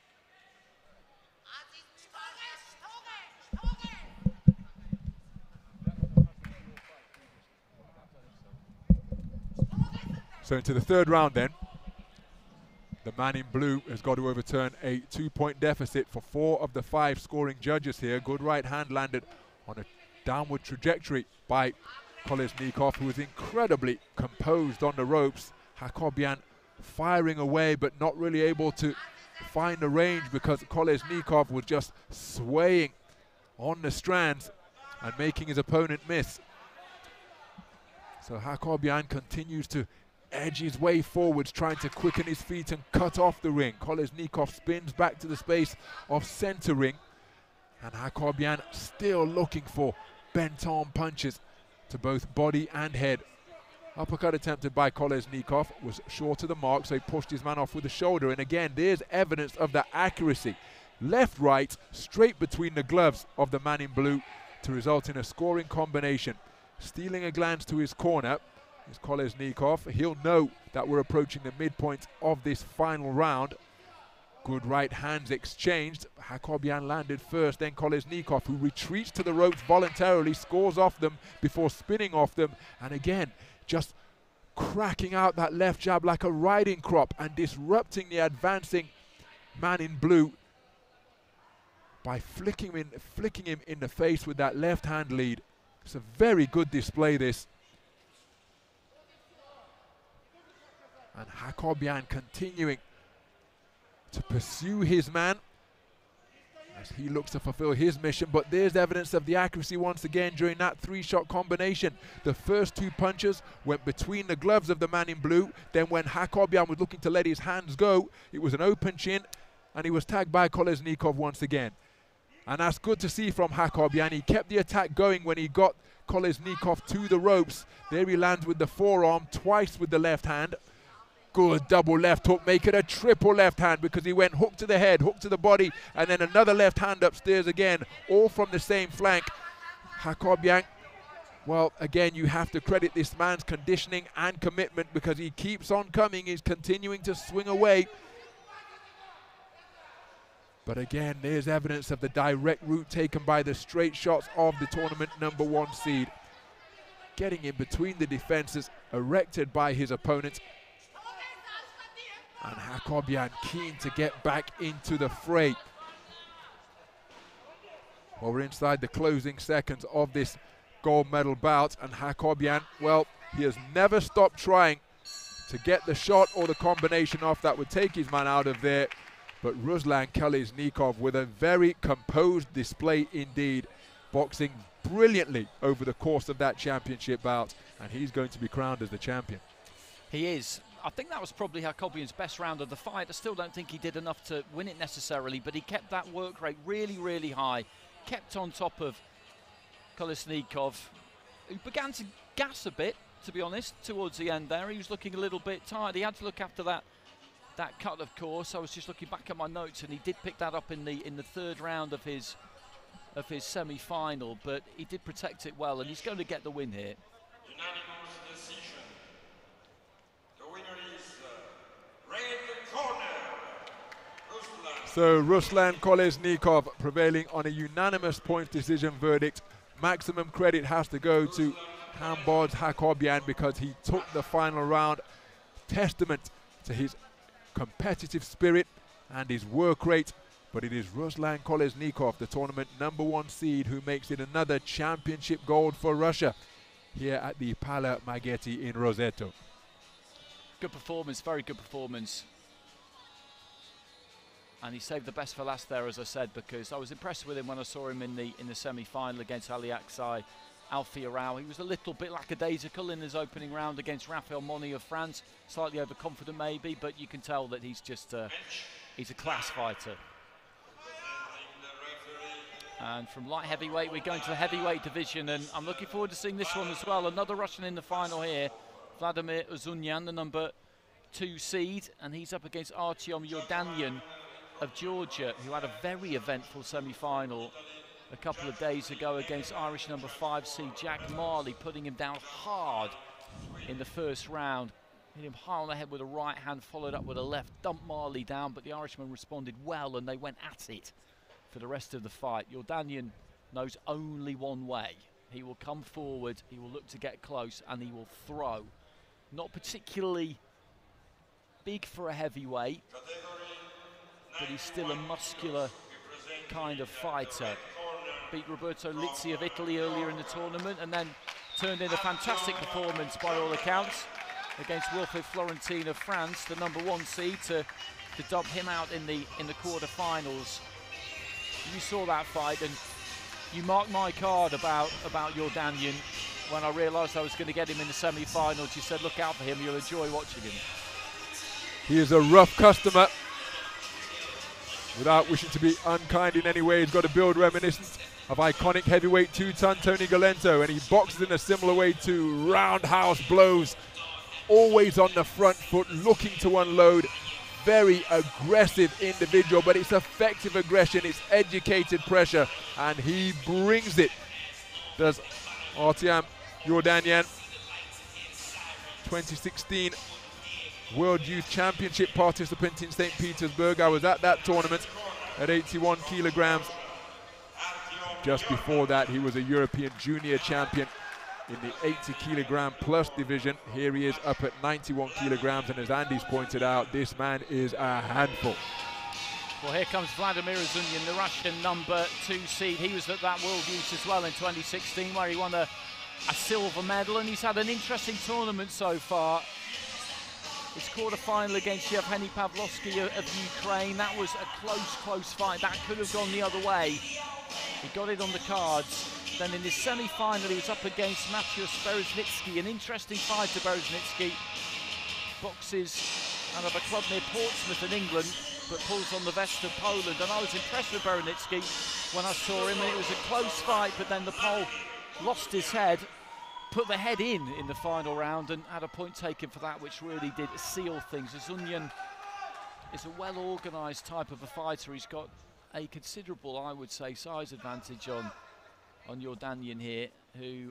So into the third round then. The man in blue has got to overturn a two-point deficit for four of the five scoring judges here. Good right hand landed on a downward trajectory by Kolesnikov, who was incredibly composed on the ropes. Hakobian firing away, but not really able to find the range because Kolesnikov was just swaying on the strands and making his opponent miss. So Hakobian continues to edge his way forwards, trying to quicken his feet and cut off the ring. Kolesnikov spins back to the space of center ring, and Hakobian still looking for bent-arm punches to both body and head. Uppercut attempted by Kolesnikov was short of the mark, so he pushed his man off with the shoulder, and again there's evidence of the accuracy. Left, right, straight between the gloves of the man in blue to result in a scoring combination. Stealing a glance to his corner is Kolesnikov. He'll know that we're approaching the midpoint of this final round. Good right hands exchanged. Hakobian landed first, then Kolesnikov, who retreats to the ropes voluntarily, scores off them before spinning off them, and again just cracking out that left jab like a riding crop and disrupting the advancing man in blue by flicking him in, flicking him in the face with that left hand lead. It's a very good display, this. And Hakobian continuing to pursue his man as he looks to fulfill his mission, but there's evidence of the accuracy once again during that three-shot combination. The first two punches went between the gloves of the man in blue. Then when Hakobian was looking to let his hands go, it was an open chin, and he was tagged by Kolesnikov once again. And that's good to see from Hakobian. He kept the attack going when he got Kolesnikov to the ropes. There he lands with the forearm, twice with the left hand. Good double left hook, make it a triple left hand because he went hook to the head, hook to the body, and then another left hand upstairs again, all from the same flank. Hakobian, well, again, you have to credit this man's conditioning and commitment because he keeps on coming. He's continuing to swing away. But again, there's evidence of the direct route taken by the straight shots of the tournament number one seed. Getting in between the defenses, erected by his opponent. And Hakobian keen to get back into the fray. Well, we're inside the closing seconds of this gold medal bout, and Hakobian, well, he has never stopped trying to get the shot or the combination off that would take his man out of there. But Ruslan Kolesnikov with a very composed display indeed, boxing brilliantly over the course of that championship bout, and he's going to be crowned as the champion. He is. I think that was probably Hakobian's best round of the fight. I still don't think he did enough to win it necessarily, but he kept that work rate really, really high. Kept on top of Kolesnikov, who began to gas a bit, to be honest, towards the end there. He was looking a little bit tired. He had to look after that that cut, of course. I was just looking back at my notes, and he did pick that up in the in the third round of his of his semi-final, but he did protect it well, and he's going to get the win here. Unanimous decision. The winner is uh, red corner, Ruslan. So Ruslan Kolesnikov prevailing on a unanimous points decision verdict. Maximum credit has to go to Hambod's Hakobian because he took the final round. Testament to his competitive spirit and his work rate. But it is Ruslan Kolesnikov, the tournament number one seed, who makes it another championship gold for Russia here at the Pala Maghetti in Roseto. Good performance, very good performance. and he saved the best for last there, as I said, because I was impressed with him when I saw him in the in the semi-final against Ali Aksai Alfie Arau. He was a little bit lackadaisical in his opening round against Raphael Moni of France, slightly overconfident maybe, but you can tell that he's just uh, he's a class fighter. And from light heavyweight we're going to the heavyweight division, and I'm looking forward to seeing this one as well. Another Russian in the final here, Vladimir Uzunyan, the number two seed, and he's up against Artyom Yordanyan of Georgia, who had a very eventful semi-final a couple of days ago against Irish number five seed Jack Marley, putting him down hard in the first round. Hit him high on the head with a right hand, followed up with a left, dumped Marley down, but the Irishman responded well and they went at it for the rest of the fight. Yordanyan knows only one way. He will come forward, he will look to get close, and he will throw. Not particularly big for a heavyweight, but he's still a muscular kind of fighter. Beat Roberto Lizzi of Italy earlier in the tournament, and then turned in a fantastic performance by all accounts against Wilfried Florentin of France, the number one seed, to, to dump him out in the in the quarterfinals. You saw that fight, and you marked my card about about Yordanyan when I realised I was going to get him in the semi-finals. You said, look out for him, you'll enjoy watching him. He is a rough customer. Without wishing to be unkind in any way, he's got a build reminiscent of iconic heavyweight two-ton Tony Galento, and he boxes in a similar way to roundhouse blows, always on the front foot, looking to unload. Very aggressive individual, but it's effective aggression, it's educated pressure, and he brings it. Does Artyom Yordanyan, twenty sixteen World Youth Championship participant in Saint Petersburg. I was at that tournament at eighty-one kilograms. Just before that, he was a European junior champion in the eighty kilogram plus division. Here he is up at ninety-one kilograms, and as Andy's pointed out, this man is a handful. Well, here comes Vladimir Uzunyan, the Russian number two seed. He was at that World Youth as well in twenty sixteen, where he won a, a silver medal, and he's had an interesting tournament so far. His quarter-final against Yevgeny Pavlovsky of, of Ukraine, that was a close, close fight. That could have gone the other way. He got it on the cards. Then in his semi-final, he was up against Mateusz Bereznitsky, an interesting fighter. Bereznitsky boxes out of a club near Portsmouth in England, but pulls on the vest of Poland. And I was impressed with Bereznitsky when I saw him, and it was a close fight, but then the Pole lost his head, put the head in in the final round, and had a point taken for that, which really did seal things. Uzunyan is a well-organised type of a fighter. He's got a considerable, I would say, size advantage on on Yordanyan here, who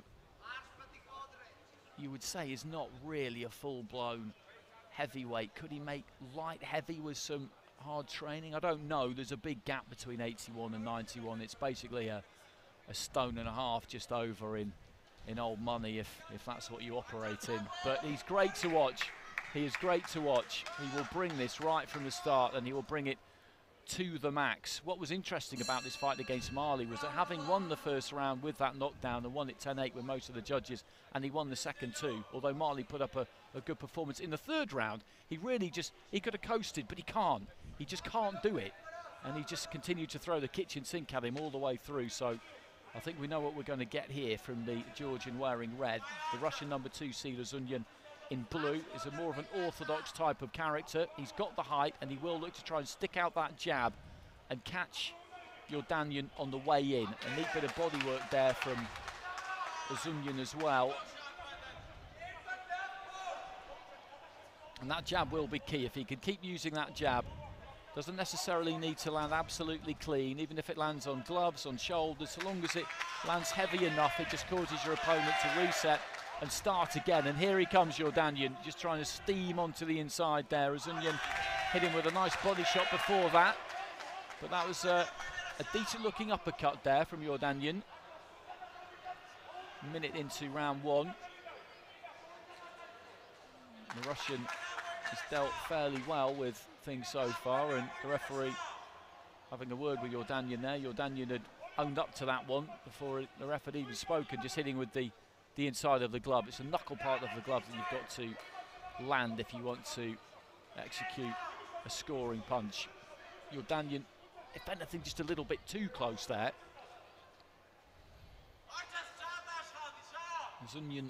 you would say is not really a full-blown heavyweight. Could he make light heavy with some hard training? I don't know. There's a big gap between eighty-one and ninety-one. It's basically a, a stone and a half just over in in old money, if if that's what you operate in. But he's great to watch. He is great to watch. He will bring this right from the start, and he will bring it to the max. What was interesting about this fight against Marley was that, having won the first round with that knockdown and won it ten eight with most of the judges, and he won the second too, although Marley put up a, a good performance in the third round, he really just, he could have coasted, but he can't. He just can't do it, and he just continued to throw the kitchen sink at him all the way through. So I think we know what we're going to get here from the Georgian wearing red. The Russian number two seed, Uzunyan, in blue, is a more of an orthodox type of character. He's got the height, and he will look to try and stick out that jab and catch Yordanyan on the way in. A neat bit of body work there from Uzunyan as well. And that jab will be key. If he can keep using that jab, doesn't necessarily need to land absolutely clean, even if it lands on gloves, on shoulders, so long as it lands heavy enough, it just causes your opponent to reset and start again. And here he comes, Yordanyan, just trying to steam onto the inside there. Uzunyan hit him with a nice body shot before that, but that was a, a decent looking uppercut there from Yordanyan. A minute into round one. The Russian has dealt fairly well with things so far, and the referee having a word with Yordanyan there. Yordanyan had owned up to that one before it, the ref had even spoken, just hitting with the the inside of the glove. It's a knuckle part of the glove that you've got to land if you want to execute a scoring punch. Jordanyan, if anything, just a little bit too close there. Zunyan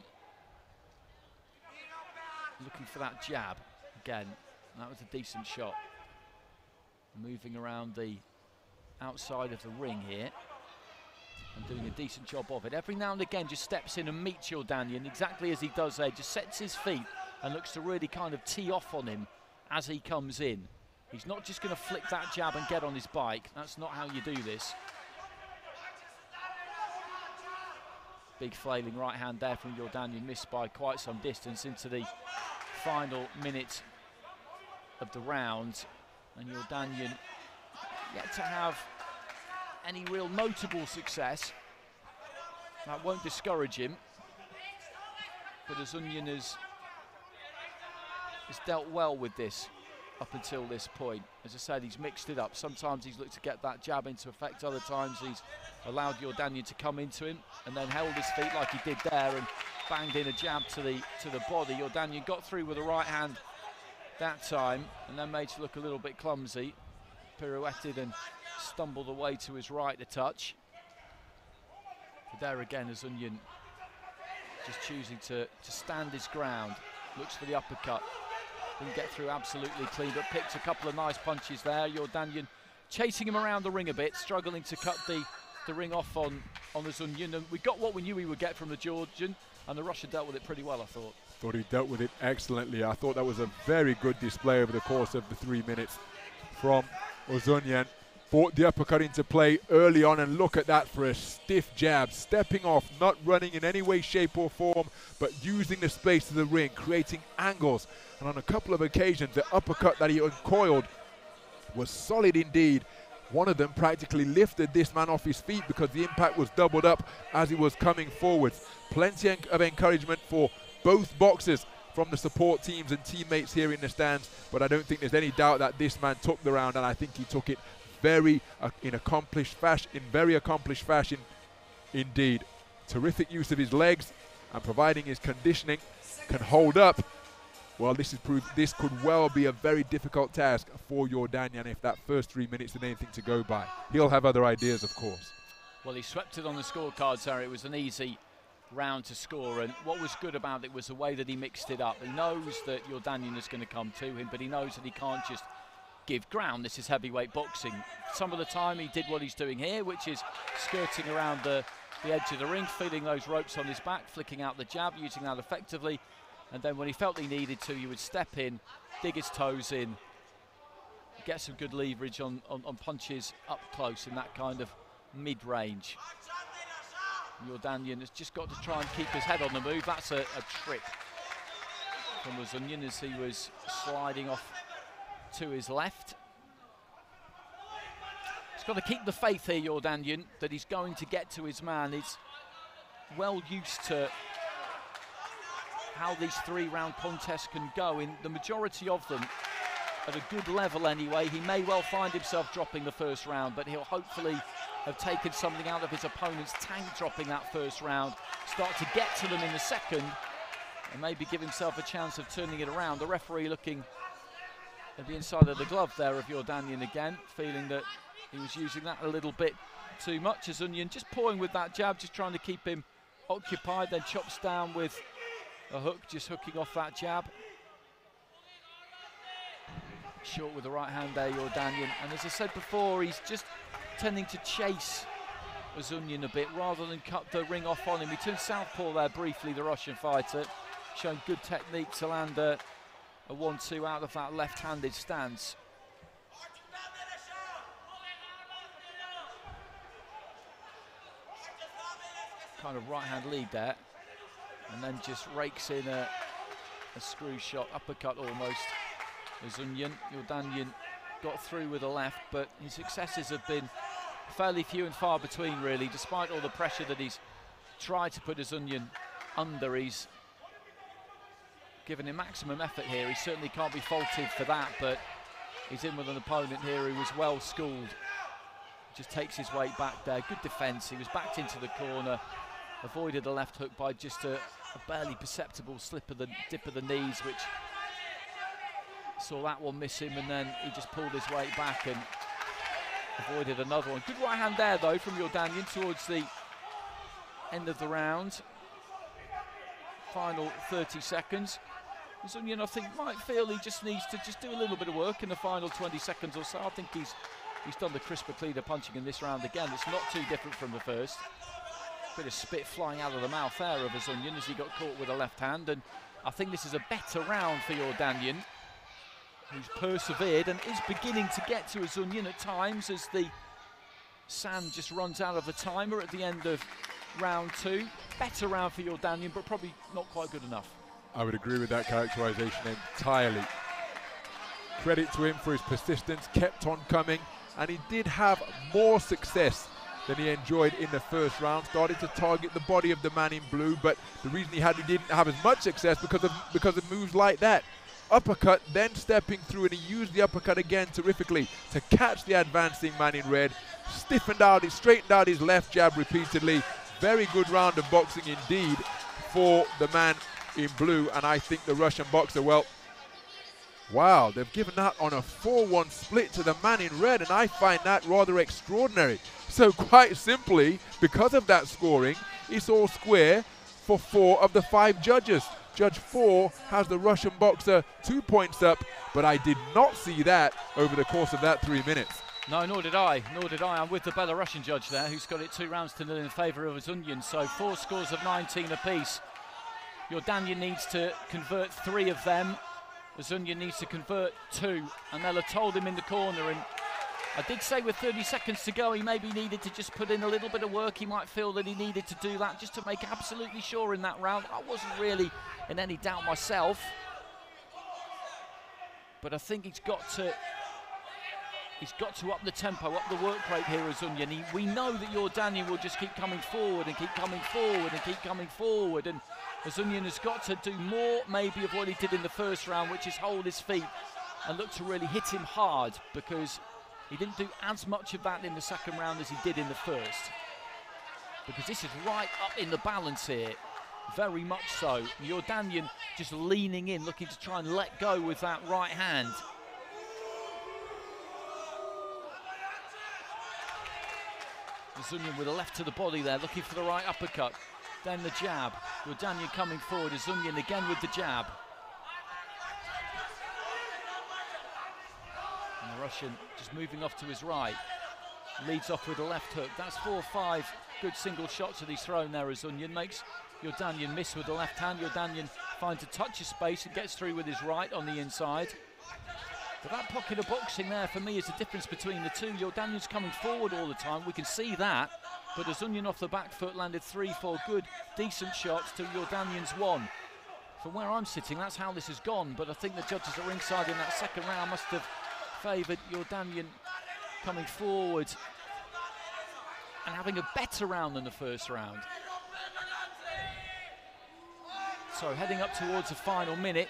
looking for that jab again. That was a decent shot. Moving around the outside of the ring here and doing a decent job of it. Every now and again just steps in and meets Jordanyan exactly as he does there, just sets his feet and looks to really kind of tee off on him as he comes in. He's not just going to flick that jab and get on his bike. That's not how you do this. Big flailing right hand there from Jordanyan, missed by quite some distance into the final minute of the round. And Jordanyan yet to have any real notable success. That won't discourage him. But Zunyan has, has dealt well with this up until this point. As I said, he's mixed it up. Sometimes he's looked to get that jab into effect, other times he's allowed Jordanyan to come into him and then held his feet like he did there and banged in a jab to the to the body. Jordanyan got through with the right hand that time and then made to look a little bit clumsy. Pirouetted and stumbled away to his right a touch. But there again, Zunyan just choosing to, to stand his ground. Looks for the uppercut. Didn't get through absolutely clean, but picked a couple of nice punches there. Jordanyan chasing him around the ring a bit, struggling to cut the, the ring off on, on the Zunyan. And we got what we knew we would get from the Georgian, and the Russian dealt with it pretty well, I thought. Thought he dealt with it excellently. I thought that was a very good display over the course of the three minutes from Zunyan. Brought the uppercut into play early on, and look at that for a stiff jab. Stepping off, not running in any way, shape or form, but using the space of the ring, creating angles. And on a couple of occasions, the uppercut that he uncoiled was solid indeed. One of them practically lifted this man off his feet because the impact was doubled up as he was coming forwards. Plenty of encouragement for both boxers from the support teams and teammates here in the stands, but I don't think there's any doubt that this man took the round, and I think he took it very uh, in accomplished fashion, in very accomplished fashion indeed. Terrific use of his legs, and providing his conditioning can hold up. Well, this is proof this could well be a very difficult task for Jordanyan if that first three minutes is anything to go by. He'll have other ideas, of course. Well, he swept it on the scorecard, Sarah. It was an easy round to score, and what was good about it was the way that he mixed it up. He knows that Jordanyan is going to come to him, but he knows that he can't just give ground. This is heavyweight boxing. Some of the time he did what he's doing here, which is skirting around the, the edge of the ring, feeling those ropes on his back, flicking out the jab, using that effectively. And then when he felt he needed to, he would step in, dig his toes in, get some good leverage on, on, on punches up close in that kind of mid-range. Jordanyan has just got to try and keep his head on the move. That's a, a trick from Zunyan as he was sliding off to his left. He's got to keep the faith here, Jordanyan, that he's going to get to his man. He's well used to how these three-round contests can go. In the majority of them, at a good level anyway, he may well find himself dropping the first round, but he'll hopefully have taken something out of his opponent's tank dropping that first round, start to get to them in the second, and maybe give himself a chance of turning it around. The referee looking at the inside of the glove there of Jordanyan again, feeling that he was using that a little bit too much. Zunyan just pawing with that jab, just trying to keep him occupied, then chops down with a hook, just hooking off that jab. Short with the right hand there, Jordanyan. And as I said before, he's just tending to chase Zunyan a bit rather than cut the ring off on him. He turned southpaw there briefly, the Russian fighter, showing good technique to land a, a one two out of that left-handed stance. Kind of right-hand lead there. And then just rakes in a, a screw shot, uppercut almost. Zunyan, Jordanyan got through with a left, but his successes have been fairly few and far between, really. Despite all the pressure that he's tried to put Zunyan under, he's given him maximum effort here. He certainly can't be faulted for that, but he's in with an opponent here who was well schooled. Just takes his weight back there. Good defence. He was backed into the corner, avoided a left hook by just a, a barely perceptible slip of the dip of the knees, which saw that one miss him, and then he just pulled his weight back and avoided another one. Good right hand there, though, from Yordanyan towards the end of the round. Final thirty seconds. Ozunyan, I think, might feel he just needs to just do a little bit of work in the final twenty seconds or so. I think he's he's done the crisper, cleaner punching in this round again. It's not too different from the first. Bit of spit flying out of the mouth there of Ozunyan as he got caught with a left hand, and I think this is a better round for Yordanyan, who's persevered and is beginning to get to Ozunyan at times as the sand just runs out of the timer at the end of round two. Better round for Yordanyan, but probably not quite good enough. I would agree with that characterization entirely. Credit to him for his persistence, kept on coming, and he did have more success than he enjoyed in the first round. Started to target the body of the man in blue, but the reason he had he didn't have as much success because of because of moves like that. Uppercut, then stepping through, and he used the uppercut again terrifically to catch the advancing man in red. Stiffened out, he straightened out his left jab repeatedly. Very good round of boxing indeed for the man in blue, and I think the Russian boxer, well, wow, they've given that on a four one split to the man in red, and I find that rather extraordinary. So quite simply, because of that scoring, it's all square for four of the five judges. Judge four has the Russian boxer two points up, but I did not see that over the course of that three minutes. No, nor did I, nor did I. I'm with the Belarusian judge there, who's got it two rounds to nil in favour of Ozunyan, so four scores of nineteen apiece. Yordanyan needs to convert three of them. Ozunyan needs to convert two, and they'll have told him in the corner. And I did say with thirty seconds to go, he maybe needed to just put in a little bit of work. He might feel that he needed to do that just to make absolutely sure in that round. I wasn't really in any doubt myself, but I think he's got to he's got to up the tempo, up the work rate here, Ozunyan. He, we know that Yordanyan will just keep coming forward and keep coming forward and keep coming forward, and Ozunyan has got to do more maybe of what he did in the first round, which is hold his feet and look to really hit him hard, because he didn't do as much of that in the second round as he did in the first. Because this is right up in the balance here, very much so. Yordanyan just leaning in, looking to try and let go with that right hand. Ozunyan with a left to the body there, looking for the right uppercut. Then the jab. Yordanyan coming forward. Ozunyan again with the jab. And the Russian just moving off to his right. Leads off with a left hook. That's four or five good single shots that he's thrown there. Ozunyan makes Yordanyan miss with the left hand. Yordanyan finds a touch of space and gets through with his right on the inside. But that pocket of boxing there for me is the difference between the two. Yordanyan's coming forward all the time. We can see that. But Ozunyan off the back foot landed three, four good, decent shots to Yordanyan's one. From where I'm sitting, that's how this has gone. But I think the judges at ringside in that second round must have favoured Yordanyan coming forward and having a better round than the first round. So heading up towards the final minute.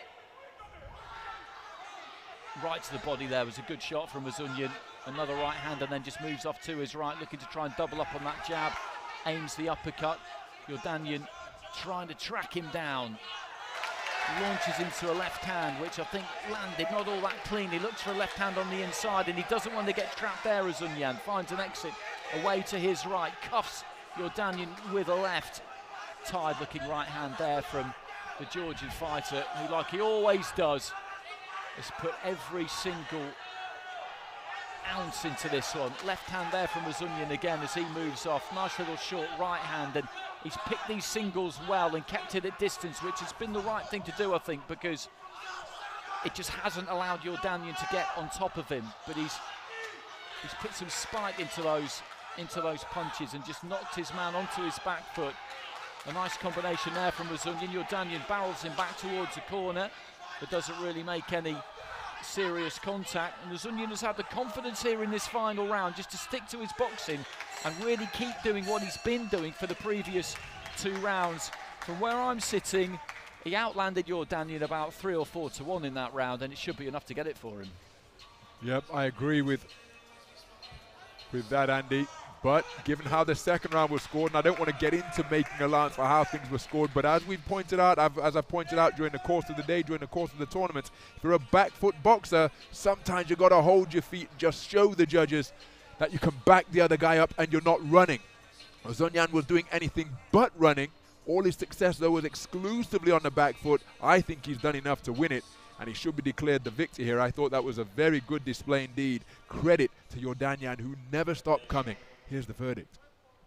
Right to the body there was a good shot from Ozunyan. Another right hand, and then just moves off to his right, looking to try and double up on that jab. Aims the uppercut. Yordanyan trying to track him down. Launches into a left hand, which I think landed not all that clean. He looks for a left hand on the inside, and he doesn't want to get trapped there. Ozunyan finds an exit away to his right. Cuffs Yordanyan with a left. Tied looking right hand there from the Georgian fighter, who, like he always does, has put every single ounce into this one. Left hand there from Ozunyan again as he moves off. Nice little short right hand, and he's picked these singles well and kept it at distance, which has been the right thing to do, I think, because it just hasn't allowed Yordanyan to get on top of him. But he's he's put some spite into those into those punches and just knocked his man onto his back foot. A nice combination there from Ozunyan. Yordanyan barrels him back towards the corner, but doesn't really make any serious contact. And Ozunyan has had the confidence here in this final round just to stick to his boxing and really keep doing what he's been doing for the previous two rounds. From where I'm sitting, he outlanded Yordanyan about three or four to one in that round, and it should be enough to get it for him. Yep, I agree with with that, Andy. But given how the second round was scored, and I don't want to get into making allowance for how things were scored, but as we've pointed out, I've, as I've pointed out during the course of the day, during the course of the tournament, if you're a back foot boxer, sometimes you've got to hold your feet and just show the judges that you can back the other guy up and you're not running. Ozonian was doing anything but running. All his success, though, was exclusively on the back foot. I think he's done enough to win it, and he should be declared the victor here. I thought that was a very good display indeed. Credit to Yordanyan, who never stopped coming. Here's the verdict.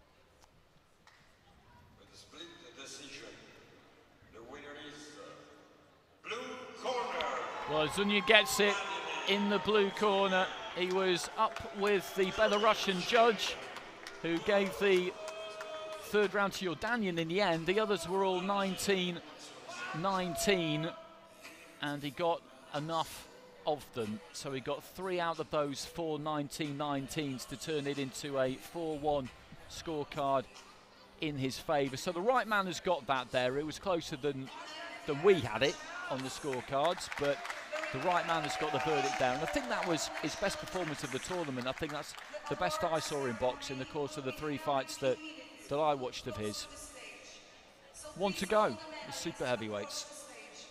With a split decision, the winner is uh, blue corner. Well, Ozonian gets it in the blue corner. He was up with the Belarusian judge, who gave the third round to Yordanyan in the end. The others were all nineteen nineteen, and he got enough of them. So he got three out of those four nineteen nineteens to turn it into a four one scorecard in his favour. So the right man has got that there. It was closer than, than we had it on the scorecards, but the right man has got the verdict there. And I think that was his best performance of the tournament. I think that's the best I saw in boxing in the course of the three fights that that I watched of his. One to go, the super heavyweights.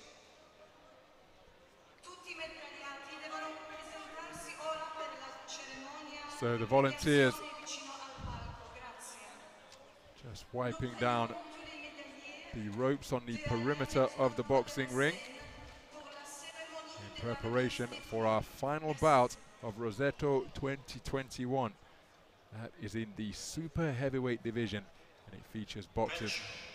So the volunteers just wiping down the ropes on the perimeter of the boxing ring in preparation for our final bout of Roseto twenty twenty-one. That is in the super heavyweight division, and it features boxers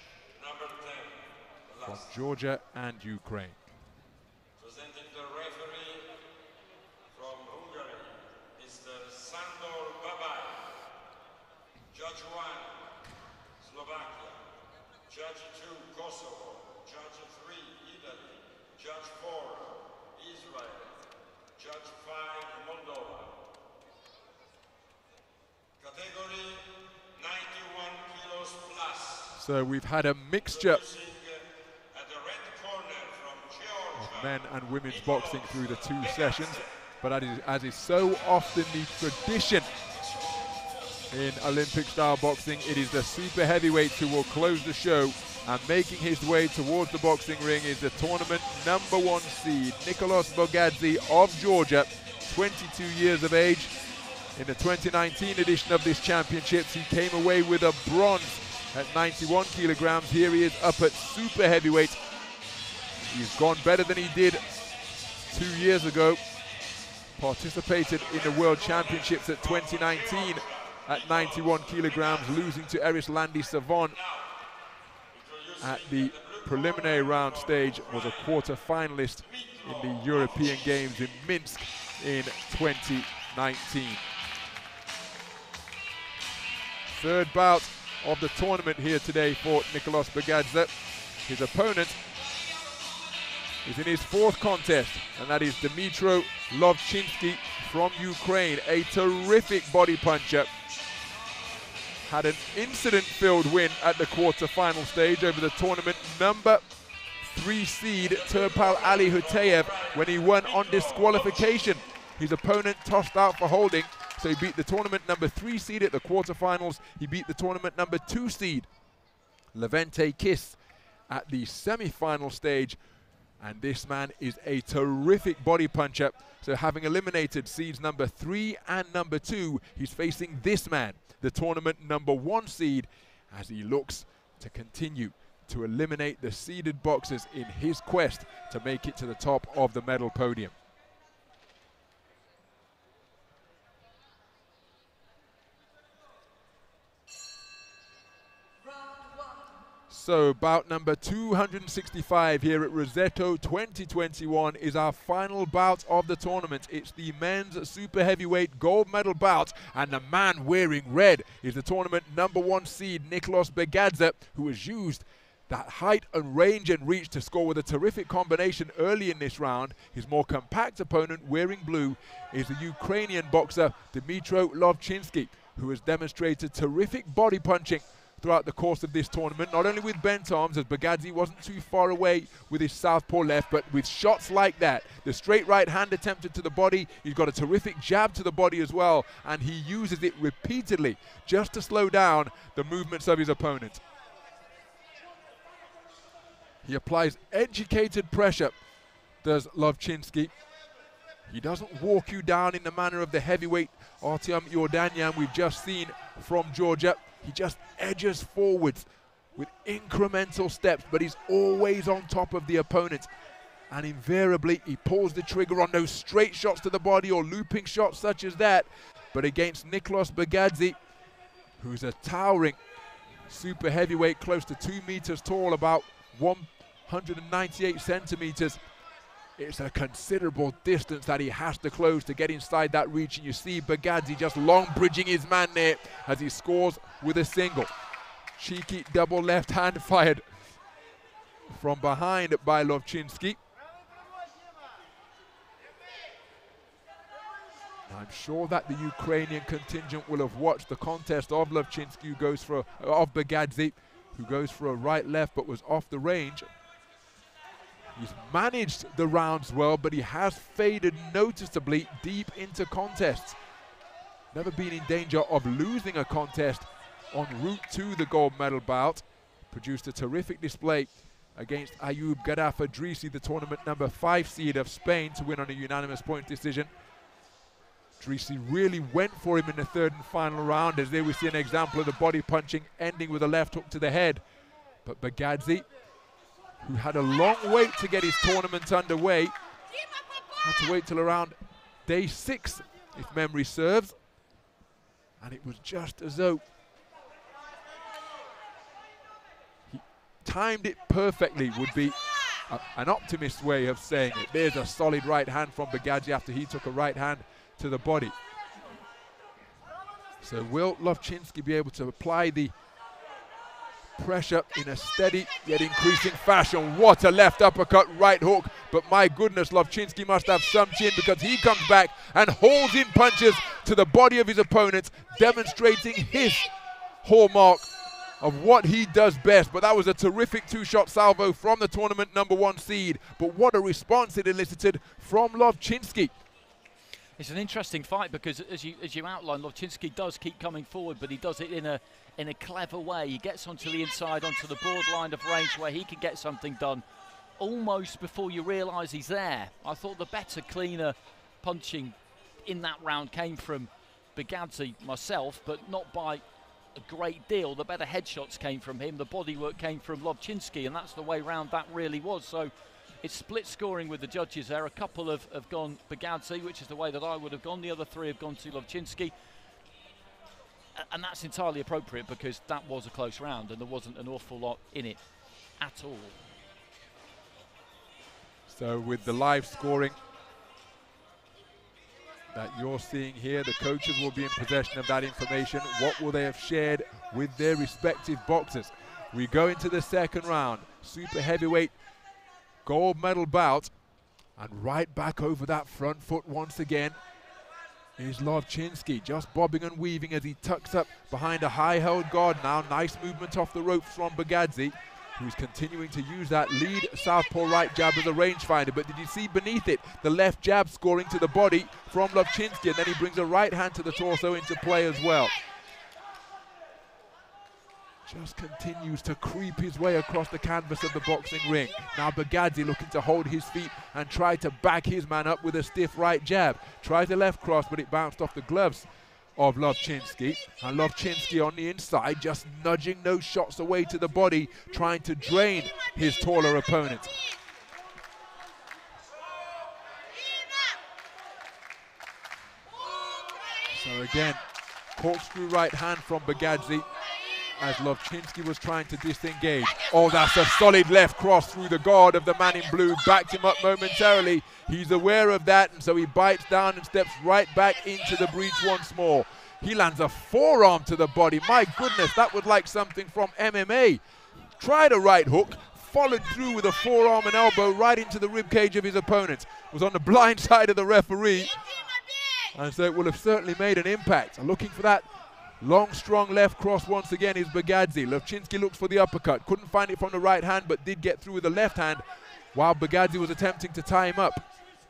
from Georgia and Ukraine. Presenting the referee from Hungary, Mister Sandor Babai. Judge one, Slovakia. Judge two, Kosovo. Judge three, Italy. Judge four, Israel. Judge five, Moldova. Category ninety-one kilos plus. So we've had a mixture At the red corner from Georgia. of men and women's boxing through the two sessions, but as is, as is so often the tradition in Olympic-style boxing, it is the super heavyweights who will close the show, and making his way towards the boxing ring is the tournament number one seed, Nicolas Bogadze of Georgia, twenty-two years of age. In the twenty nineteen edition of this championships, he came away with a bronze at ninety-one kilograms. Here he is up at super heavyweight. He's gone better than he did two years ago. Participated in the World Championships at twenty nineteen at ninety-one kilograms, losing to Erislandi Savon at the preliminary round stage. Was a quarter finalist in the European Games in Minsk in twenty nineteen. Third bout of the tournament here today for Nicolas Bogadze. His opponent is in his fourth contest, and that is Dmytro Lovchinsky from Ukraine, a terrific body puncher. Had an incident-filled win at the quarter-final stage over the tournament number three seed Turpal Ali Huteyev when he won on disqualification. His opponent tossed out for holding, so he beat the tournament number three seed at the quarterfinals. He beat the tournament number two seed Levente Kiss at the semi-final stage. And this man is a terrific body puncher. So having eliminated seeds number three and number two, he's facing this man, the tournament number one seed, as he looks to continue to eliminate the seeded boxers in his quest to make it to the top of the medal podium. So bout number two hundred sixty-five here at Roseto twenty twenty-one is our final bout of the tournament. It's the men's super heavyweight gold medal bout, and the man wearing red is the tournament number one seed Nicolas Bogadze, who has used that height and range and reach to score with a terrific combination early in this round. His more compact opponent wearing blue is the Ukrainian boxer Dmytro Lovchinsky, who has demonstrated terrific body punching throughout the course of this tournament, not only with bent arms, as Bogadze wasn't too far away with his southpaw left, but with shots like that. The straight right hand attempted to the body, he's got a terrific jab to the body as well, and he uses it repeatedly just to slow down the movements of his opponent. He applies educated pressure, does Lovchinsky. He doesn't walk you down in the manner of the heavyweight Artyom Yordanyan we've just seen from Georgia. He just edges forwards with incremental steps, but he's always on top of the opponent. And invariably, he pulls the trigger on those straight shots to the body or looping shots such as that. But against Niklos Bagadze, who's a towering super heavyweight, close to two meters tall, about one hundred ninety-eight centimeters, it's a considerable distance that he has to close to get inside that reach. And you see Bagadze just long bridging his man there as he scores with a single. Cheeky double left hand fired from behind by Lovchinsky. I'm sure that the Ukrainian contingent will have watched the contest of Lovchinsky, who goes for a, of Bagadze, who goes for a right-left but was off the range. He's managed the rounds well, but he has faded noticeably deep into contests. Never been in danger of losing a contest en route to the gold medal bout. Produced a terrific display against Ayub Gadaf Adrisi, the tournament number five seed of Spain, to win on a unanimous point decision. Adrisi really went for him in the third and final round, as there we see an example of the body punching ending with a left hook to the head. But Bagadze, who had a long wait to get his tournament underway, had to wait till around day six, if memory serves. And it was just as though he timed it perfectly, would be a, an optimist's way of saying it. There's a solid right hand from Bagadze after he took a right hand to the body. So will Lovchinsky be able to apply the pressure in a steady yet increasing fashion? What a left uppercut, right hook. But my goodness, Lovchinsky must have some chin, because he comes back and hauls in punches to the body of his opponent, demonstrating his hallmark of what he does best. But that was a terrific two-shot salvo from the tournament number one seed. But what a response it elicited from Lovchinsky. It's an interesting fight, because as you as you outlined, Lovchinsky does keep coming forward, but he does it in a in a clever way. He gets onto the inside, onto the borderline of range where he can get something done almost before you realise he's there. I thought the better, cleaner punching in that round came from Bagadze myself, but not by a great deal. The better headshots came from him, the bodywork came from Lovchinsky, and that's the way round that really was. So it's split scoring with the judges there. A couple have, have gone Bagadze, which is the way that I would have gone. The other three have gone to Lovchinsky. And that's entirely appropriate, because that was a close round and there wasn't an awful lot in it at all. So with the live scoring that you're seeing here, the coaches will be in possession of that information. What will they have shared with their respective boxers? We go into the second round. Super heavyweight gold medal bout, and right back over that front foot once again is Lovchinsky, just bobbing and weaving as he tucks up behind a high held guard now. Nice movement off the ropes from Bagadze, who's continuing to use that lead southpaw right jab as a rangefinder. But did you see beneath it the left jab scoring to the body from Lovchinsky, and then he brings a right hand to the torso into play as well. Just continues to creep his way across the canvas of the boxing ring. Now Bagadze looking to hold his feet and try to back his man up with a stiff right jab. Tries a left cross, but it bounced off the gloves of Lovchinsky. And Lovchinsky on the inside, just nudging those shots away to the body, trying to drain his taller opponent. So again, corkscrew right hand from Bagadze as Lovchinsky was trying to disengage. Oh, that's a solid left cross through the guard of the man in blue. Backed him up momentarily. He's aware of that, and so he bites down and steps right back into the breach once more. He lands a forearm to the body. My goodness, that was like something from M M A. Tried a right hook, followed through with a forearm and elbow right into the ribcage of his opponent. Was on the blind side of the referee, and so it will have certainly made an impact. Looking for that long, strong left cross once again is Bagadze. Lovchinsky looks for the uppercut. Couldn't find it from the right hand, but did get through with the left hand while Bagadze was attempting to tie him up.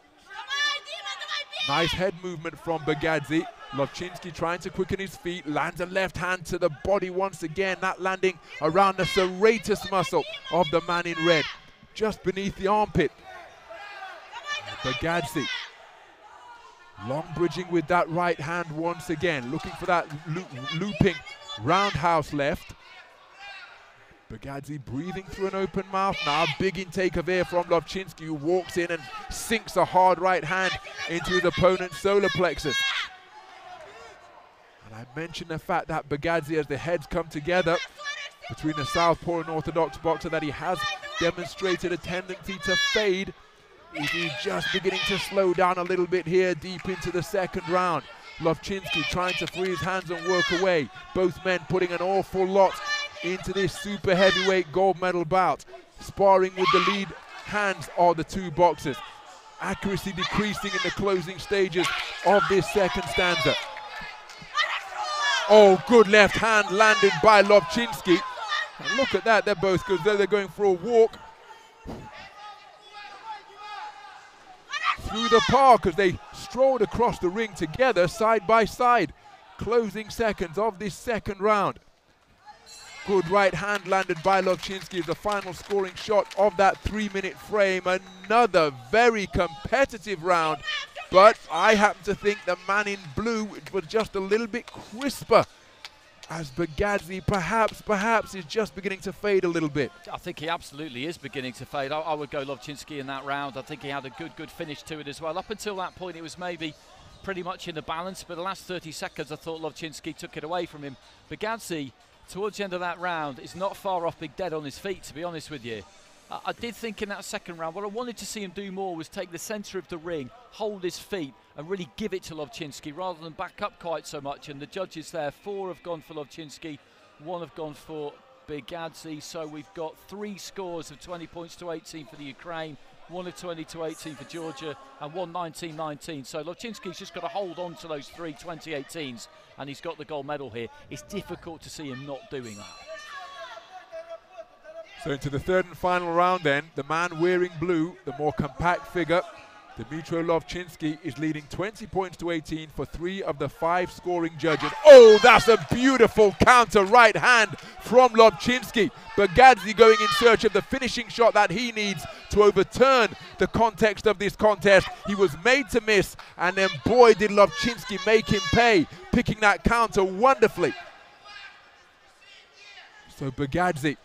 Nice head movement from Bagadze. Lovchinsky trying to quicken his feet. Lands a left hand to the body once again. That landing around the serratus muscle of the man in red, just beneath the armpit. Bagadze Long bridging with that right hand once again, looking for that lo looping roundhouse left. Bagadzhi breathing through an open mouth now. Big intake of air from Lovchinsky, who walks in and sinks a hard right hand into his opponent's solar plexus. And I mentioned the fact that Bagadzhi, as the heads come together between the southpaw and orthodox boxer, that he has demonstrated a tendency to fade. Is he just beginning to slow down a little bit here deep into the second round? Lovchinsky trying to free his hands and work away. Both men putting an awful lot into this super heavyweight gold medal bout. Sparring with the lead hands are the two boxers. Accuracy decreasing in the closing stages of this second stanza. Oh, good left hand landed by Lovchinsky. And look at that, they're both good. They're going for a walk through the park as they strolled across the ring together, side by side. Closing seconds of this second round. Good right hand landed by Lovchinsky as the final scoring shot of that three-minute frame. Another very competitive round, but I happen to think the man in blue was just a little bit crisper, as Bagadzhi perhaps, perhaps is just beginning to fade a little bit. I think he absolutely is beginning to fade. I, I would go Lovchinsky in that round. I think he had a good, good finish to it as well. Up until that point, it was maybe pretty much in the balance, but the last thirty seconds, I thought Lovchinsky took it away from him. Bagadzhi, towards the end of that round, is not far off being dead on his feet, to be honest with you. Uh, I did think in that second round, what I wanted to see him do more was take the centre of the ring, hold his feet, and really give it to Lovchinsky rather than back up quite so much. And the judges there, four have gone for Lovchinsky, one have gone for Bagadzhi. So we've got three scores of twenty points to eighteen for the Ukraine, one of twenty to eighteen for Georgia, and one nineteen nineteen. So Lovchinsky's just got to hold on to those three twenty eighteens, and he's got the gold medal here. It's difficult to see him not doing that. So into the third and final round then, the man wearing blue, the more compact figure, Dmytro Lovchinsky, is leading twenty points to eighteen for three of the five scoring judges. Oh, that's a beautiful counter right hand from Lovchinsky. Bagadzhi going in search of the finishing shot that he needs to overturn the context of this contest. He was made to miss, and then boy did Lovchinsky make him pay, picking that counter wonderfully. So Bagadzhi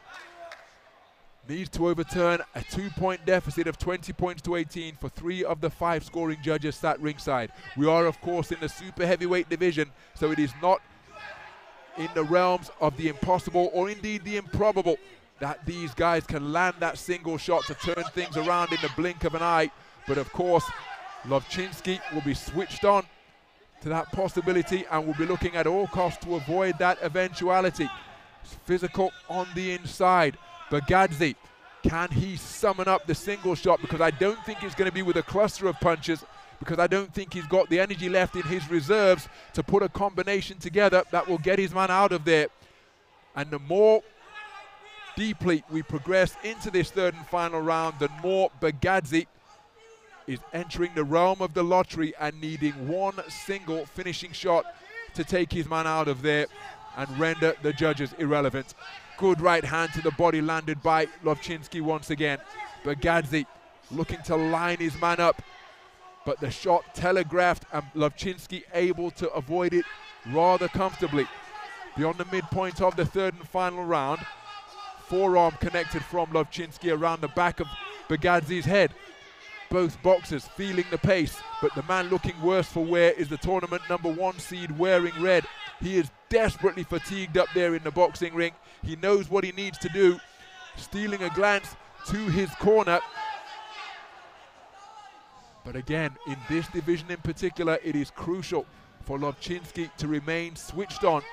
needs to overturn a two-point deficit of twenty points to eighteen for three of the five scoring judges sat ringside. We are, of course, in the super heavyweight division, so it is not in the realms of the impossible or indeed the improbable that these guys can land that single shot to turn things around in the blink of an eye. But, of course, Lovchinsky will be switched on to that possibility and will be looking at all costs to avoid that eventuality. It's physical on the inside. Bagadzhi, can he summon up the single shot? Because I don't think it's going to be with a cluster of punches, because I don't think he's got the energy left in his reserves to put a combination together that will get his man out of there. And the more deeply we progress into this third and final round, the more Bagadzhi is entering the realm of the lottery and needing one single finishing shot to take his man out of there and render the judges irrelevant. Good right hand to the body landed by Lovchinsky once again. Bagadzhi looking to line his man up, but the shot telegraphed and Lovchinsky able to avoid it rather comfortably. Beyond the midpoint of the third and final round, forearm connected from Lovchinsky around the back of Bagadzhi's head. Both boxers feeling the pace, but the man looking worse for wear is the tournament number one seed wearing red. He is desperately fatigued up there in the boxing ring. He knows what he needs to do. Stealing a glance to his corner. But again, in this division in particular, it is crucial for Lovchinsky to remain switched on.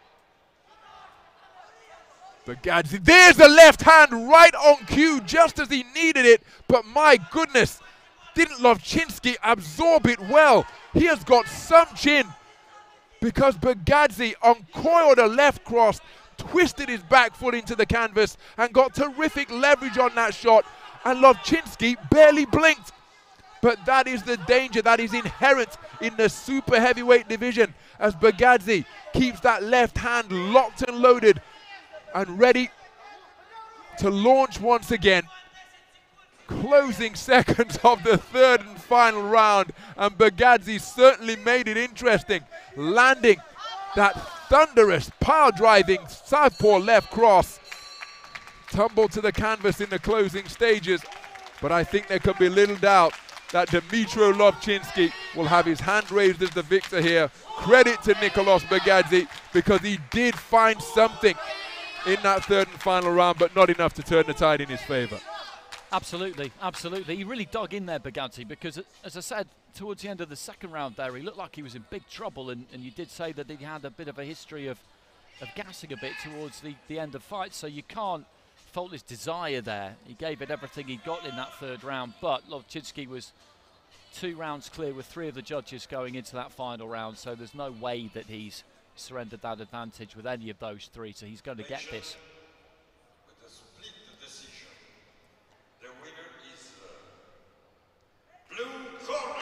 Bagadzhi, there's the left hand right on cue, just as he needed it. But my goodness, didn't Lovchinsky absorb it well? He has got some chin, because Bagadzhi uncoiled a left cross, twisted his back foot into the canvas and got terrific leverage on that shot, and Lovchinsky barely blinked. But that is the danger that is inherent in the super heavyweight division, as Bagadzhi keeps that left hand locked and loaded and ready to launch once again. Closing seconds of the third and final round, and Baghdadi certainly made it interesting, landing that thunderous, power-driving southpaw left cross. Tumbled to the canvas in the closing stages, but I think there could be little doubt that Dmytro Lovchinsky will have his hand raised as the victor here. Credit to Nicolas Baghdadi, because he did find something in that third and final round, but not enough to turn the tide in his favour. Absolutely, absolutely. He really dug in there, Baghdadi, because, as I said, towards the end of the second round there, he looked like he was in big trouble, and, and you did say that he had a bit of a history of, of gassing a bit towards the, the end of fights, so you can't fault his desire there. He gave it everything he got in that third round, but Lovchinsky was two rounds clear with three of the judges going into that final round, so there's no way that he's surrendered that advantage with any of those three, so he's going to get this. With a split decision, the winner is uh, blue corner.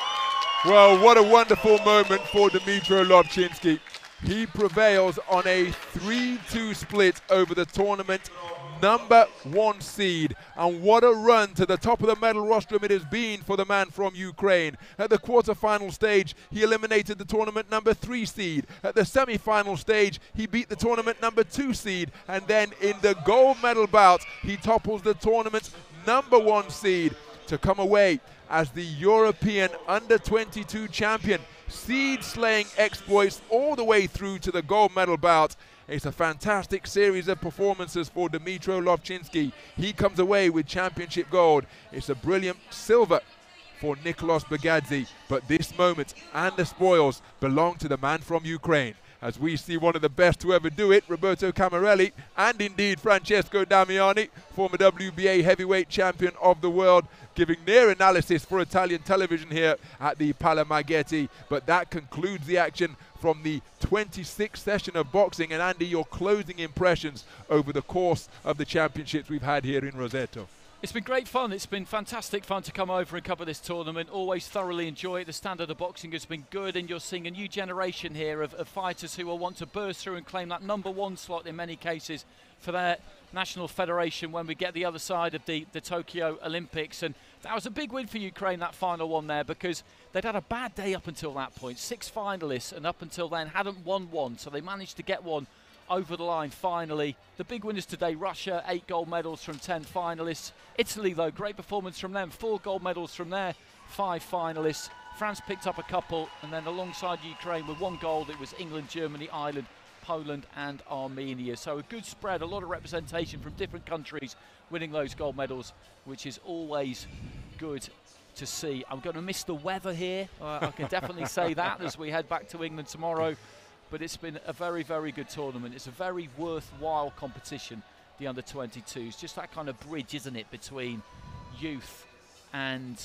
Well, what a wonderful moment for Dmytro Lovchinsky. He prevails on a three two split over the tournament number one seed, and what a run to the top of the medal rostrum it has been for the man from Ukraine. At the quarter-final stage, he eliminated the tournament number three seed. At the semi-final stage, he beat the tournament number two seed, and then in the gold medal bout, he topples the tournament's number one seed to come away as the European under twenty-two champion. Seed-slaying exploits all the way through to the gold medal bout. It's a fantastic series of performances for Dmytro Lovchinsky. He comes away with championship gold. It's a brilliant silver for Nicolas Baghdadi, but this moment and the spoils belong to the man from Ukraine, as we see one of the best to ever do it, Roberto Camarelli, and indeed Francesco Damiani, former W B A heavyweight champion of the world, giving their analysis for Italian television here at the Palamaghetti. But that concludes the action from the twenty-sixth session of boxing. And Andy, your closing impressions over the course of the championships we've had here in Roseto. It's been great fun. It's been fantastic fun to come over and cover this tournament. Always thoroughly enjoy it. The standard of boxing has been good, and you're seeing a new generation here of, of fighters who will want to burst through and claim that number one slot in many cases for their national federation when we get the other side of the, the Tokyo Olympics. And that was a big win for Ukraine, that final one there, because they'd had a bad day up until that point. Six finalists, and up until then hadn't won one, so they managed to get one over the line finally. The big winners today, Russia, eight gold medals from ten finalists. Italy, though, great performance from them, four gold medals from their five finalists. France picked up a couple, and then alongside Ukraine with one gold, it was England, Germany, Ireland, Poland and Armenia. So a good spread, a lot of representation from different countries winning those gold medals, which is always good to see. I'm going to miss the weather here, uh, I can definitely say that, as we head back to England tomorrow. But it's been a very, very good tournament. It's a very worthwhile competition, the under twenty-twos. Just that kind of bridge, isn't it, between youth and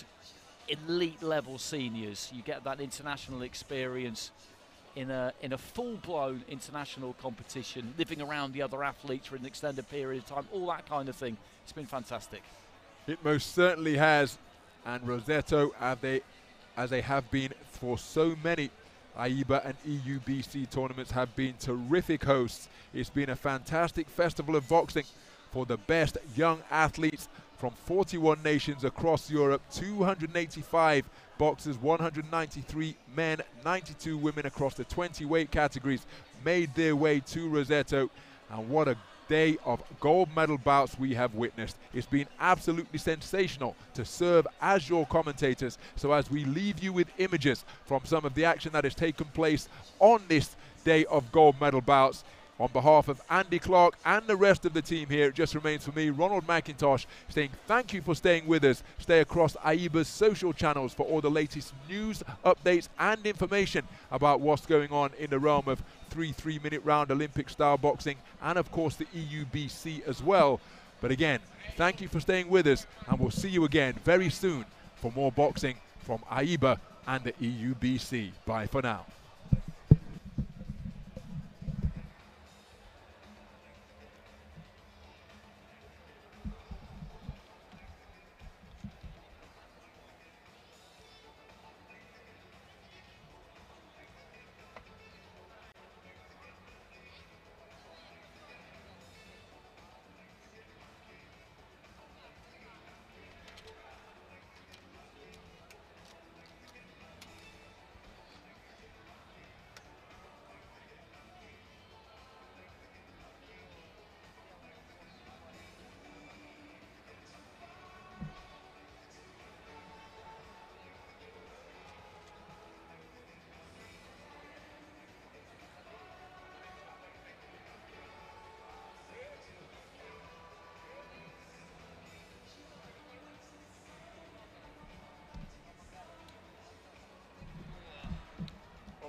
elite level seniors. You get that international experience in a in a full-blown international competition, living around the other athletes for an extended period of time, all that kind of thing. It's been fantastic. It most certainly has, and Roseto, as they, as they have been for so many A I B A and E U B C tournaments, have been terrific hosts. It's been a fantastic festival of boxing for the best young athletes from forty-one nations across Europe, two hundred eighty-five boxers, one hundred ninety-three men, ninety-two women across the twenty weight categories made their way to Roseto, and what a day of gold medal bouts we have witnessed. It's been absolutely sensational to serve as your commentators. So as we leave you with images from some of the action that has taken place on this day of gold medal bouts, on behalf of Andy Clark and the rest of the team here, it just remains for me, Ronald McIntosh, saying thank you for staying with us. Stay across A I B A's social channels for all the latest news, updates and information about what's going on in the realm of three three-minute round Olympic-style boxing, and of course the E U B C as well. But again, thank you for staying with us, and we'll see you again very soon for more boxing from A I B A and the E U B C. Bye for now.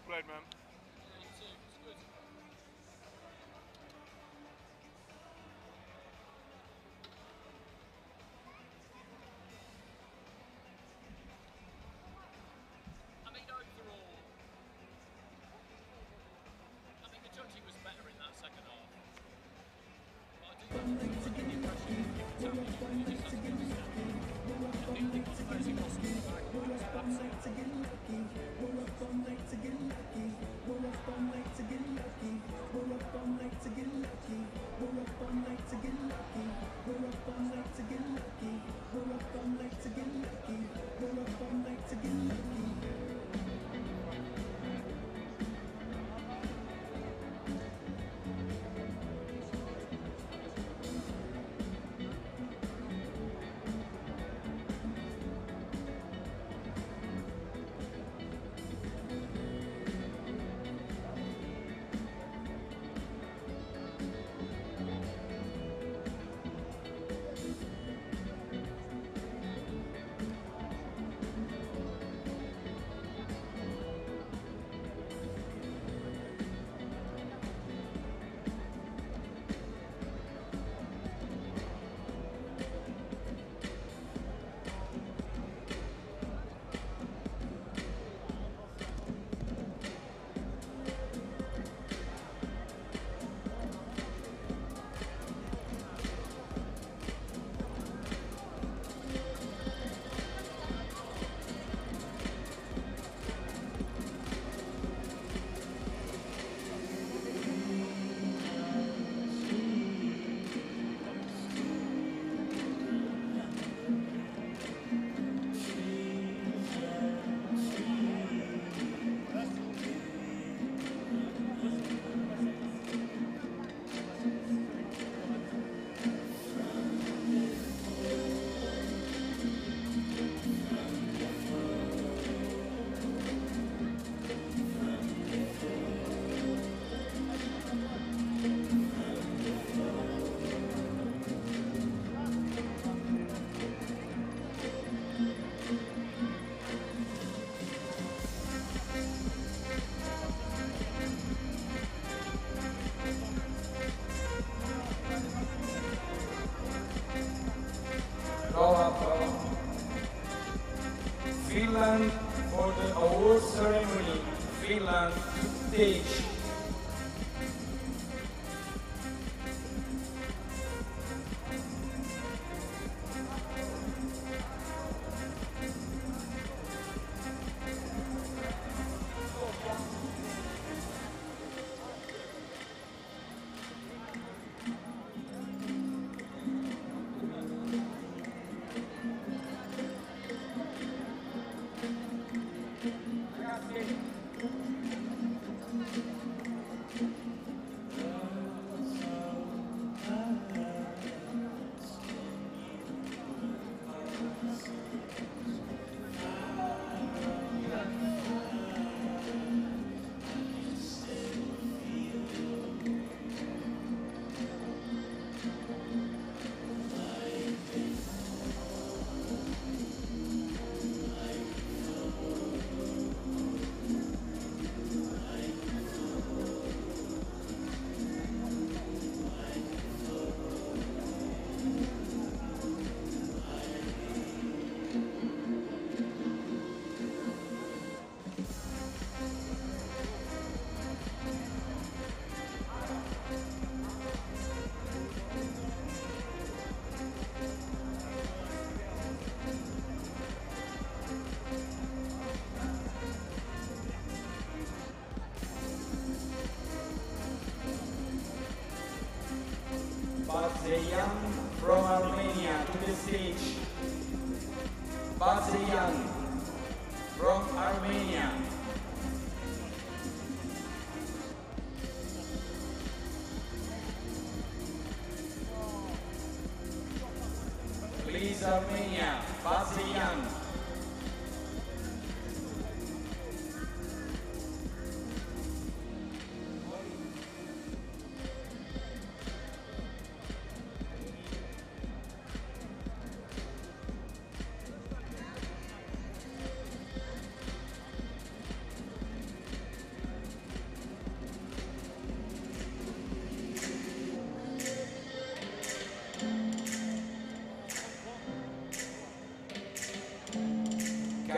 played, man. I mean, overall, I mean, the judging was better in that second half. But I do think the impression you can tell me, you just have to understand. The only one of those who lost the back was absolutely. Finland for the award ceremony. Finland stage. Bazeyan from Armenia to the stage. Bazeyan from Armenia. Please Armenia, Bazeyan.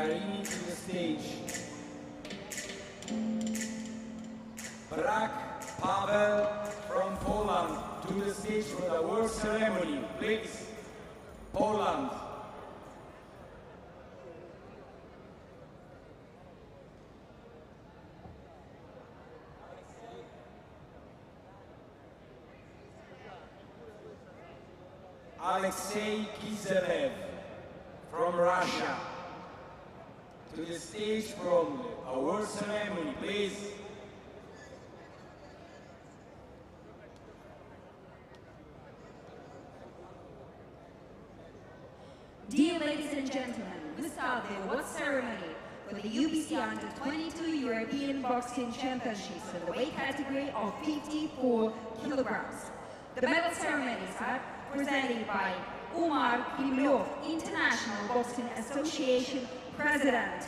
Garini to the stage. Brak Pavel from Poland to the stage for the award ceremony, please. Poland. Alexei Kizelev from Russia to the stage from the award ceremony, please. Dear ladies and gentlemen, we start the award ceremony for the U B C Under twenty-two European Boxing Championships in the weight category of fifty-four kilograms. The medal ceremonies are presented by Umar Krimlyov, International Boxing Association President,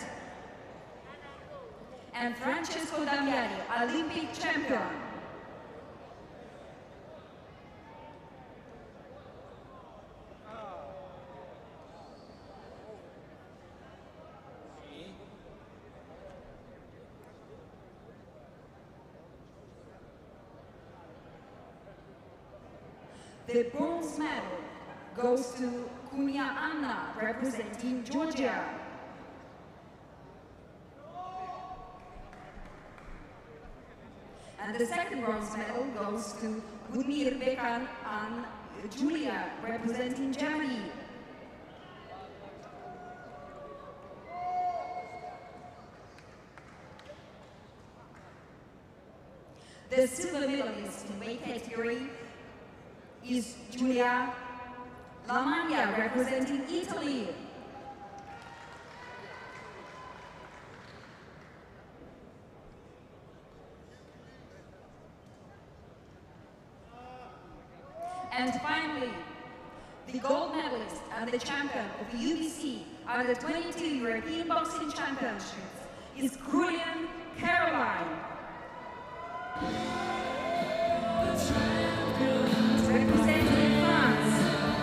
and Francesco Damiani, Olympic champion. The bronze medal goes to Kunia Anna, representing Georgia. And the second bronze medal goes to Budimir Bekan and Julia, representing Germany. The silver medalist in weight category is Giulia Lamagna, representing Italy. And finally, the gold medalist and the champion of the U B C Under twenty-two European Boxing Championships is Julian Caroline. Representing France.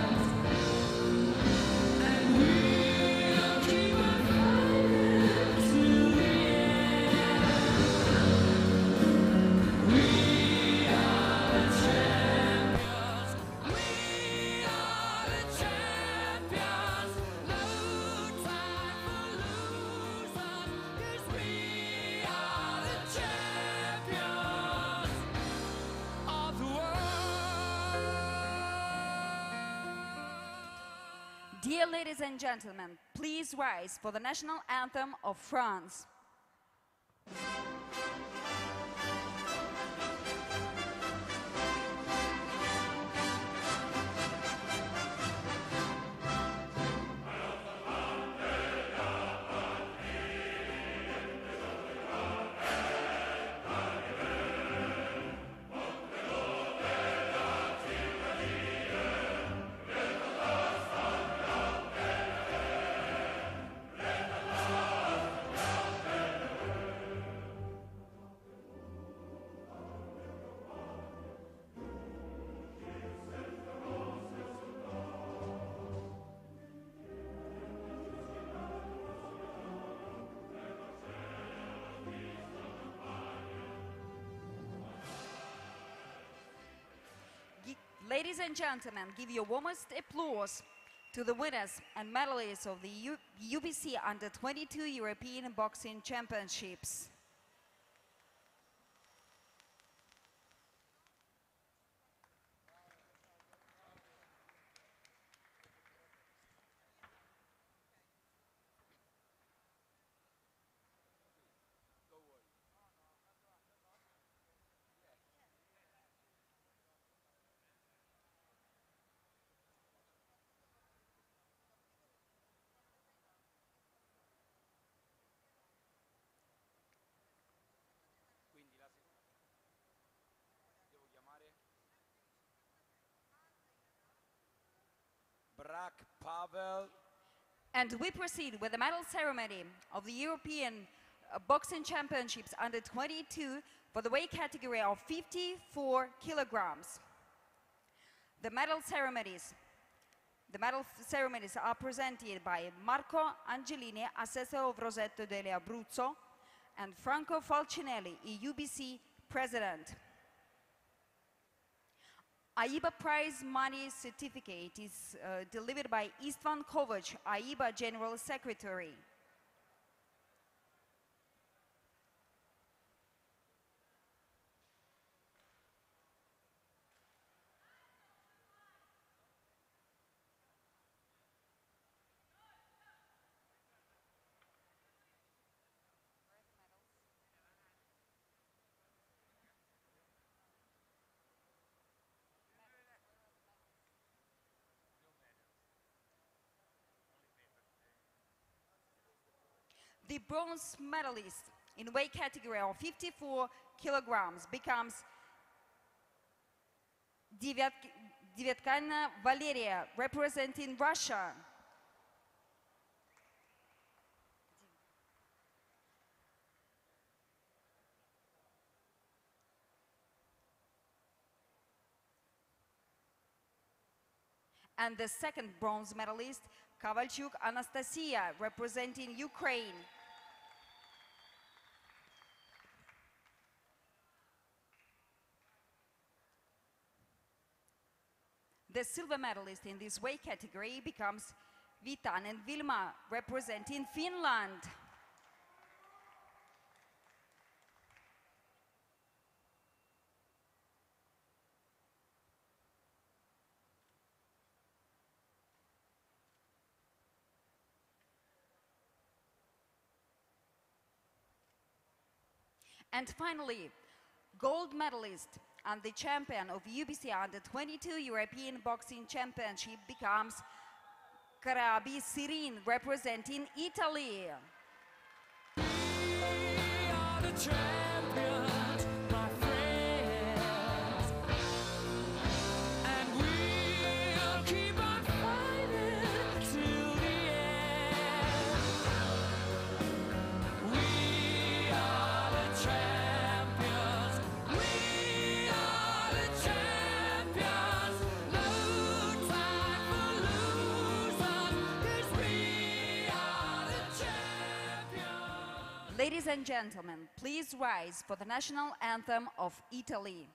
Dear ladies and gentlemen, please rise for the national anthem of France. Ladies and gentlemen, give your warmest applause to the winners and medalists of the U UBC Under twenty-two European Boxing Championships. Brak Pavel. And we proceed with the medal ceremony of the European uh, Boxing Championships Under twenty-two for the weight category of fifty-four kilograms. The medal ceremonies The medal ceremonies are presented by Marco Angelini, assessor of Rosetto delle Abruzzo, and Franco Falcinelli, E U B C president. A I B A prize money certificate is uh, delivered by Istvan Kovac, A I B A general secretary. The bronze medalist in weight category of fifty-four kilograms becomes Devetkina Valeria, representing Russia. And the second bronze medalist, Kovalchuk Anastasia, representing Ukraine. The silver medalist in this weight category becomes Vitanen Vilma, representing Finland. And finally, gold medalist and the champion of U B C Under twenty-two European Boxing Championship becomes Karabi Sirin, representing Italy. We are the champions, my friends, and we'll keep on fighting till the end. We are the champions, we are the champions. No time for losers, 'cause we are the champions. Ladies and gentlemen, please rise for the national anthem of Italy.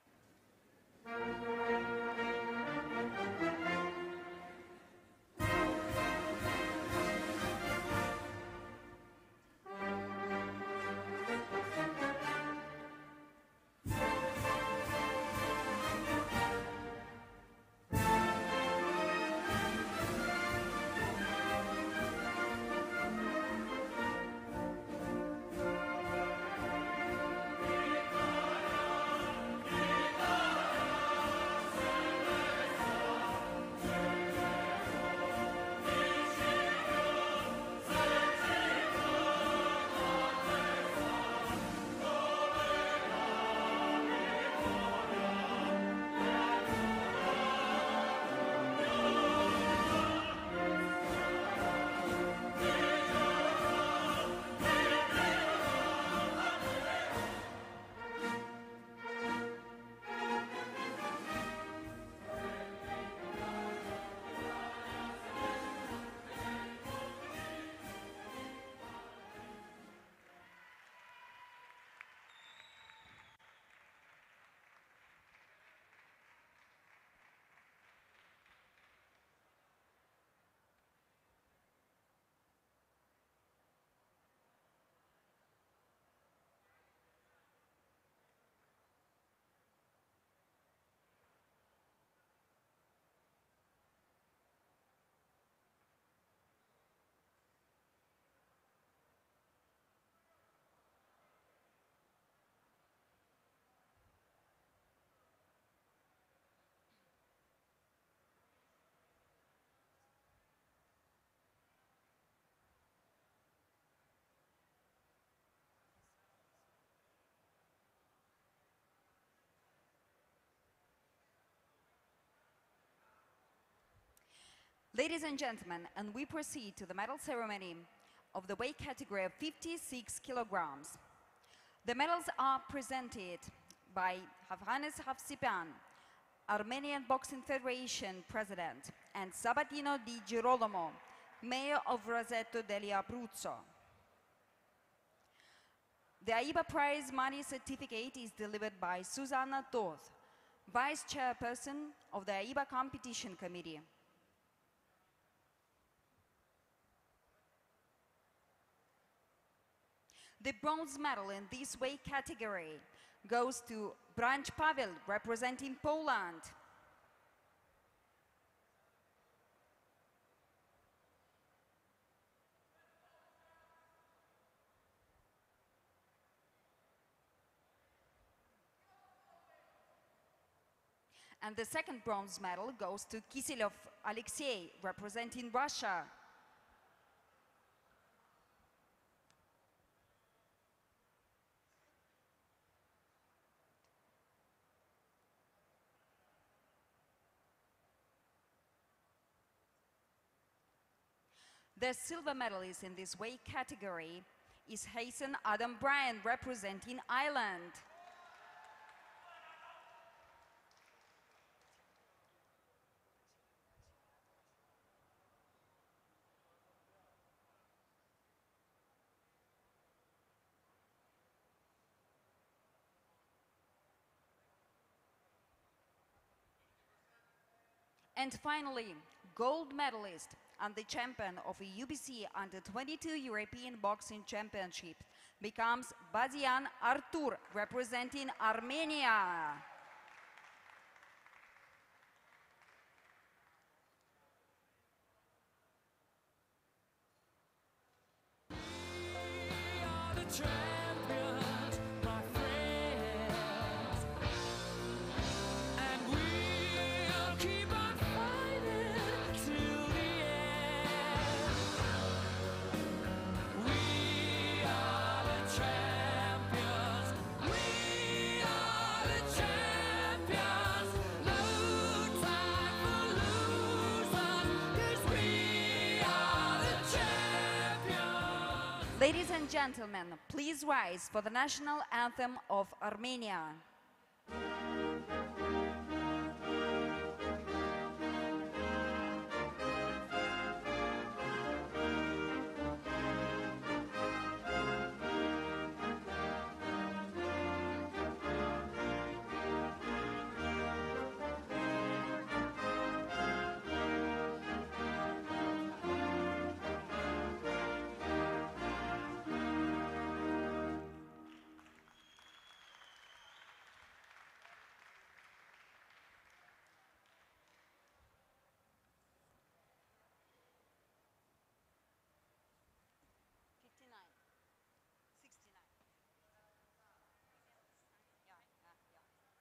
Ladies and gentlemen, and we proceed to the medal ceremony of the weight category of fifty-six kilograms. The medals are presented by Havranes Havsipan, Armenian Boxing Federation President, and Sabatino Di Girolamo, Mayor of Roseto degli Abruzzo. The AIBA Prize Money Certificate is delivered by Susanna Toth, Vice Chairperson of the AIBA Competition Committee. The bronze medal in this weight category goes to Branch Pavel, representing Poland. And the second bronze medal goes to Kisilov Alexei, representing Russia. The silver medalist in this weight category is Hasan Adam Bryan, representing Ireland. And finally, gold medalist and the champion of the U B C Under twenty-two European Boxing Championship becomes Bazian Artur, representing Armenia. We are the champions, my friends, and we'll keep on fighting till the end. We are the champions, we are the champions. No time for losers, 'cause we are the champions. Ladies and gentlemen, please rise for the national anthem of Armenia. fifty-nine, sixty-nine. Yeah, yeah, yeah.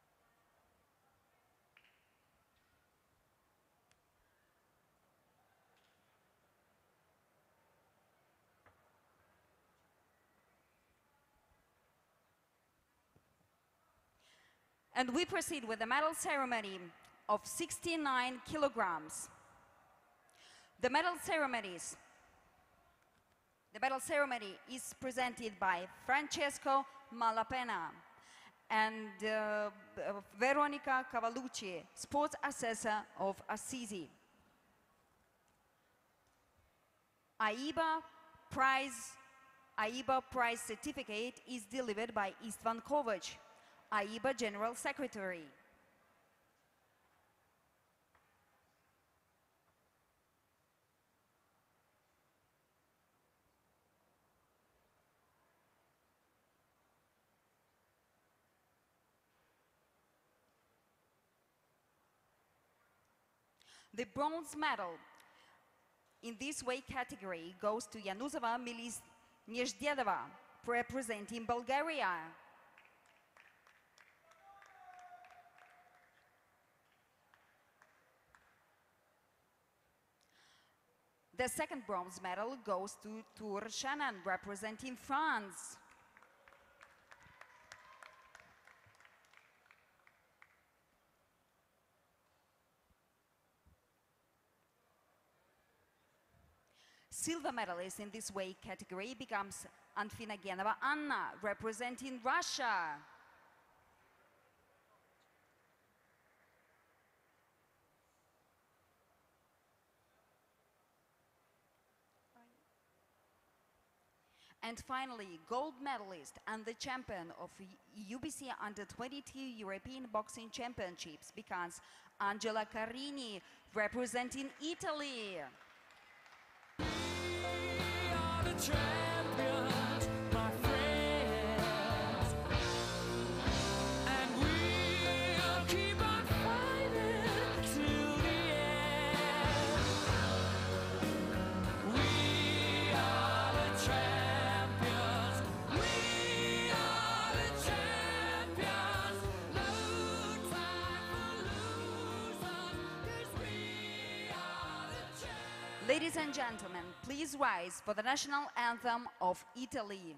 And we proceed with the medal ceremony of sixty-nine kilograms. The medal ceremonies The medal ceremony is presented by Francesco Malapena and uh, Veronica Cavallucci, sports assessor of Assisi. AIBA prize, AIBA prize certificate is delivered by Istvan Kovac, AIBA General Secretary. The bronze medal in this weight category goes to Yanuzova Milis Nezhdedova, representing Bulgaria. The second bronze medal goes to Tour Shannon, representing France. Silver medalist in this weight category becomes Anfinagenova Anna, representing Russia. And finally, gold medalist and the champion of U B C Under twenty-two European Boxing Championships becomes Angela Carini, representing Italy. We are the champions, my friends, and we'll keep on fighting till the end. We are the champions, we are the champions. No time for losers, 'cause we are the champions. Ladies and gentlemen, please rise for the national anthem of Italy.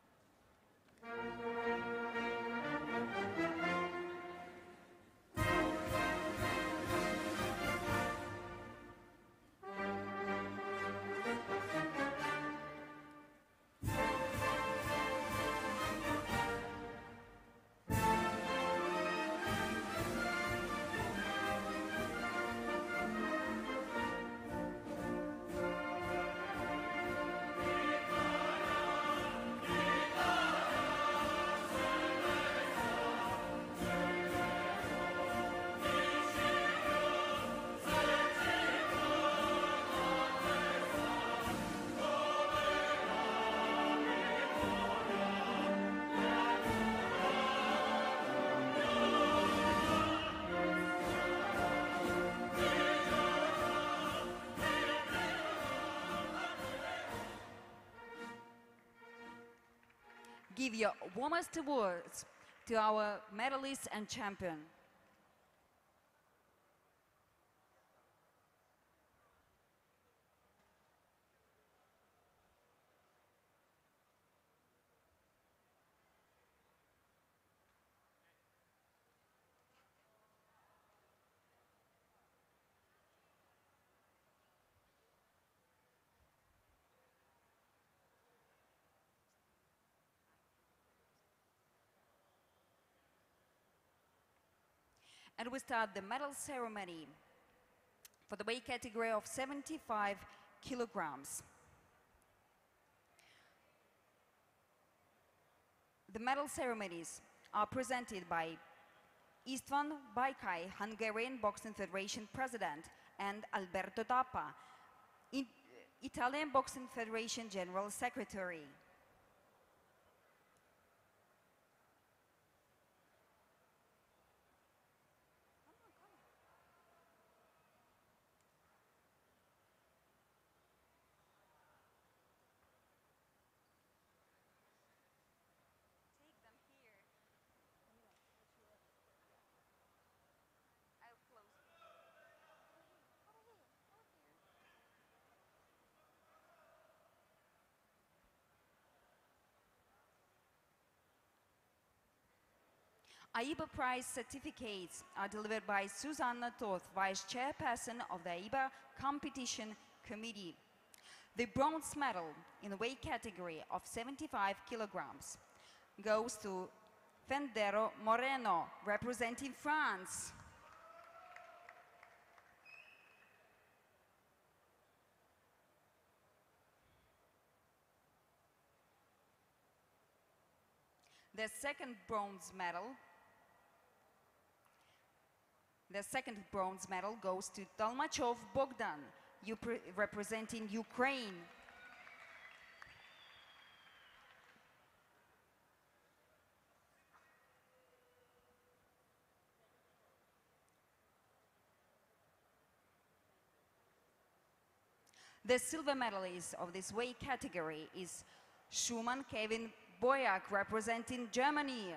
Give your warmest words to our medalist and champion. And we start the medal ceremony for the weight category of seventy-five kilograms. The medal ceremonies are presented by István Bajkai, Hungarian Boxing Federation President, and Alberto Tappa, I- Italian Boxing Federation General Secretary. A I B A Prize certificates are delivered by Susanna Toth, Vice Chairperson of the A I B A Competition Committee. The bronze medal in the weight category of seventy-five kilograms goes to Fendero Moreno, representing France. The second bronze medal The second bronze medal goes to Tolmachov Bogdan, Upre- representing Ukraine. The silver medalist of this weight category is Schumann Kevin Boyak, representing Germany.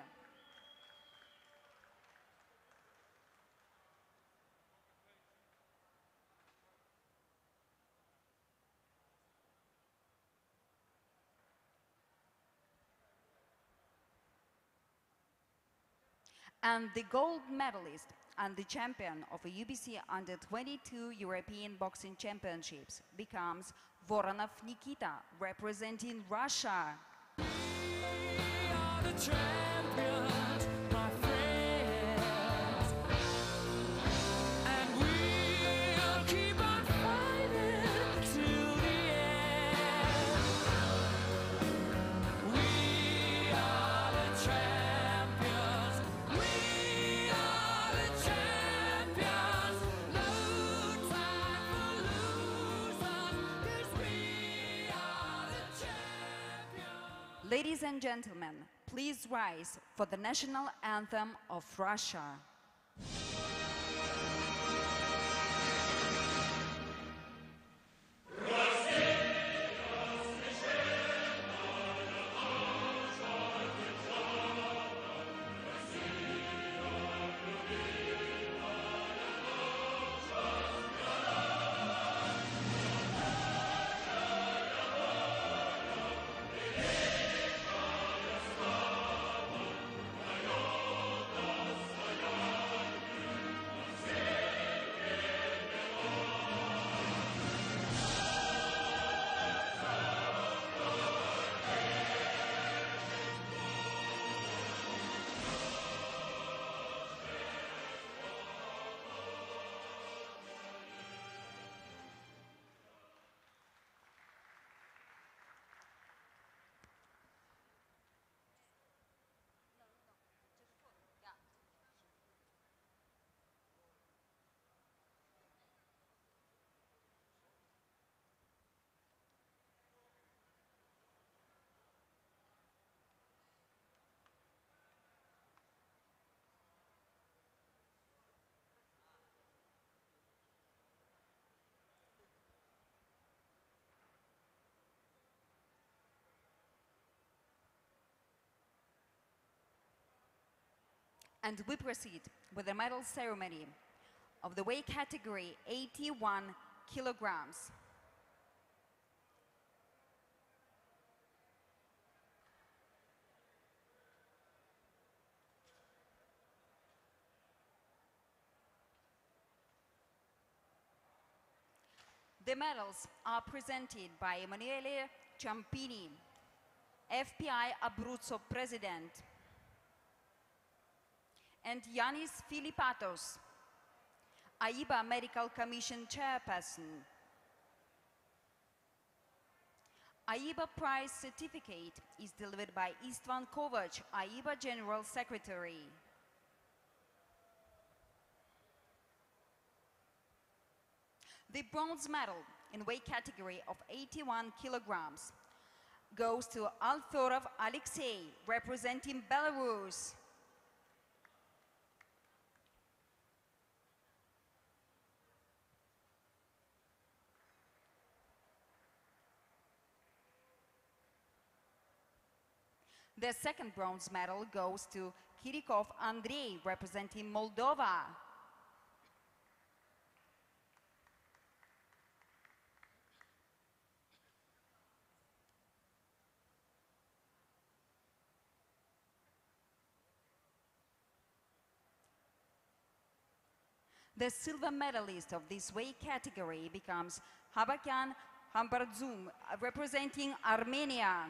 And the gold medalist and the champion of the U B C Under twenty-two European Boxing Championships becomes Voronov Nikita, representing Russia. We are the champions, my friends, and we'll keep on fighting till the end. Ladies and gentlemen, please rise for the national anthem of Russia. And we proceed with the medal ceremony of the weight category eighty-one kilograms. The medals are presented by Emanuele Ciampini, F P I Abruzzo President, and Yanis Filipatos, A I B A Medical Commission Chairperson. A I B A Prize Certificate is delivered by Istvan Kovac, A I B A General Secretary. The bronze medal in weight category of eighty-one kilograms goes to Althorov Alexei, representing Belarus. The second bronze medal goes to Kirikov Andrei, representing Moldova. The silver medalist of this weight category becomes Habakyan Hambardzum, representing Armenia.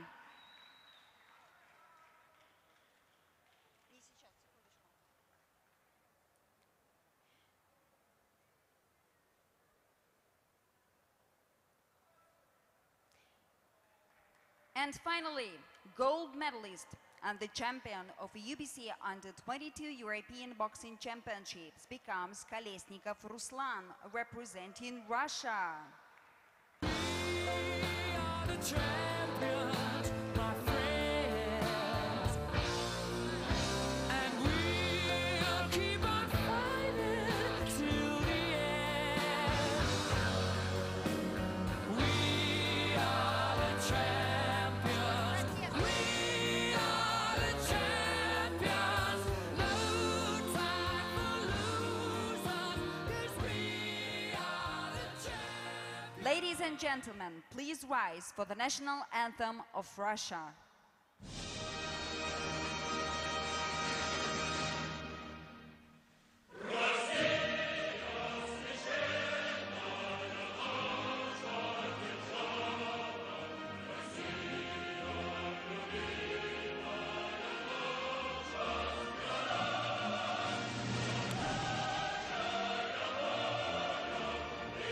And finally, gold medalist and the champion of U B C under twenty-two European Boxing Championships becomes Kolesnikov Ruslan, representing Russia. We are the champions, my friends, and we'll keep on fighting till the end. We are the champions. We are the champions. No time for losers, 'cause we are the champions. Ladies and gentlemen, please rise for the national anthem of Russia.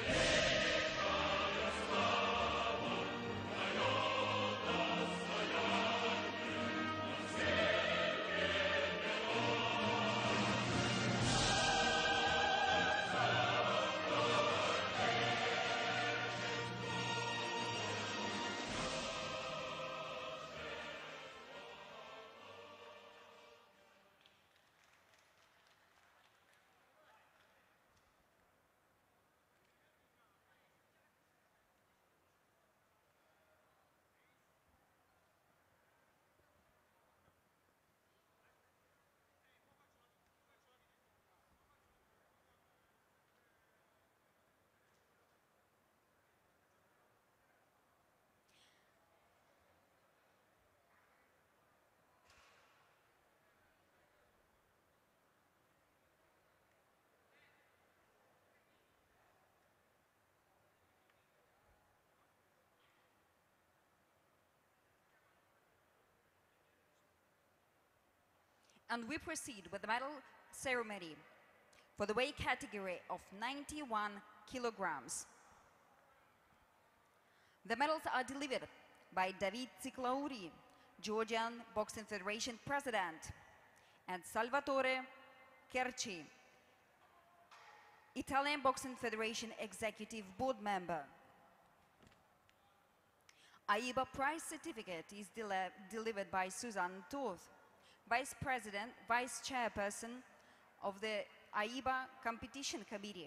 Russia. And we proceed with the medal ceremony for the weight category of ninety-one kilograms. The medals are delivered by David Ciclauri, Georgian Boxing Federation President, and Salvatore Kerci, Italian Boxing Federation Executive Board Member. A I B A prize certificate is deli delivered by Suzanne Toth, Vice President, Vice Chairperson of the A I B A Competition Committee.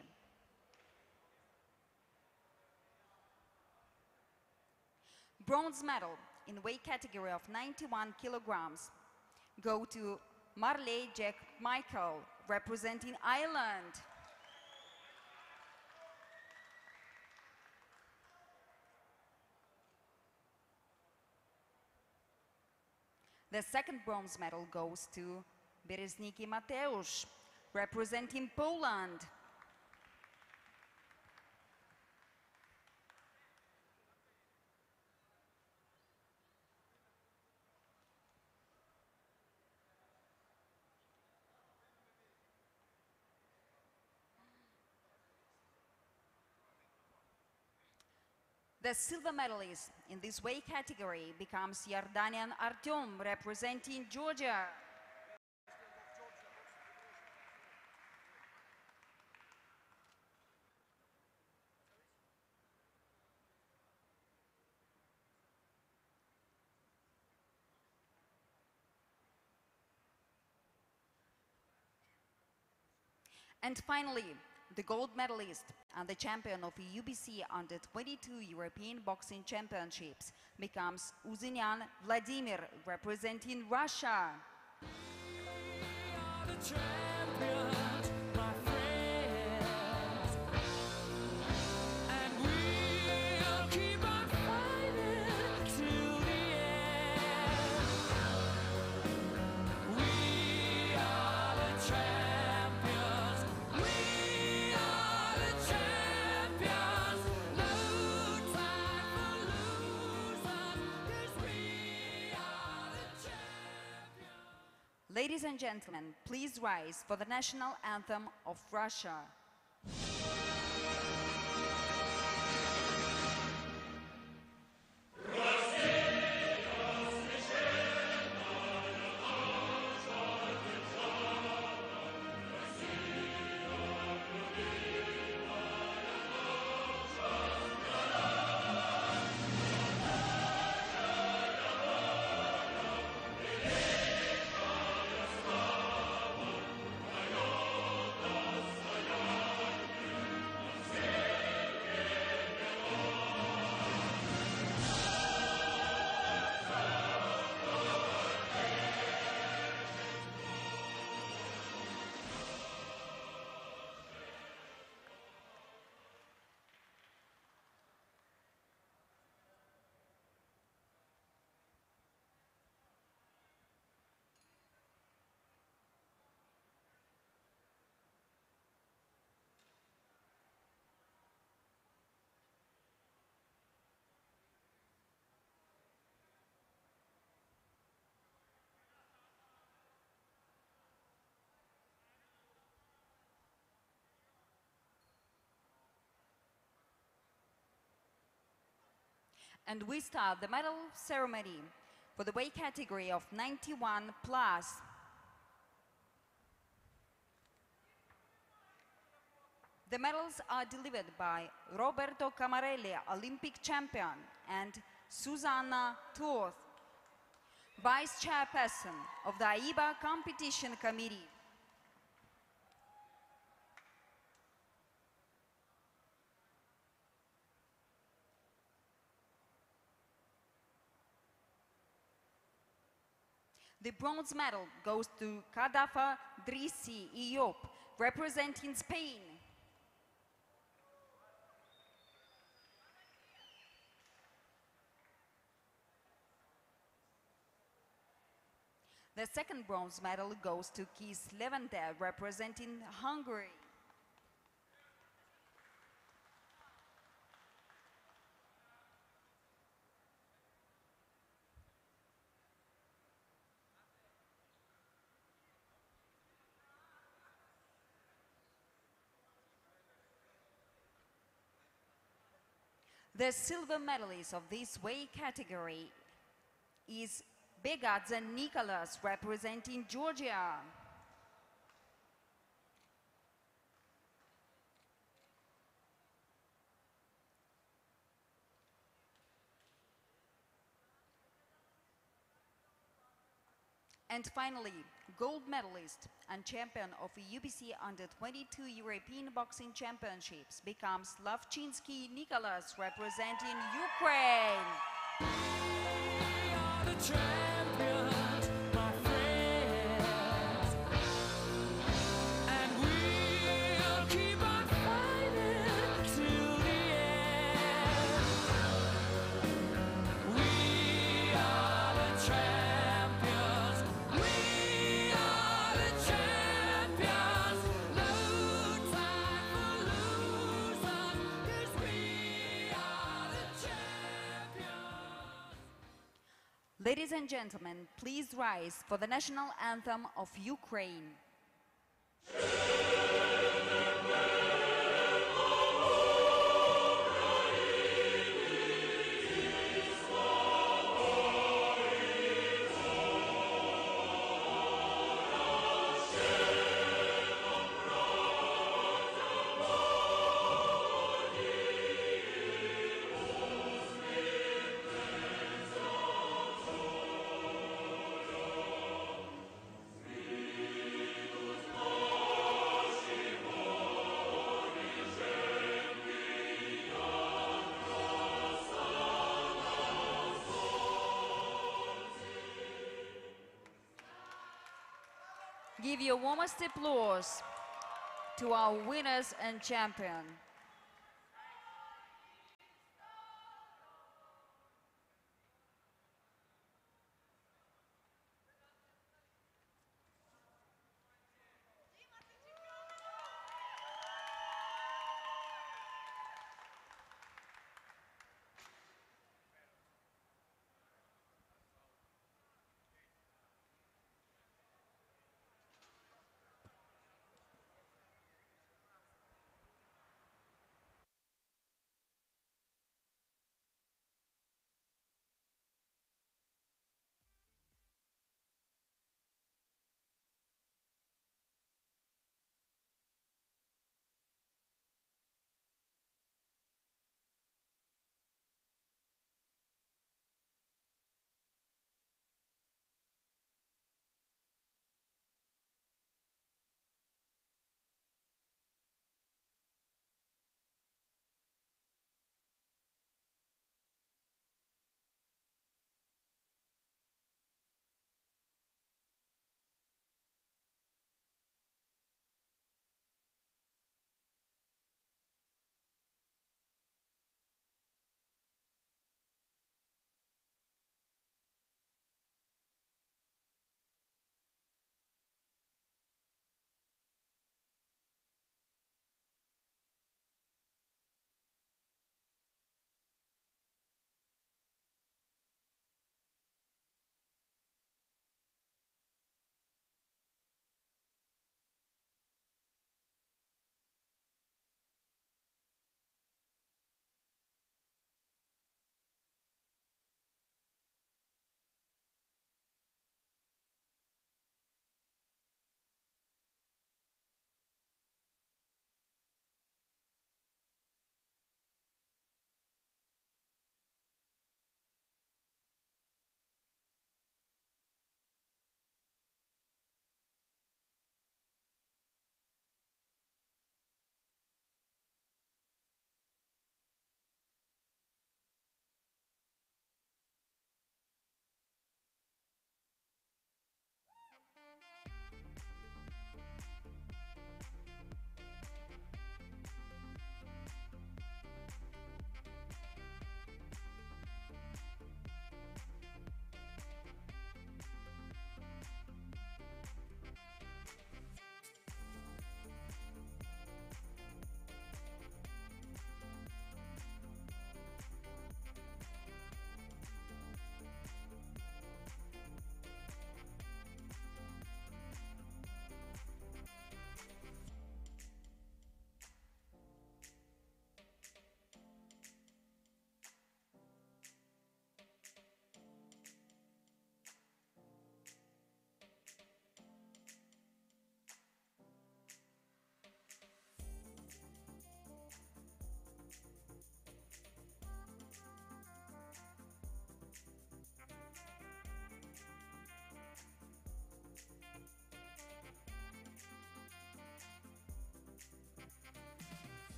Bronze medal in weight category of ninety-one kilograms go to Marley Jack Michael, representing Ireland. The second bronze medal goes to Beresniki Mateusz, representing Poland. The silver medalist in this weight category becomes Yardanian Artyom, representing Georgia. And finally, the gold medalist and the champion of the U B C under twenty-two European Boxing Championships becomes Uzunyan Vladimir, representing Russia. We are the champions, my friends, and we'll keep on fighting till the end. We are the champions. We are the champions. No time for losers, 'cause we are the champions. Ladies and gentlemen, please rise for the national anthem of Russia. And we start the medal ceremony for the weight category of ninety-one plus. The medals are delivered by Roberto Camarelli, Olympic champion, and Susanna Toth, Vice Chairperson of the A I B A Competition Committee. The bronze medal goes to Kadafa Drissi Iop, representing Spain. The second bronze medal goes to Kis Levente, representing Hungary. The silver medalist of this weight category is Begadze Nicholas, representing Georgia. And finally, gold medalist and champion of U B C under twenty-two European Boxing Championships becomes Lavchinsky Nicholas, representing Ukraine. We are the champions, my friends, and we'll keep on fighting till the end. We are the champions. We are the champions. No time for losers, 'cause we are the champions. Ladies and gentlemen, please rise for the national anthem of Ukraine. Give your warmest applause to our winners and champion.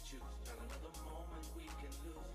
choose. Not another moment we can lose.